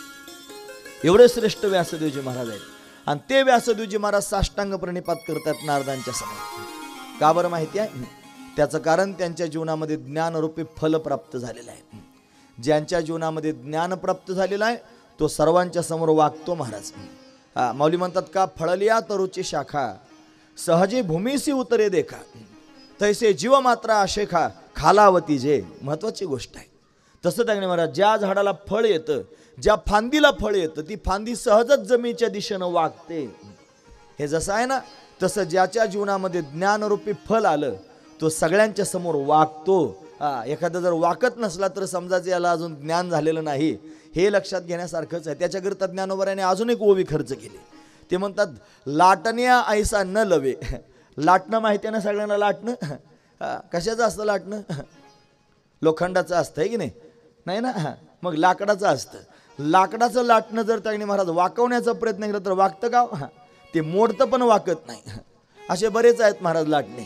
एवढे श्रेष्ठ व्यासदेवजी महाराज आहेत. आणि ते व्यासदेवजी महाराज साष्टांग प्रणिपात करतात नारदांच्या समोर. का बरं माहिती आहे, त्याचं कारण त्यांच्या जीवनामध्ये ज्ञानरूपी फल प्राप्त झालेलं आहे. ज्यांच्या जीवनामध्ये ज्ञान प्राप्त झालेलं आहे तो सर्वांच्या समोर वागतो महाराज. हा माऊली म्हणतात का फळलिया तरुची शाखा सहजे भूमीसी उतरे देखा तैसे जीव मात्र आशेखा खालावती जे. महत्वाची गोष्ट आहे. तसं त्यांनी महाराज ज्या झाडाला फळ येतं, ज्या फांदीला फळ येतं ती फांदी सहजच जमिनीच्या दिशेनं वागते. हे जसं आहे ना तसं ज्याच्या जीवनामध्ये ज्ञानरूपी फल आलं तो सगळ्यांच्या समोर वागतो. हा एखादा जर वाकत नसला तर समजायचं याला अजून ज्ञान झालेलं नाही, हे लक्षात घेण्यासारखंच आहे. त्याच्याकरता ज्ञानोबाराने अजून एक ओवी खर्च केली. ते म्हणतात लाटण्या ऐसा न लवे. लाटणं माहिती आहे ना सगळ्यांना, लाटणं कशाचं असतं, लाटणं लोखंडाचं असतं आहे की नाही, नाही ना, मग लाकडाचं असतं. लाकडाचं लाटणं जर त्यांनी महाराज वाकवण्याचा प्रयत्न केला तर वाकतं का, ते मोडतं पण वाकत नाही. असे बरेच आहेत महाराज लाटणे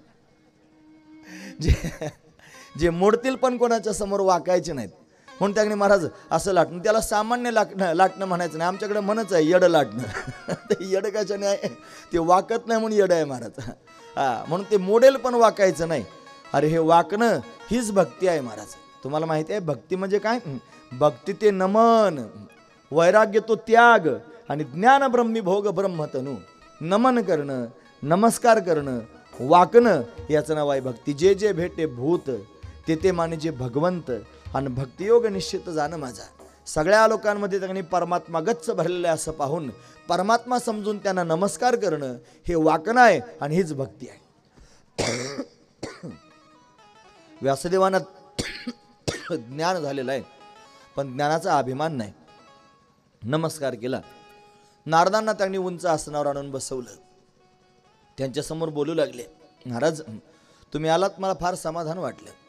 जे जे मोडतील पण कोणाच्या समोर वाकायचे नाहीत. म्हणून त्यांनी महाराज असं लाटणं, त्याला सामान्य लाटणं लाटणं म्हणायचं नाही. आमच्याकडे म्हणच आहे येडं लाटणं. ते येडं कशाने आहे, ते वाकत नाही म्हणून येडं आहे महाराज. हा म्हणून ते मोडेल पण वाकायचं नाही. अरे हे वाकणं हीच भक्ती आहे महाराज. तुम्हाला माहिती आहे भक्ती म्हणजे काय, भक्ती ते नमन, वैराग्य तो त्याग आणि ज्ञान ब्रह्मी भोग ब्रह्मतनू. नमन करणं, नमस्कार करणं, वाकणं याचं नाव आहे भक्ती. जे जे भेटे भूत ते ते माने जे भगवंत, आणि भक्तियोग निश्चित जाणं माझा. सगळ्या लोकांमध्ये त्यांनी परमात्मा गच्च भरलेलं आहे असं पाहून परमात्मा समजून त्यांना नमस्कार करणं हे वाकणं आहे आणि हीच भक्ती आहे. व्यासदेवांना ज्ञान झालेलं आहे पण ज्ञानाचा अभिमान नाही. नमस्कार केला. नारदांना त्यांनी उंच आसनावर आणून बसवलं. त्यांच्यासमोर बोलू लागले, महाराज तुम्ही आलात मला फार समाधान वाटलं.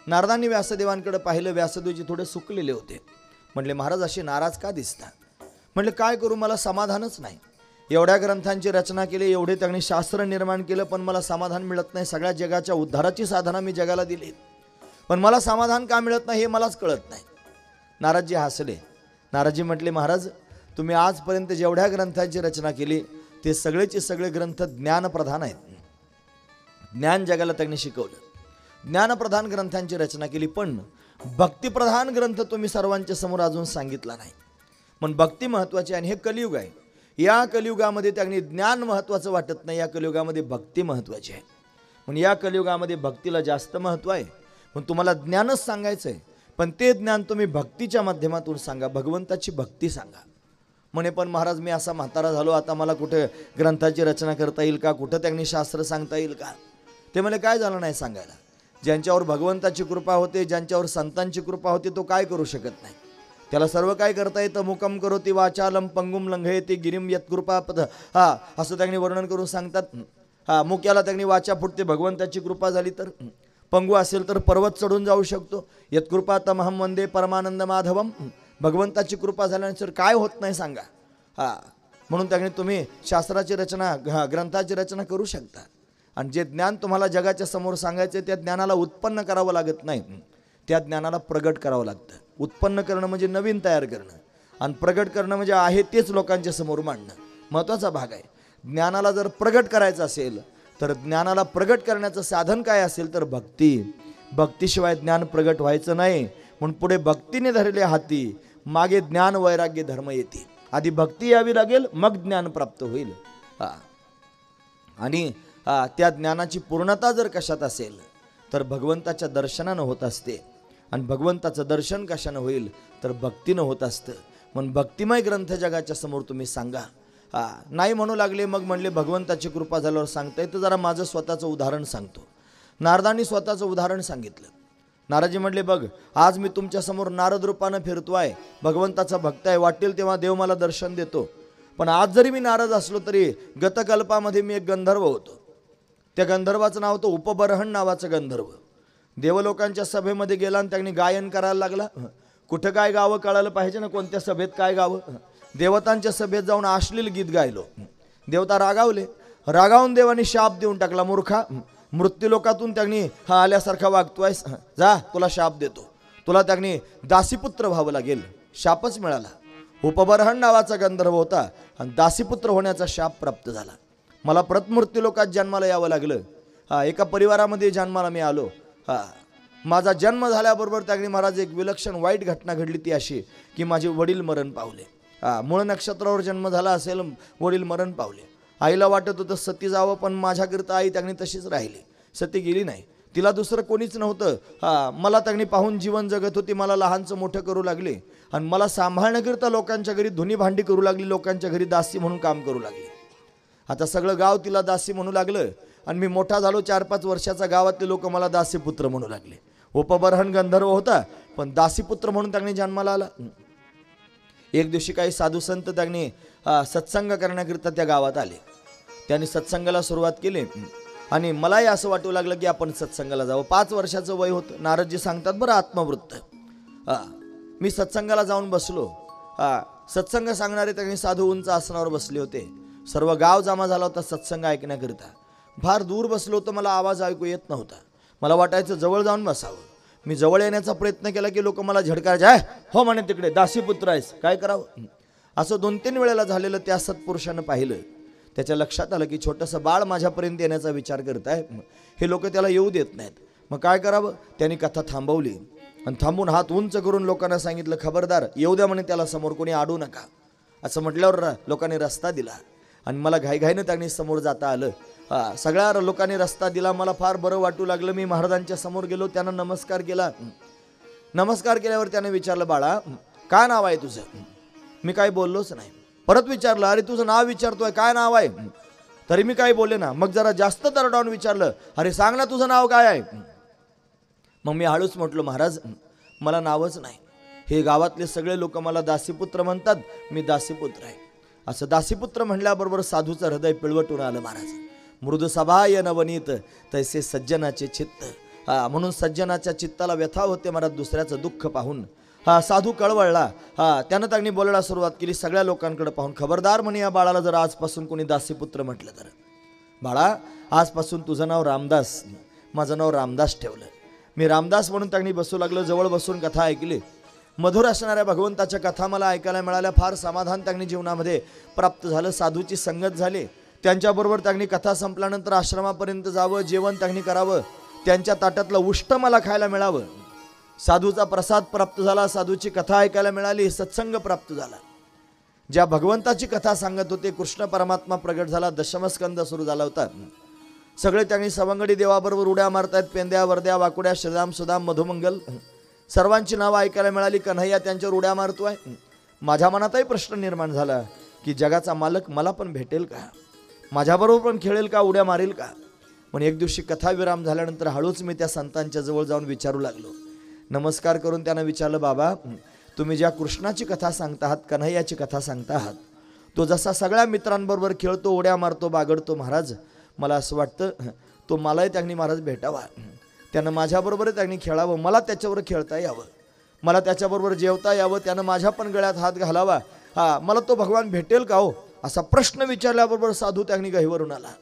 नारदांनी व्यासदेवांकडे पाहिलं, व्यासदेवजी थोडे सुकलेले होते. म्हटले महाराज असे नाराज का दिसतात? म्हटले काय करू, मला समाधानच नाही. एवढ्या ग्रंथांची रचना केली, एवढे त्यांनी शास्त्र निर्माण केलं, पण मला समाधान मिळत नाही. सगळ्या जगाच्या उद्धाराची साधना मी जगाला दिली, पण मला समाधान का मिळत नाही हे मलाच कळत नाही. नारदजी हसले. नारदजी म्हटले महाराज तुम्ही आजपर्यंत जेवढ्या ग्रंथांची रचना केली ते सगळेचे सगळे ग्रंथ ज्ञानप्रधान आहेत. ज्ञान जगाला त्यांनी शिकवलं. ज्ञानप्रधान ग्रंथांची रचना केली, पण भक्तिप्रधान ग्रंथ तुम्ही सर्वांच्या समोर अजून सांगितला नाही. पण भक्ती महत्त्वाची आणि हे कलियुग आहे. या कलियुगामध्ये त्यांनी ज्ञान महत्त्वाचं वाटत नाही, या कलियुगामध्ये भक्ती महत्त्वाची आहे. म्हणून या कलियुगामध्ये भक्तीला जास्त महत्त्व आहे. पण तुम्हाला ज्ञानच सांगायचं आहे, पण ते ज्ञान तुम्ही भक्तीच्या माध्यमातून सांगा, भगवंताची भक्ती सांगा. म्हणे पण महाराज मी असा म्हातारा झालो, आता मला कुठे ग्रंथाची रचना करता येईल का, कुठं त्यांनी शास्त्र सांगता येईल का? ते म्हणे काय झालं नाही सांगायला. ज्यांच्यावर भगवंताची कृपा होते, ज्यांच्यावर संतांची कृपा होते, तो काय करू शकत नाही. त्याला सर्व काय करता येतं. मुकम करोती वाचालम पंगुम लंघयते गिरिम यत्कृपापद, हा असं त्यांनी वर्णन करून सांगतात. हा मुक्याला त्यांनी वाचा फुटते, भगवंताची कृपा झाली तर. पंगू असेल तर पर्वत चढून जाऊ शकतो. यत्कृपा तमहम वंदे परमानंद माधवम, भगवंताची कृपा झाल्यानंतर काय होत नाही सांगा. हा म्हणून त्यांनी तुम्ही शास्त्राची रचना, ग्रंथाची रचना करू शकता. आणि जे ज्ञान तुम्हाला जगाच्या समोर सांगायचे त्या ज्ञानाला उत्पन्न करावं लागत नाही, त्या ज्ञानाला प्रगट करावं लागतं. उत्पन्न करणं म्हणजे नवीन तयार करणं, आणि प्रगट करणं म्हणजे आहे तेच लोकांच्या समोर मांडणं. महत्त्वाचा भाग आहे. ज्ञानाला जर प्रगट करायचं असेल तर ज्ञानाला प्रगट करण्याचं साधन काय असेल तर भक्ती. भक्तीशिवाय ज्ञान प्रगट व्हायचं नाही. म्हणून पुढे भक्तीने धरले हाती, मागे ज्ञान वैराग्य धर्म येते. आधी भक्ती यावी लागेल, मग ज्ञान प्राप्त होईल. हा आणि त्या ज्ञानाची पूर्णता जर कशात असेल तर भगवंताच्या दर्शनानं होत असते. आणि भगवंताचं दर्शन कशानं होईल तर भक्तीनं होत असतं. म्हणून भक्तिमय ग्रंथ जगाच्या समोर तुम्ही सांगा. हा नाही म्हणू लागले, मग म्हणले भगवंताची कृपा झाल्यावर सांगता येतं. जरा माझं स्वतःचं उदाहरण सांगतो. नारदांनी स्वतःचं उदाहरण सांगितलं. नारदजी म्हटले बघ आज मी तुमच्यासमोर नारद रूपानं फिरतो आहे, भगवंताचा भक्त आहे, वाटेल तेव्हा देव मला दर्शन देतो. पण आज जरी मी नारद असलो तरी गतकल्पामध्ये मी एक गंधर्व होतो. त्या गंधर्वाचं नाव होतं उपबरहण नावाचं गंधर्व. देवलोकांच्या सभेमध्ये गेला आणि त्यांनी गायन करायला लागला. कुठं काय गावं कळायला पाहिजे ना, कोणत्या सभेत काय गावं. देवतांच्या सभेत जाऊन अश्लील गीत गायलो. देवता रागावले. रागावून देवानी शाप देऊन टाकला, मूर्खा मृत्यूलोकातून त्यांनी हा आल्यासारखा वागतोय, जा तुला शाप देतो, तुला त्यांनी दासीपुत्र व्हावं लागेल. शापच मिळाला. उपबरहण नावाचा गंधर्व होता आणि दासीपुत्र होण्याचा शाप प्राप्त झाला. मला परत मृत्यूलोकात जन्माला यावं लागलं. हा एका परिवारामध्ये जन्माला मी आलो. हा माझा जन्म झाल्याबरोबर त्यांनी महाराज एक विलक्षण वाईट घटना घडली, ती अशी की माझे वडील मरण पावले. हा मूळ नक्षत्रावर जन्म झाला असेल, वडील मरण पावले. आईला वाटत होतं सती जावं, पण माझ्याकरता आई त्यांनी तशीच राहिली, सती गेली नाही. तिला दुसरं कोणीच नव्हतं. हा मला त्यांनी पाहून जीवन जगत होती. मला लहानचं मोठं करू लागले आणि मला सांभाळण्याकरिता लोकांच्या घरी धुनी भांडी करू लागली, लोकांच्या घरी दासी म्हणून काम करू लागली. आता सगळं गाव तिला दासी म्हणू लागलं आणि मी मोठा झालो, चार पाच वर्षाचा, गावातले लोक मला दासीपुत्र म्हणू लागले. उपबरहण गंधर्व होता पण दासीपुत्र म्हणून त्यांनी जन्माला आला. एक दिवशी काही साधू संत त्यांनी सत्संग करण्याकरिता त्या गावात आले. त्यांनी सत्संगाला सुरुवात केली आणि मलाही असं वाटू लागलं की आपण सत्संगाला जावं. पाच वर्षाचं वय होतं. नारदजी सांगतात बरं आत्मवृत्त. मी सत्संगाला जाऊन बसलो. सत्संग सांगणारे त्यांनी साधू उंच आसनावर बसले होते. सर्व गाव जमा झाला होता सत्संग ऐकण्याकरिता. फार दूर बसलो होतो, मला आवाज ऐकू येत नव्हता. मला वाटायचं जवळ जाऊन बसावं. मी जवळ येण्याचा प्रयत्न केला की लोक मला झडकायचे, आहे हो म्हणे तिकडे दासीपुत्र आहेस, काय करावं. असं दोन तीन वेळेला झालेलं त्या सत्पुरुषानं पाहिलं. त्याच्या लक्षात आलं की छोटंसं बाळ माझ्यापर्यंत येण्याचा विचार करत आहे, हे लोक त्याला येऊ देत नाहीत. मग काय करावं. त्यांनी कथा थांबवली आणि थांबून हात उंच करून लोकांना सांगितलं, खबरदार येऊ द्या म्हणे त्याला समोर, कोणी आडू नका. असं म्हटल्यावर लोकांनी रस्ता दिला आणि मला घाईघाईनं त्यांनी समोर जाता आलं. हा सगळ्या लोकांनी रस्ता दिला. मला फार बरं वाटू लागलं. मी महाराजांच्या समोर गेलो, त्यांना नमस्कार केला. नमस्कार केल्यावर त्याने विचारलं, बाळा काय नाव आहे तुझं. मी काही बोललोच नाही. परत विचारलं, अरे तुझं नाव विचारतोय, काय नाव आहे. तरी मी काही बोलले ना. मग जरा जास्त दरडावून विचारलं, अरे सांग ना तुझं नाव काय आहे. मग मी हळूच म्हटलो, महाराज मला नावच नाही. हे गावातले सगळे लोक मला दासीपुत्र म्हणतात, मी दासीपुत्र आहे. असं दासीपुत्र म्हणल्याबरोबर साधूचं हृदय पिळवटून आलं. महाराज मृदू सभाय नवनीत तैसे सज्जनाचे चित्त. हा म्हणून सज्जनाच्या चित्ताला व्यथा होते महाराज दुसऱ्याचं दुःख पाहून. हा साधू कळवळला. हा त्यानं त्यांनी बोलायला सुरुवात केली सगळ्या लोकांकडे पाहून. खबरदार म्हणे या बाळाला जर आजपासून कोणी दासीपुत्र म्हटलं तर. बाळा आजपासून तुझं नाव रामदास, माझं नाव रामदास ठेवलं. मी रामदास म्हणून त्यांनी बसू लागलो. जवळ बसून कथा ऐकली. मधुर असणाऱ्या भगवंताच्या कथा मला ऐकायला मिळाल्या. फार समाधान त्यांनी जीवनामध्ये प्राप्त झालं. साधूची संगत झाली. त्यांच्याबरोबर त्यांनी कथा संपल्यानंतर आश्रमापर्यंत जावं, जेवण त्यांनी करावं, त्यांच्या ताटातलं उष्ट मला खायला मिळावं. साधूचा प्रसाद प्राप्त झाला, साधूची कथा ऐकायला मिळाली, सत्संग प्राप्त झाला. ज्या भगवंताची कथा सांगत होते कृष्ण परमात्मा प्रगट झाला, दशमस्कंद सुरू झाला होता. सगळे त्यांनी सवंगडी देवाबरोबर उड्या मारतायत. पेंद्या, वर्द्या, वाकुड्या, श्रीराम, सुदाम, मधुमंगल सर्वांची नावं ऐकायला मिळाली. कन्हैया त्यांच्यावर उड्या मारतोय. माझ्या मनातही प्रश्न निर्माण झाला की जगाचा मालक मला पण भेटेल का, माझ्याबरोबर पण खेळेल का, उड्या मारेल का. पण एक दिवशी कथा विराम झाल्यानंतर हळूच मी त्या संतांच्या जवळ जाऊन विचारू लागलो. नमस्कार करून त्यांना विचारलं, बाबा तुम्ही ज्या कृष्णाची कथा सांगता आहात, कन्हैयाची कथा सांगता आहात, तो जसा सगळ्या मित्रांबरोबर खेळतो, उड्या मारतो, बागडतो, महाराज मला असं वाटतं तो मलाही त्यांनी महाराज भेटावा, त्यानं माझ्याबरोबर त्यांनी खेळावं, मला त्याच्याबरोबर खेळता यावं, मला त्याच्याबरोबर जेवता यावं, त्यानं माझ्या पण गळ्यात हात घालावा, हा मला तो भगवान भेटेल का हो, असा प्रश्न विचारल्याबरोबर साधू त्यांनी गहिवरून आला.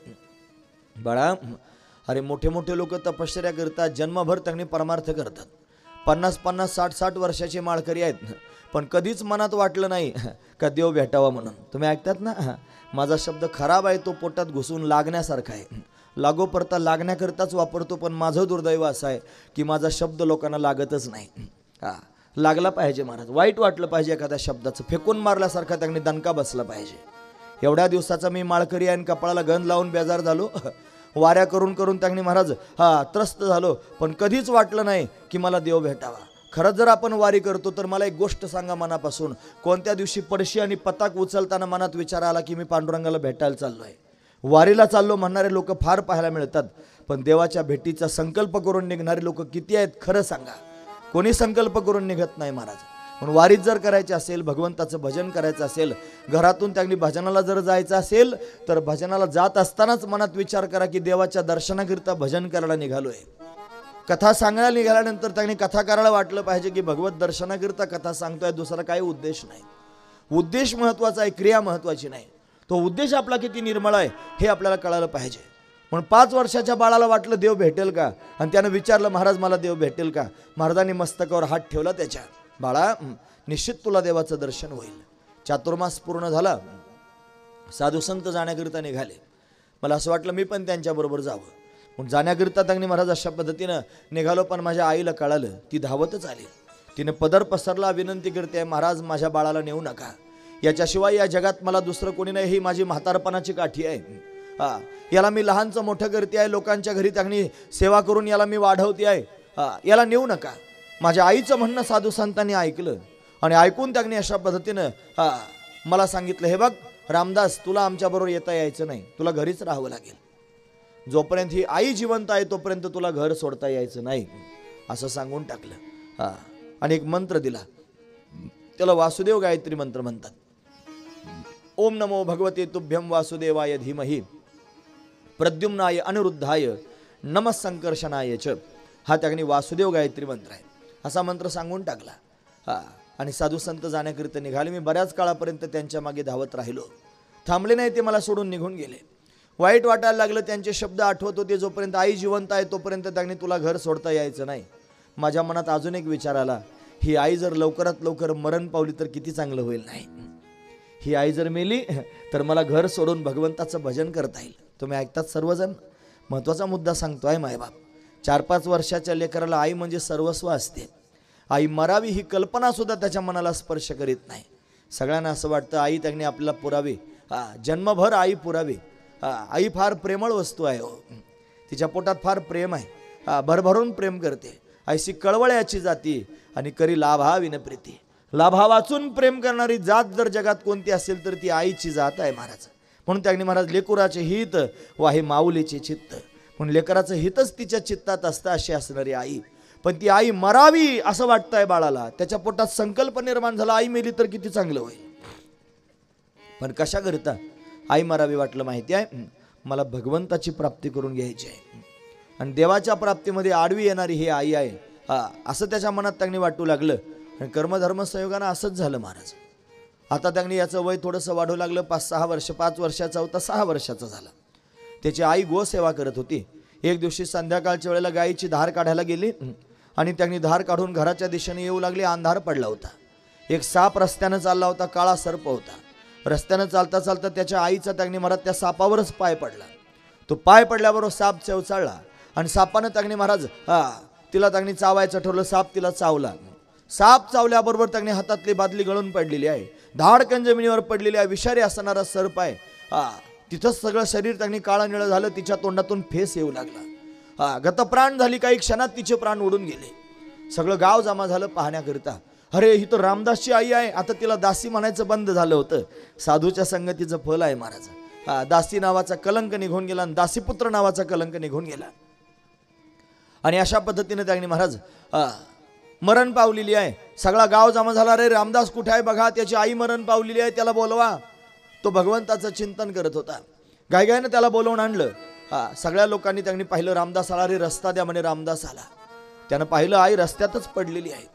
बाळा अरे मोठे मोठे लोक तपश्चर्या करतात, जन्मभर त्यांनी परमार्थ करतात, पन्नास पन्नास साठ साठ वर्षाचे माळकरी आहेत, पण कधीच मनात वाटलं नाही का देव भेटावा म्हणून. तुम्ही ऐकतात ना, माझा शब्द खराब आहे, तो पोटात घुसून लागण्यासारखा आहे, लागोपरता लागण्याकरताच वापरतो, पण माझं दुर्दैव असं आहे की माझा शब्द लोकांना लागतच नाही. हा लागला पाहिजे महाराज, वाईट वाटलं पाहिजे एखाद्या शब्दाचं, फेकून मारल्यासारखा त्यांनी दणका बसला पाहिजे. एवढ्या दिवसाचा मी माळकरी आहे आणि कपाळाला गंध लावून बेजार झालो, वाऱ्या करून करून त्यांनी महाराज हा त्रस्त झालो, पण कधीच वाटलं नाही की मला देव भेटावा. खरंच जर आपण वारी करतो तर मला एक गोष्ट सांगा मनापासून, कोणत्या दिवशी पडशी आणि पताक उचलताना मनात विचार आला की मी पांडुरंगाला भेटायला चाललो आहे. वारीला चाललो म्हणणारे लोक फार पाहायला मिळतात, पण देवाच्या भेटीचा संकल्प करून निघणारे लोक किती आहेत खरं सांगा. कोणी संकल्प करून निघत नाही महाराज. पण वारीत जर करायचे असेल, भगवंताचं भजन करायचं असेल, घरातून त्यांनी भजनाला जर जायचं असेल तर भजनाला जात असतानाच मनात विचार करा की देवाच्या दर्शनाकरिता भजन करायला निघालोय. कथा सांगायला निघाल्यानंतर त्यांनी कथा करायला वाटलं पाहिजे की भगवत दर्शनाकरिता कथा सांगतोय, दुसरा काही उद्देश नाही. उद्देश महत्वाचा आहे, क्रिया महत्वाची नाही. तो उद्देश आपला किती निर्मळ आहे हे आपल्याला कळायला पाहिजे. पण पाच वर्षाच्या बाळाला वाटलं देव भेटेल का, आणि त्यानं विचारलं महाराज मला देव भेटेल का. महाराजांनी मस्तकावर हात ठेवला त्याच्या, बाळा निश्चित तुला देवाचं दर्शन होईल. चातुर्मास पूर्ण झाला, साधू संत जाण्याकरिता निघाले. मला असं वाटलं मी पण त्यांच्याबरोबर जावं, पण जाण्याकरिता त्यांनी महाराज अशा पद्धतीनं निघालो. पण माझ्या आईला कळालं, ती धावतच आली. तिने पदर पसरला, विनंती करते महाराज माझ्या बाळाला नेऊ नका, याच्याशिवाय या जगात मला दुसरं कोणी नाही, ही माझी म्हातारपणाची काठी आहे. हा याला मी लहानचं मोठं करते आहे, लोकांच्या घरी त्यांनी सेवा करून याला मी वाढवते आहे, हा याला नेऊ नका. माझ्या आईचं म्हणणं साधू संतांनी ऐकलं आणि ऐकून त्यांनी अशा पद्धतीनं हा मला सांगितलं, हे बघ रामदास तुला आमच्याबरोबर येता यायचं नाही, तुला घरीच राहावं लागेल. जोपर्यंत ही आई जिवंत आहे तोपर्यंत तुला घर सोडता यायचं नाही, असं सांगून टाकलं. हा आणि एक मंत्र दिला, त्याला वासुदेव गायत्री मंत्र म्हणतात. ओम नमो भगवते तुभ्यं वासुदेवाय धीमहि प्रद्युम्नाय अनिरुद्धाय नमः संकर्षणाय च. हा त्यांनी वासुदेव गायत्री मंत्र आहे, असा मंत्र सांगून टाकला. हा आणि साधू संत जाण्याकरिता निघाले. मी बऱ्याच काळापर्यंत त्यांच्या मागे धावत राहिलो, थांबले नाही, ते मला सोडून निघून गेले. वाईट वाटायला लागलं, त्यांचे शब्द आठवत होते, जोपर्यंत आई जिवंत आहे तोपर्यंत त्यांनी तुला घर सोडता यायचं नाही. माझ्या मनात अजून एक विचार आला, ही आई जर लवकरात लवकर मरण पावली तर किती चांगलं होईल. नाही, ही आई जर मेली तर मला घर सोडून भगवंताचं भजन करता येईल. तुम्ही ऐकतात सर्वजण, महत्त्वाचा मुद्दा सांगतोय. मायबाप चार पाच वर्षाच्या लेकराला आई म्हणजे सर्वस्व असते. आई मरावी ही कल्पना सुद्धा त्याच्या मनाला स्पर्श करीत नाही. सगळ्यांना असं वाटतं आई त्यांनी आपल्याला पुरावी, हा जन्मभर आई पुरावी. हा आई फार प्रेमळ वस्तू आहे हो, तिच्या पोटात फार प्रेम आहे, हा भरभरून प्रेम करते. ऐशी कळवळ्याची जाती आणि करी लाभा विनप्रीती. लाभा वाचून प्रेम करणारी जात जर जगात कोणती असेल तर ती आईची जात आहे महाराज. म्हणून त्यांनी महाराज लेकुराचे हित वाहे माऊलीचे चित्त, म्हणून लेकराचं हितच तिच्या चित्तात असतं अशी असणारी आई. पण ती आई मरावी असं वाटतंय बाळाला, त्याच्या पोटात संकल्प निर्माण झाला आई मेली तर किती चांगलं होईल. पण कशा करता आई मरावी वाटलं माहिती आहे, मला भगवंताची प्राप्ती करून घ्यायची आहे. आणि देवाच्या प्राप्तीमध्ये आडवी येणारी ही आई आहे हा असं त्याच्या मनात त्यांनी वाटू लागलं. आणि कर्मधर्म संयोगानं असंच झालं महाराज. आता त्यांनी याचं वय थोडंसं वाढू लागलं. पाच सहा वर्ष पाच वर्षाचा होता, सहा वर्षाचा झाला. त्याची आई गोसेवा करत होती. एक दिवशी संध्याकाळच्या वेळेला गायीची धार काढायला गेली आणि त्यांनी धार काढून घराच्या दिशेने येऊ लागली. अंधार पडला होता. एक साप रस्त्यानं चालला होता, काळा सर्प होता. रस्त्यानं चालता चालता त्याच्या आईचा त्यांनी महाराज त्या सापावरच पाय पडला. तो पाय पडल्याबरोबर साप चवचाळला आणि सापानं त्यांनी महाराज हा तिला त्यांनी चावायचं ठरवलं. साप तिला चावला. साप चावल्याबरोबर त्यांनी हातातली बादली गळून पडलेली आहे. धाडकन जमिनीवर पडलेली आहे. विषारी असणारा सर्प आहे हा. तिथंच सगळं शरीर त्यांनी काळं निळं झालं. तिच्या तोंडातून फेस येऊ लागला हा. गतप्राण झाली. काही क्षणात तिचे प्राण उडून गेले. सगळं गाव जमा झालं पाहण्याकरिता. अरे ही तर रामदासची आई आहे. आता तिला दासी म्हणायचं बंद झालं होतं. साधूच्या संगतीचं फल आहे महाराज हा. दासी नावाचा कलंक निघून गेला आणि दासीपुत्र नावाचा कलंक निघून गेला. आणि अशा पद्धतीने त्यांनी महाराज मरण पावलेली आहे. सगळा गाव जमा झाला. रे रामदास कुठे आहे बघा, त्याची आई मरण पावलेली आहे, त्याला बोलवा. तो भगवंताचं चिंतन करत होता. गायगायनं त्याला बोलवून आणलं हा. सगळ्या लोकांनी त्यांनी पाहिलं रामदास आला. रे रस्ता द्या म्हणे. रामदास आला. त्यानं पाहिलं आई रस्त्यातच पडलेली आहे.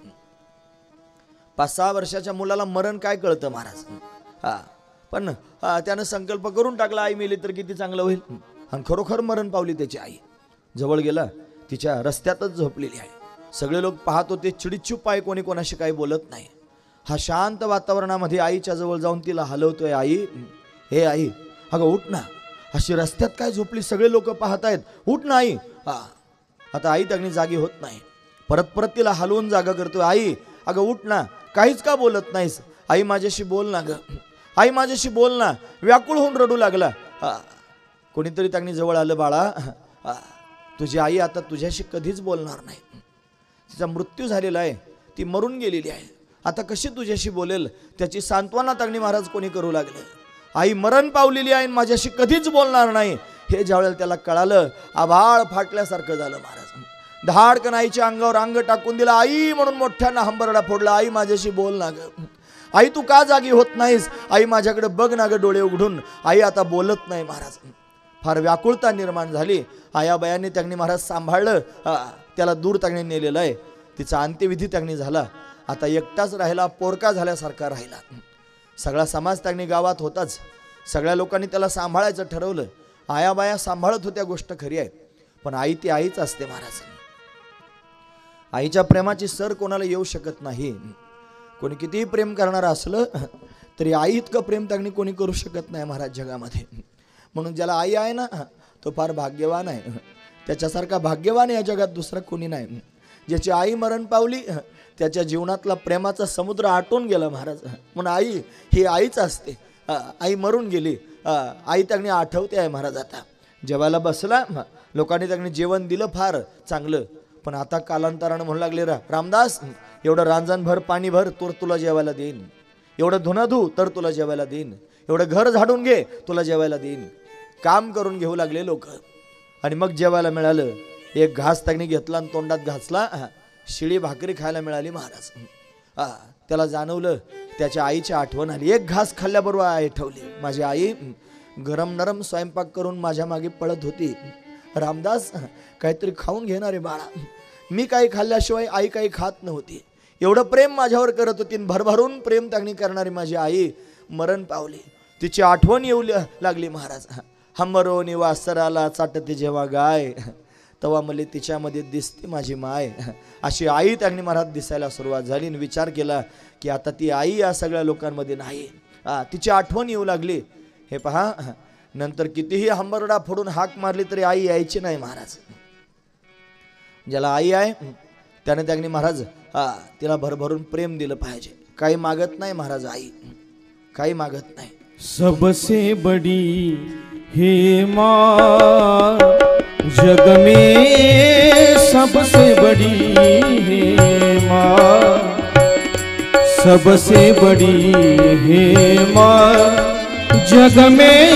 पाच सहा वर्षाच्या मुलाला मरण काय कळतं महाराज हा. पण त्यानं संकल्प करून टाकला आई मेली तर किती चांगलं होईल. आणि खरोखर मरण पावली त्याची आई. जवळ गेला, तिच्या रस्त्यातच झोपलेली आहे. सगळे लोक पाहत होते. चिडीचूप आहे, कोणी कोणाशी काही बोलत नाही. हा शांत वातावरणामध्ये आईच्या जवळ जाऊन तिला हलवतोय. आई हे आई अगं उठ ना. अशी रस्त्यात काय झोपली, सगळे लोक पाहत आहेत, उठ ना आई हा. आता आई त्यांनी जागी होत नाही. परत परत तिला हलवून जागा करतोय. आई अगं उठ ना, काहीच का बोलत नाहीस. आई माझ्याशी बोल ना ग, आई माझ्याशी बोल ना. व्याकुळ होऊन रडू लागला हा. कोणीतरी त्यांनी जवळ आलं. बाळा तुझी आई आता तुझ्याशी कधीच बोलणार नाही. तिचा मृत्यू झालेला आहे, ती मरून गेलेली आहे. आता कशी तुझ्याशी बोलेल. त्याची सांत्वना त्यांनी महाराज कोणी करू लागलं. आई मरण पावलेली आहे, माझ्याशी कधीच बोलणार नाही. हे ज्यावेळेला त्याला कळालं आभाळ फाटल्यासारखं झालं महाराज. धाडकन आईच्या अंगावर अंग टाकून दिला. आई म्हणून मोठ्यानं हंबरडा फोडला. आई माझ्याशी बोल ना ग. आई तू का जागी होत नाहीस. आई माझ्याकडे बघ ना ग डोळे उघडून. आई आता बोलत नाही महाराज. फार व्याकुळता निर्माण झाली. आयाबायांनी त्यांनी महाराज सांभाळलं. त्याला दूर त्यांनी नेलेलं आहे. तिचा अंत्यविधी त्यांनी झाला. आता एकटाच राहिला, पोरका झाल्यासारखा राहिला. सगळा समाज त्यांनी गावात होताच. सगळ्या लोकांनी त्याला सांभाळायचं ठरवलं. आयाबाया सांभाळत होत्या, गोष्ट खरी आहे. पण आई ती आईच असते महाराज. आईच्या प्रेमाची सर कोणाला येऊ शकत नाही. कोणी कितीही प्रेम करणारं असलं तरी आई इतकं प्रेम त्यांनी कोणी करू शकत नाही महाराज जगामध्ये. म्हणून ज्याला आई आहे ना तो फार भाग्यवान आहे. त्याच्यासारखा भाग्यवान या जगात दुसरा कोणी नाही. ज्याची आई मरण पावली त्याच्या जीवनातला प्रेमाचा समुद्र आटून गेला महाराज. म्हणून आई ही आईच असते. आई मरून गेली, आई त्यांनी आठवते आहे महाराज. आता जेवायला बसला, लोकांनी त्यांनी जेवण दिलं फार चांगलं. पण आता कालांतरानं म्हणू लागले रा रामदास एवढं रांजण भर पाणी भर तर तुला जेवायला देईन. एवढं धुणं धू तर तुला जेवायला देईन. एवढं घर झाडून घे तुला जेवायला देईन. काम करून घेऊ लागले लोक. आणि मग जेवायला मिळालं. एक घास त्यांनी घेतला आणि तोंडात घासला. शिळी भाकरी खायला मिळाली महाराज. हा त्याला जाणवलं त्याच्या आईची आठवण आली. एक घास खाल्ल्याबरोबर आई ठेवली. माझी आई गरम नरम स्वयंपाक करून माझ्या मागे पळत होती. रामदास काहीतरी खाऊन घेणारे बाळा. मी काही खाल्ल्याशिवाय आई काही खात नव्हती. एवढं प्रेम माझ्यावर करत होती. भरभरून प्रेम त्यांनी करणारी माझी आई मरण पावली. तिची आठवण येऊ लागली महाराज. हमरो निवासराला चाटते जेव्हा गाय तेव्हा मला तिच्यामध्ये दिसते माझी माय. अशी आई त्यांनी महाराज दिसायला सुरुवात झाली. आणि विचार केला की आता ती आई या सगळ्या लोकांमध्ये नाही. तिची आठवण येऊ लागली. हे पहा, नंतर कितीही हंबरडा फोडून हाक मारली तरी आई यायची नाही महाराज. ज्याला आई आहे त्याने त्यांनी महाराज हा तिला भरभरून प्रेम दिलं पाहिजे. काही मागत नाही महाराज. आई काही मागत नाही. सबसे बड़ी हे माँ जग में, सबसे बड़ी हे माँ, सबसे बड़ी हे माँ जग में,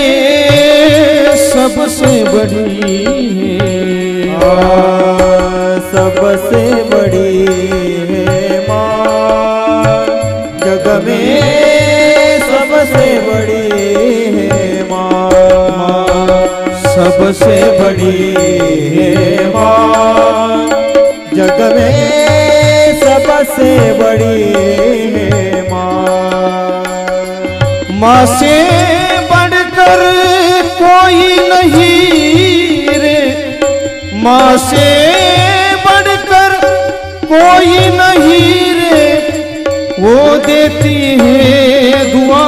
सबसे बड़ी है माँ, सबसे बड़ी है माँ जग में, सबसे बड़ी है माँ, सबसे बड़ी है माँ जग में सबसे बड़ी है माँ। माँ से बढ़कर कोई नहीं रे, माँ से बढ़कर कोई नहीं रे, वो देती है दुआ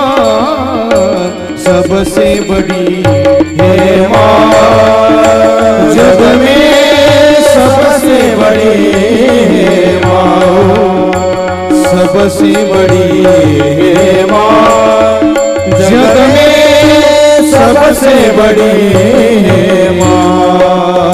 सबसे बड़ी है माँ। जग में सबसे बड़ी है माँ, सबसे बड़ी है माँ। जग में सबसे बड़ी है माँ।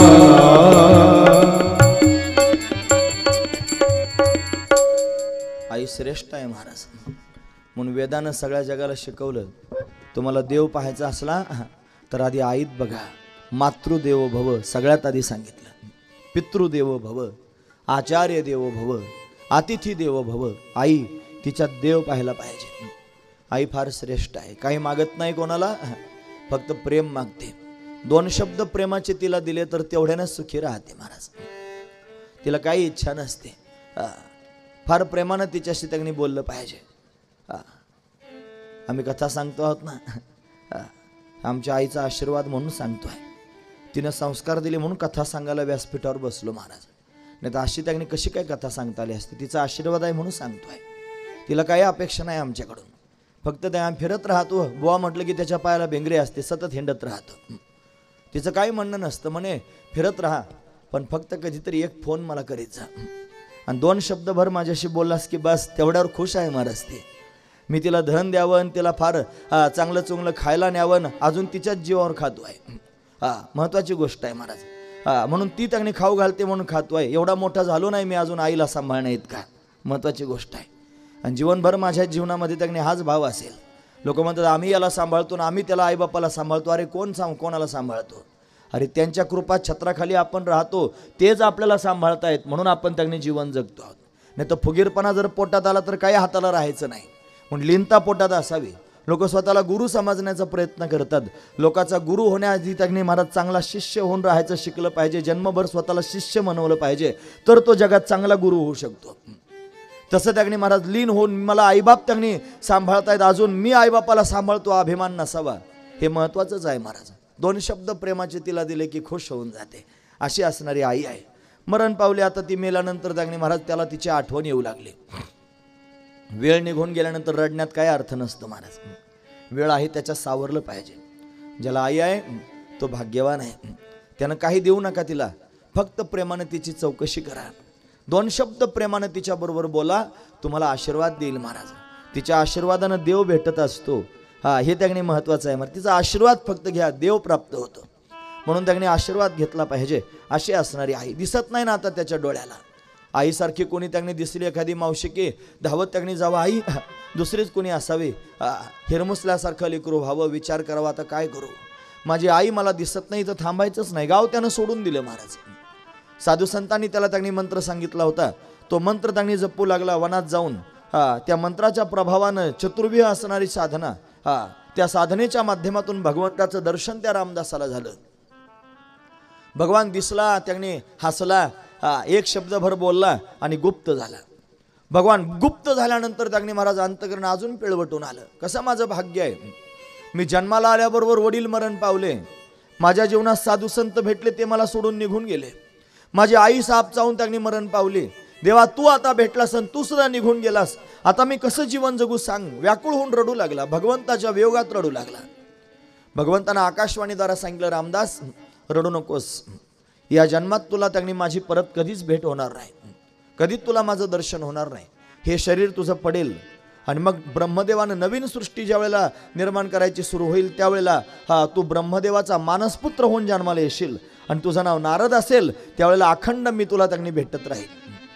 आई श्रेष्ठ आहे महाराज, म्हणून वेदानं सगळ्या जगाला शिकवलं, तुम्हाला देव पाहायचा असला तर आधी आईत बघा. मातृदेवो भव सगळ्यात आधी सांगितलं. पितृदेवो भव, आचार्य देवो भव, अतिथी देवो भव. आई तिच्यात देव पाहायला पाहिजे. आई फार श्रेष्ठ आहे, काही मागत नाही कोणाला, फक्त प्रेम मागते. दोन शब्द प्रेमाचे तिला दिले तर तेवढ्यानं सुखी राहते महाराज. तिला काही इच्छा नसते. फार प्रेमानं तिच्याशी त्यांनी बोललं पाहिजे. आम्ही कथा सांगतो आहोत ना, आमच्या आईचा आशीर्वाद म्हणून सांगतोय. तिनं संस्कार दिले म्हणून कथा सांगायला व्यासपीठावर बसलो महाराज. नाही तर अशी त्यांनी कशी काय कथा सांगता आली असते. तिचा आशीर्वाद आहे म्हणून सांगतोय. तिला काही अपेक्षा नाही आमच्याकडून, फक्त त्या फिरत राहतो. बुवा म्हटलं की त्याच्या पायाला बेंगरे असते, सतत हिंडत राहतो. तिचं काही म्हणणं नसतं, म्हणे फिरत राहा पण फक्त कधीतरी एक फोन मला करीत जा आणि दोन शब्दभर माझ्याशी बोललास की बस, तेवढ्यावर खुश आहे महाराज ते. मी तिला धन द्यावं, तिला फार चांगलं चुंगलं खायला न्यावं, अजून तिच्याच जीवावर खातो आहे. हा महत्वाची गोष्ट आहे महाराज. हा म्हणून ती त्यांनी खाऊ घालते म्हणून खातोय. एवढा मोठा झालो नाही मी अजून आईला सांभाळणं इतका, महत्वाची गोष्ट आहे. आणि जीवनभर माझ्या जीवनामध्ये त्यांनी हाच भाव असेल. लोक म्हणतात आम्ही याला सांभाळतो ना आम्ही त्याला आईबापाला सांभाळतो. अरे कोण सांग कोणाला सांभाळतो? अरे त्यांच्या कृपा छत्राखाली आपण राहतो, तेच आपल्याला सांभाळतायत म्हणून आपण त्यांनी जीवन जगतो आहोत. नाही तर फुगीरपणा जर पोटात आला तर काही हाताला राहायचं नाही. म्हणून लिनता पोटात असावी. लोक स्वतःला गुरु समजण्याचा प्रयत्न करतात. लोकाचा गुरु होण्याआधी त्यांनी महाराज चांगला शिष्य होऊन राहायचं शिकलं पाहिजे. जन्मभर स्वतःला शिष्य म्हणवलं पाहिजे, तर तो जगात चांगला गुरु होऊ शकतो. तसं त्यांनी महाराज लीन होऊन मला आईबाप त्यांनी सांभाळतायत, अजून मी आईबापाला सांभाळतो अभिमान नसावा. हे महत्वाचंच आहे महाराज. दोन शब्द प्रेमाचे तिला दिले की खुश होऊन जाते. अशी असणारी आई आहे. मरण पावली. आता ती मेल्यानंतर त्यांनी महाराज त्याला तिची आठवण येऊ लागली. वेळ निघून गेल्यानंतर रडण्यात काय अर्थ नसतं महाराज. वेळ आहे त्याच्यात सावरलं पाहिजे. ज्याला आई आहे तो भाग्यवान आहे. त्यानं काही देऊ नका तिला, फक्त प्रेमाने तिची चौकशी करा. दोन शब्द प्रेमाने तिच्याबरोबर बोला, तुम्हाला आशीर्वाद देईल महाराज. तिच्या आशीर्वादानं देव भेटत असतो. हा हे त्यांनी महत्वाचं आहे महाराज. तिचा आशीर्वाद फक्त घ्या, देव प्राप्त होतो. म्हणून त्यांनी आशीर्वाद घेतला पाहिजे. अशी असणारी आई. दिसत नाही ना आता त्याच्या डोळ्याला. आईसारखी कोणी त्यांनी दिसली एखादी मावशी की धावत त्यांनी जावं, आई दुसरीच कोणी असावी. हिरमुसल्यासारखं लेकरू व्हावं. विचार करावा आता काय करू, माझी आई मला दिसत नाही तर थांबायचंच नाही. गाव त्यानं सोडून दिलं महाराज. साधू संतांनी त्याला त्यांनी मंत्र सांगितला होता. तो मंत्र त्यांनी जपू लागला वनात जाऊन. हा त्या मंत्राच्या प्रभावानं चतुर्विह असणारी साधना, हा त्या साधनेच्या माध्यमातून भगवंताचं दर्शन त्या रामदासाला झालं. भगवान दिसला, त्यांनी हसला, हा एक शब्दभर बोलला आणि गुप्त झाला. भगवान गुप्त झाल्यानंतर त्यांनी महाराज अंतकरण अजून पिळवटून आलं. कसं माझं भाग्य आहे, मी जन्माला आल्याबरोबर वडील मरण पावले. माझ्या जीवनात साधू संत भेटले, ते मला सोडून निघून गेले. माझी आई साप चावून त्यांनी मरण पावली. देवा तू आता भेटलास आणि तू सुद्धा निघून गेलास, आता मी कसं जीवन जगू सांग. व्याकुळ होऊन रडू लागला, भगवंताच्या वियोगात रडू लागला. भगवंतानं आकाशवाणीद्वारा सांगितलं, रामदास रडू नकोस. या जन्मात तुला त्यांनी माझी परत कधीच भेट होणार नाही, कधीच तुला माझं दर्शन होणार नाही. हे शरीर तुझं पडेल आणि मग ब्रह्मदेवानं नवीन सृष्टी ज्या वेळेला निर्माण करायची सुरू होईल त्यावेळेला हा तू ब्रह्मदेवाचा मानसपुत्र होऊन जन्माला येशील आणि तुझं नाव नारद असेल. त्यावेळेला अखंड मी तुला त्यांनी भेटत राहील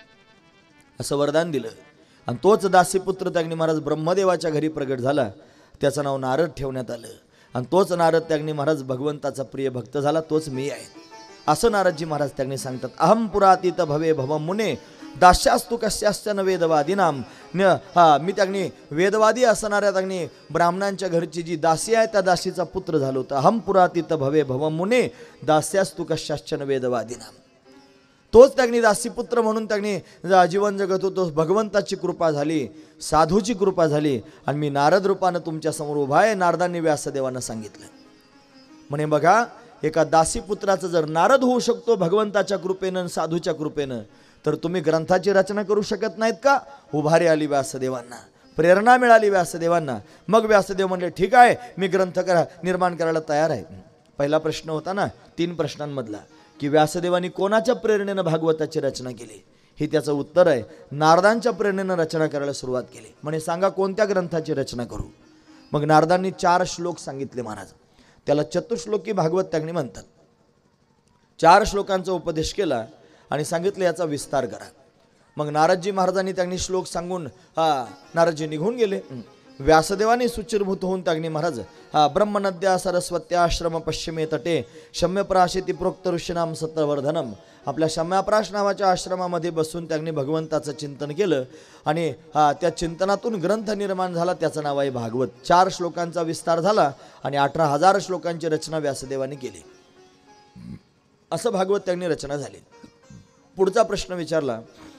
असं वरदान दिलं. आणि तोच दासीपुत्र त्यांनी महाराज ब्रह्मदेवाच्या घरी प्रगट झाला. त्याचं नाव नारद ठेवण्यात आलं. आणि तोच नारद त्यांनी महाराज भगवंताचा प्रिय भक्त झाला, तोच मी आहे असं नारदजी महाराज त्यांनी सांगतात. अहम पुरातीत भवे भव मुने दास्यास्तु कस्याश्च न वेदवादीनाम. न हा मी त्यांनी वेदवादी असणाऱ्या त्यांनी ब्राह्मणांच्या घरची जी दासी आहे त्या दासीचा पुत्र झालो होता. अहम पुरातीत भवे भव मुने दास्यास्तु कस्याश्च न वेदवादीनाम. तोच त्यांनी दासीपुत्र म्हणून त्यांनी जीवन जगत होतो. भगवंताची कृपा झाली, साधूची कृपा झाली आणि मी नारद रूपानं तुमच्या समोर उभा आहे. नारदांनी व्यासदेवांना सांगितलं म्हणे बघा, एका दासीपुत्राचं जर नारद होऊ शकतो भगवंताच्या कृपेनं साधूच्या कृपेनं, तर तुम्ही ग्रंथाची रचना करू शकत नाहीत का? उभारी आली व्यासदेवांना, प्रेरणा मिळाली व्यासदेवांना. मग व्यासदेव म्हणले ठीक आहे, मी ग्रंथ करा निर्माण करायला तयार आहे. पहिला प्रश्न होता ना तीन प्रश्नांमधला, की व्यासदेवांनी कोणाच्या प्रेरणेनं भागवताची रचना केली, हे त्याचं उत्तर आहे. नारदांच्या प्रेरणेनं रचना करायला सुरुवात केली. म्हणे सांगा कोणत्या ग्रंथाची रचना करू? मग नारदांनी चार श्लोक सांगितले महाराज, त्याला चतुश्लोकी भागवत त्यांनी म्हणतात. चार श्लोकांचा उपदेश केला आणि सांगितलं याचा विस्तार करा. मग नारदजी महाराजांनी त्यांनी श्लोक सांगून हा नारदजी निघून गेले. व्यासदेवाने सुचिरभूत होऊन त्यांनी महाराज हा ब्रह्मनद्या सरस्वत्या आश्रम पश्चिमे तटे शम्यप्राशेती प्रोक्त ऋषीनाम सत्रवर्धनम, आपल्या शम्याप्राश नावाच्या आश्रमामध्ये बसून त्यांनी भगवंताचं चिंतन केलं आणि हा त्या चिंतनातून ग्रंथ निर्माण झाला, त्याचं नाव आहे भागवत. चार श्लोकांचा विस्तार झाला आणि अठरा हजार श्लोकांची रचना व्यासदेवाने केली. असं भागवत त्यांनी रचना झाली. पुढचा प्रश्न विचारला,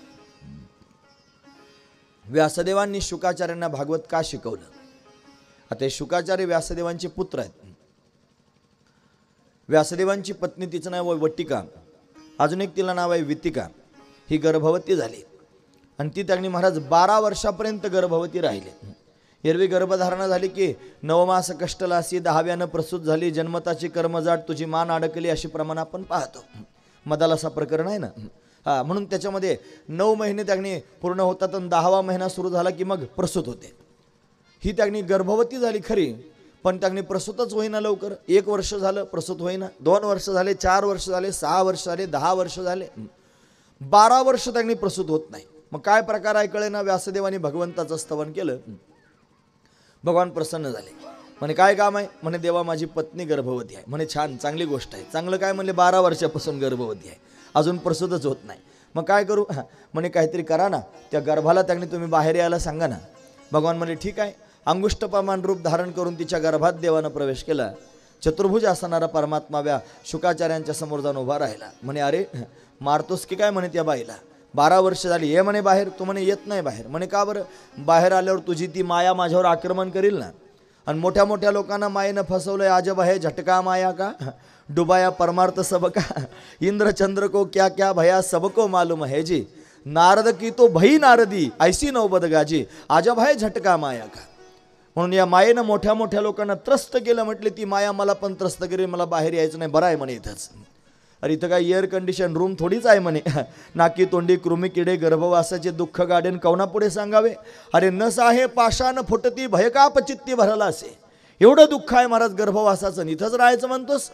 व्यासदेवांनी शुकाचार्यांना भागवत का शिकवलं? आता शुकाचार्य व्यासदेवांचे पुत्र आहेत. व्यासदेवांची पत्नी, तिचं नाव आहे वटिका, अजून एक तिला नाव आहे वितिका. ही गर्भवती झाली आणि ती त्यांनी महाराज बारा वर्षापर्यंत गर्भवती राहिले. एरवी गर्भधारणा झाली की नवमास कष्टलासी, दहाव्यानं प्रसूत झाली, जन्मताची कर्मजाट तुझी मान अडकली, अशी प्रमाण आपण पाहतो. मदालसा प्रकरण आहे ना, हा म्हणून त्याच्यामध्ये नऊ महिने त्यांनी पूर्ण होतात आणि दहावा महिना सुरू झाला की मग प्रसूत होते. ही त्यांनी गर्भवती झाली खरी, पण त्यांनी प्रसूतच होईना लवकर. एक वर्ष झालं प्रसूत होईना, दोन वर्ष झाले, चार वर्ष झाले, सहा वर्ष झाले, दहा वर्ष झाले, बारा वर्ष त्यांनी प्रसूत होत नाही. मग काय प्रकार आहे कळेना. व्यासदेवानी भगवंताचं स्तवन केलं. भगवान प्रसन्न झाले. म्हणे काय काम आहे? म्हणे देवा माझी पत्नी गर्भवती आहे. म्हणे छान, चांगली गोष्ट आहे. चांगलं काय म्हणले? बारा वर्षापासून गर्भवती आहे, अजून प्रसूतच होत नाही. मग काय करू? म्हणे काहीतरी करा ना, त्या गर्भाला त्यांनी तुम्ही बाहेर यायला सांगा ना. भगवान म्हणे ठीक आहे. अंगुष्ठप्रमाण रूप धारण करून तिच्या गर्भात देवानं प्रवेश केला. चतुर्भुज असणारा परमात्मा व्या शुकाचार्यांच्या समोर जाऊन उभा राहिला. म्हणे अरे मारतोस की काय? म्हणे त्या बाईला बारा वर्ष झाली, ये म्हणे बाहेर. तू म्हणे येत नाही बाहेर. म्हणे का बरं? बाहेर आल्यावर तुझी ती माया माझ्यावर आक्रमण करील ना. आणि मोठ्या मोठ्या लोकांना मायेनं फसवलंय. आजब आहे झटका माया का, डुबाया परमार्थ सबका, इंद्रचंद्र को क्या क्या भया सबको मालूम है जी, नारद की तो भई नारदी ऐसी नौबत गाजी, आजब आहे झटका माया का. म्हणून या मायेनं मोठ्या मोठ्या लोकांना त्रस्त केलं. म्हटले ती माया मला पण त्रस्त करेल, मला बाहेर यायचं नाही. बरं आहे म्हणे इथंच. अरे इथं काय एअर कंडिशन रूम थोडीच आहे म्हणे. नाकी तोंडी कृमी किडे गर्भवासाचे दुःख गाडेन कवना पुढे सांगावे. अरे नस आहे पाषाण फुटती भयकाप चित्ती भरला असे. एवढं दुःख आहे महाराज गर्भवासाचं, इथंच राहायचं म्हणतोस?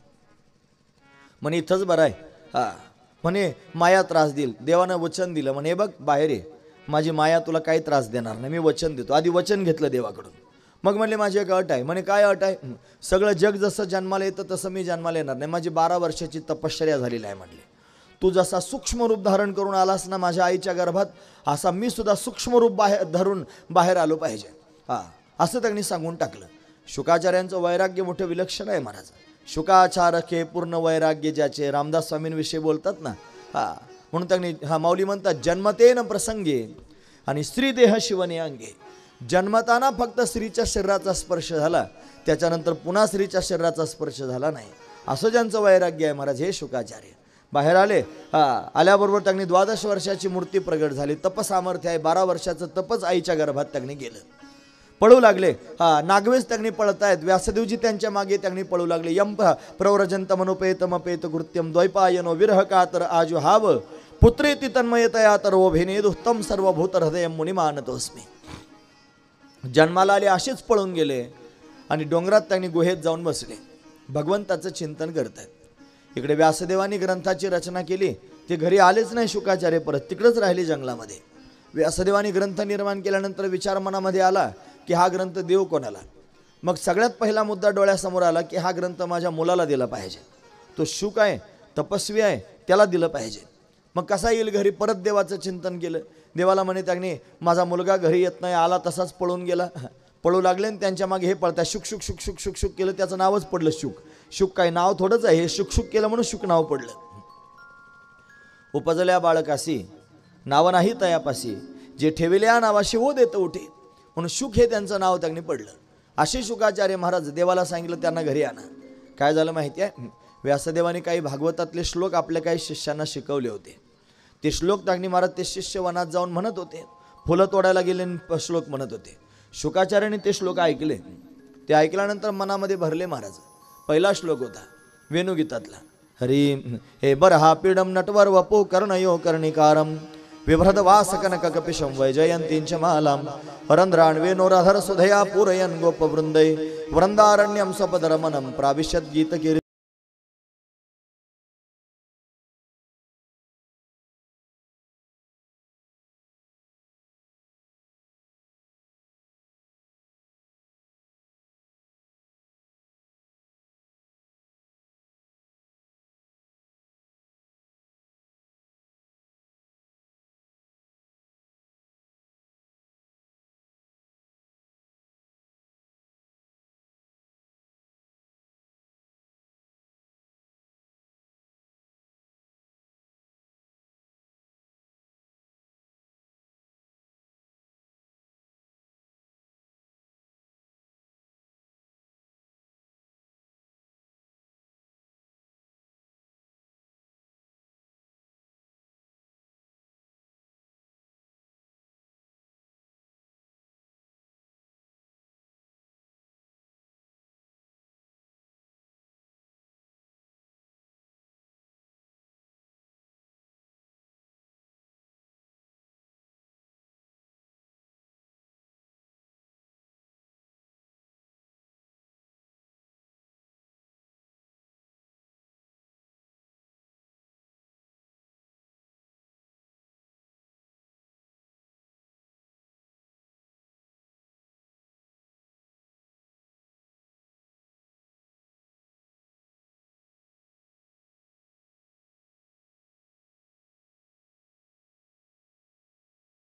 म्हणे इथंच बरं आहे. हा म्हणे माया त्रास देईल. देवानं वचन दिलं. म्हणे बघ बाहेर ये, माझी माया तुला काही त्रास देणार नाही, मी वचन देतो. आधी वचन घेतलं देवाकडून. मग म्हणले माझी एक अट आहे. म्हणे काय अट आहे? सगळं जग जसं जन्माला येतं तसं मी जन्माला येणार नाही. माझी बारा वर्षाची तपश्चर्या झालेली आहे. म्हणले तू जसा सूक्ष्म रूप धारण करून आलास ना माझ्या आईच्या गर्भात, असा मी सुद्धा सूक्ष्म रूप बाहेर धरून बाहेर आलो पाहिजे. हा असं त्यांनी सांगून टाकलं. शुकाचार्यांचं वैराग्य मोठं विलक्षण आहे महाराज. शुकाचारके पूर्ण वैराग्य ज्याचे, रामदास स्वामींविषयी बोलतात ना. हा म्हणून त्यांनी हा माऊली म्हणतात जन्मतेन प्रसंगे आणि स्त्रीदेह शिवने अंगे. जन्मताना फक्त स्त्रीच्या शरीराचा स्पर्श झाला, त्याच्यानंतर पुन्हा स्त्रीच्या शरीराचा स्पर्श झाला नाही. असं ज्यांचं वैराग्य आहे महाराज हे शुकाचार्य. बाहेर आले. हा आल्याबरोबर त्यांनी द्वादश वर्षाची मूर्ती प्रगट झाली. तपसामर्थ्य आहे. बारा वर्षाचं तपच आईच्या गर्भात त्यांनी गेलं. पळू लागले. हा नागवेश त्यांनी पळतायत. व्यासदेवजी त्यांच्या मागे त्यांनी पळू लागले. यम प्रव्रजंत मनोपेतमपेत कृत्यम द्वैपायनो विरह कातर आजु हाव पुत्रेति तन्मयतया तर्वो भेनेदुत्तम सर्वभूत हृदय मुनी मानतोस्मी. जन्माला आले असेच पळून गेले आणि डोंगरात त्यांनी गुहेत जाऊन बसले. भगवंताचं चिंतन करतात. इकडे व्यासदेवानी ग्रंथाची रचना केली. ते घरी आलेच नाही शुकाचार्य, परत तिकडेच राहिले जंगलामध्ये. व्यासदेवानी ग्रंथ निर्माण केल्यानंतर विचार मनामध्ये आला की हा ग्रंथ देव कोणाला. मग सगळ्यात पहिला मुद्दा डोळ्यासमोर आला की हा ग्रंथ माझ्या मुलाला दिला पाहिजे. तो शुक आहे, तपस्वी आहे, त्याला दिलं पाहिजे. मग कसा येईल घरी? परत देवाचं चिंतन केलं. देवाला म्हणे त्यांनी माझा मुलगा घरी येत नाही, आला तसाच पळून गेला. पळू लागले आणि त्यांच्या मागे हे पळता शुक शुक शुक शुक शुक शुक केलं. त्याचं नावच पडलं शुक. शुक काय नाव थोडंच आहे, हे शुक शुक केलं म्हणून शुक नाव पडलं. उपजल्या बाळकासी नाव नाही तयापासी, जे ठेविल्या नावाशी ओ देत उठे, म्हणून शुक हे त्यांचं नाव त्यांनी पडलं. असे शुकाचार्य महाराज देवाला सांगितलं त्यांना घरी आणा. काय झालं माहिती आहे, व्यासदेवाने काही भागवतातले श्लोक आपल्या काही शिष्यांना शिकवले होते. ते श्लोक त्यांनी महाराज ते शिष्य वनात जाऊन म्हणत होते, फुलं तोडायला गेले श्लोक म्हणत होते. शुकाचार्याने ते श्लोक ऐकले. ते ऐकल्यानंतर मनामध्ये भरले महाराज. पहिला श्लोक होता वेणुगीतातला, हरी हे बरहा पीडम नटवर वपो कर्णयो कर्णिकारम विभ्रद वासकनक कपिशं वैजयंतींच मालाम हरंद्राण वेणोराधर सुधया पूरयन गोपवृंदय वृंदारण्यम सपदरमणम प्राविशत गीत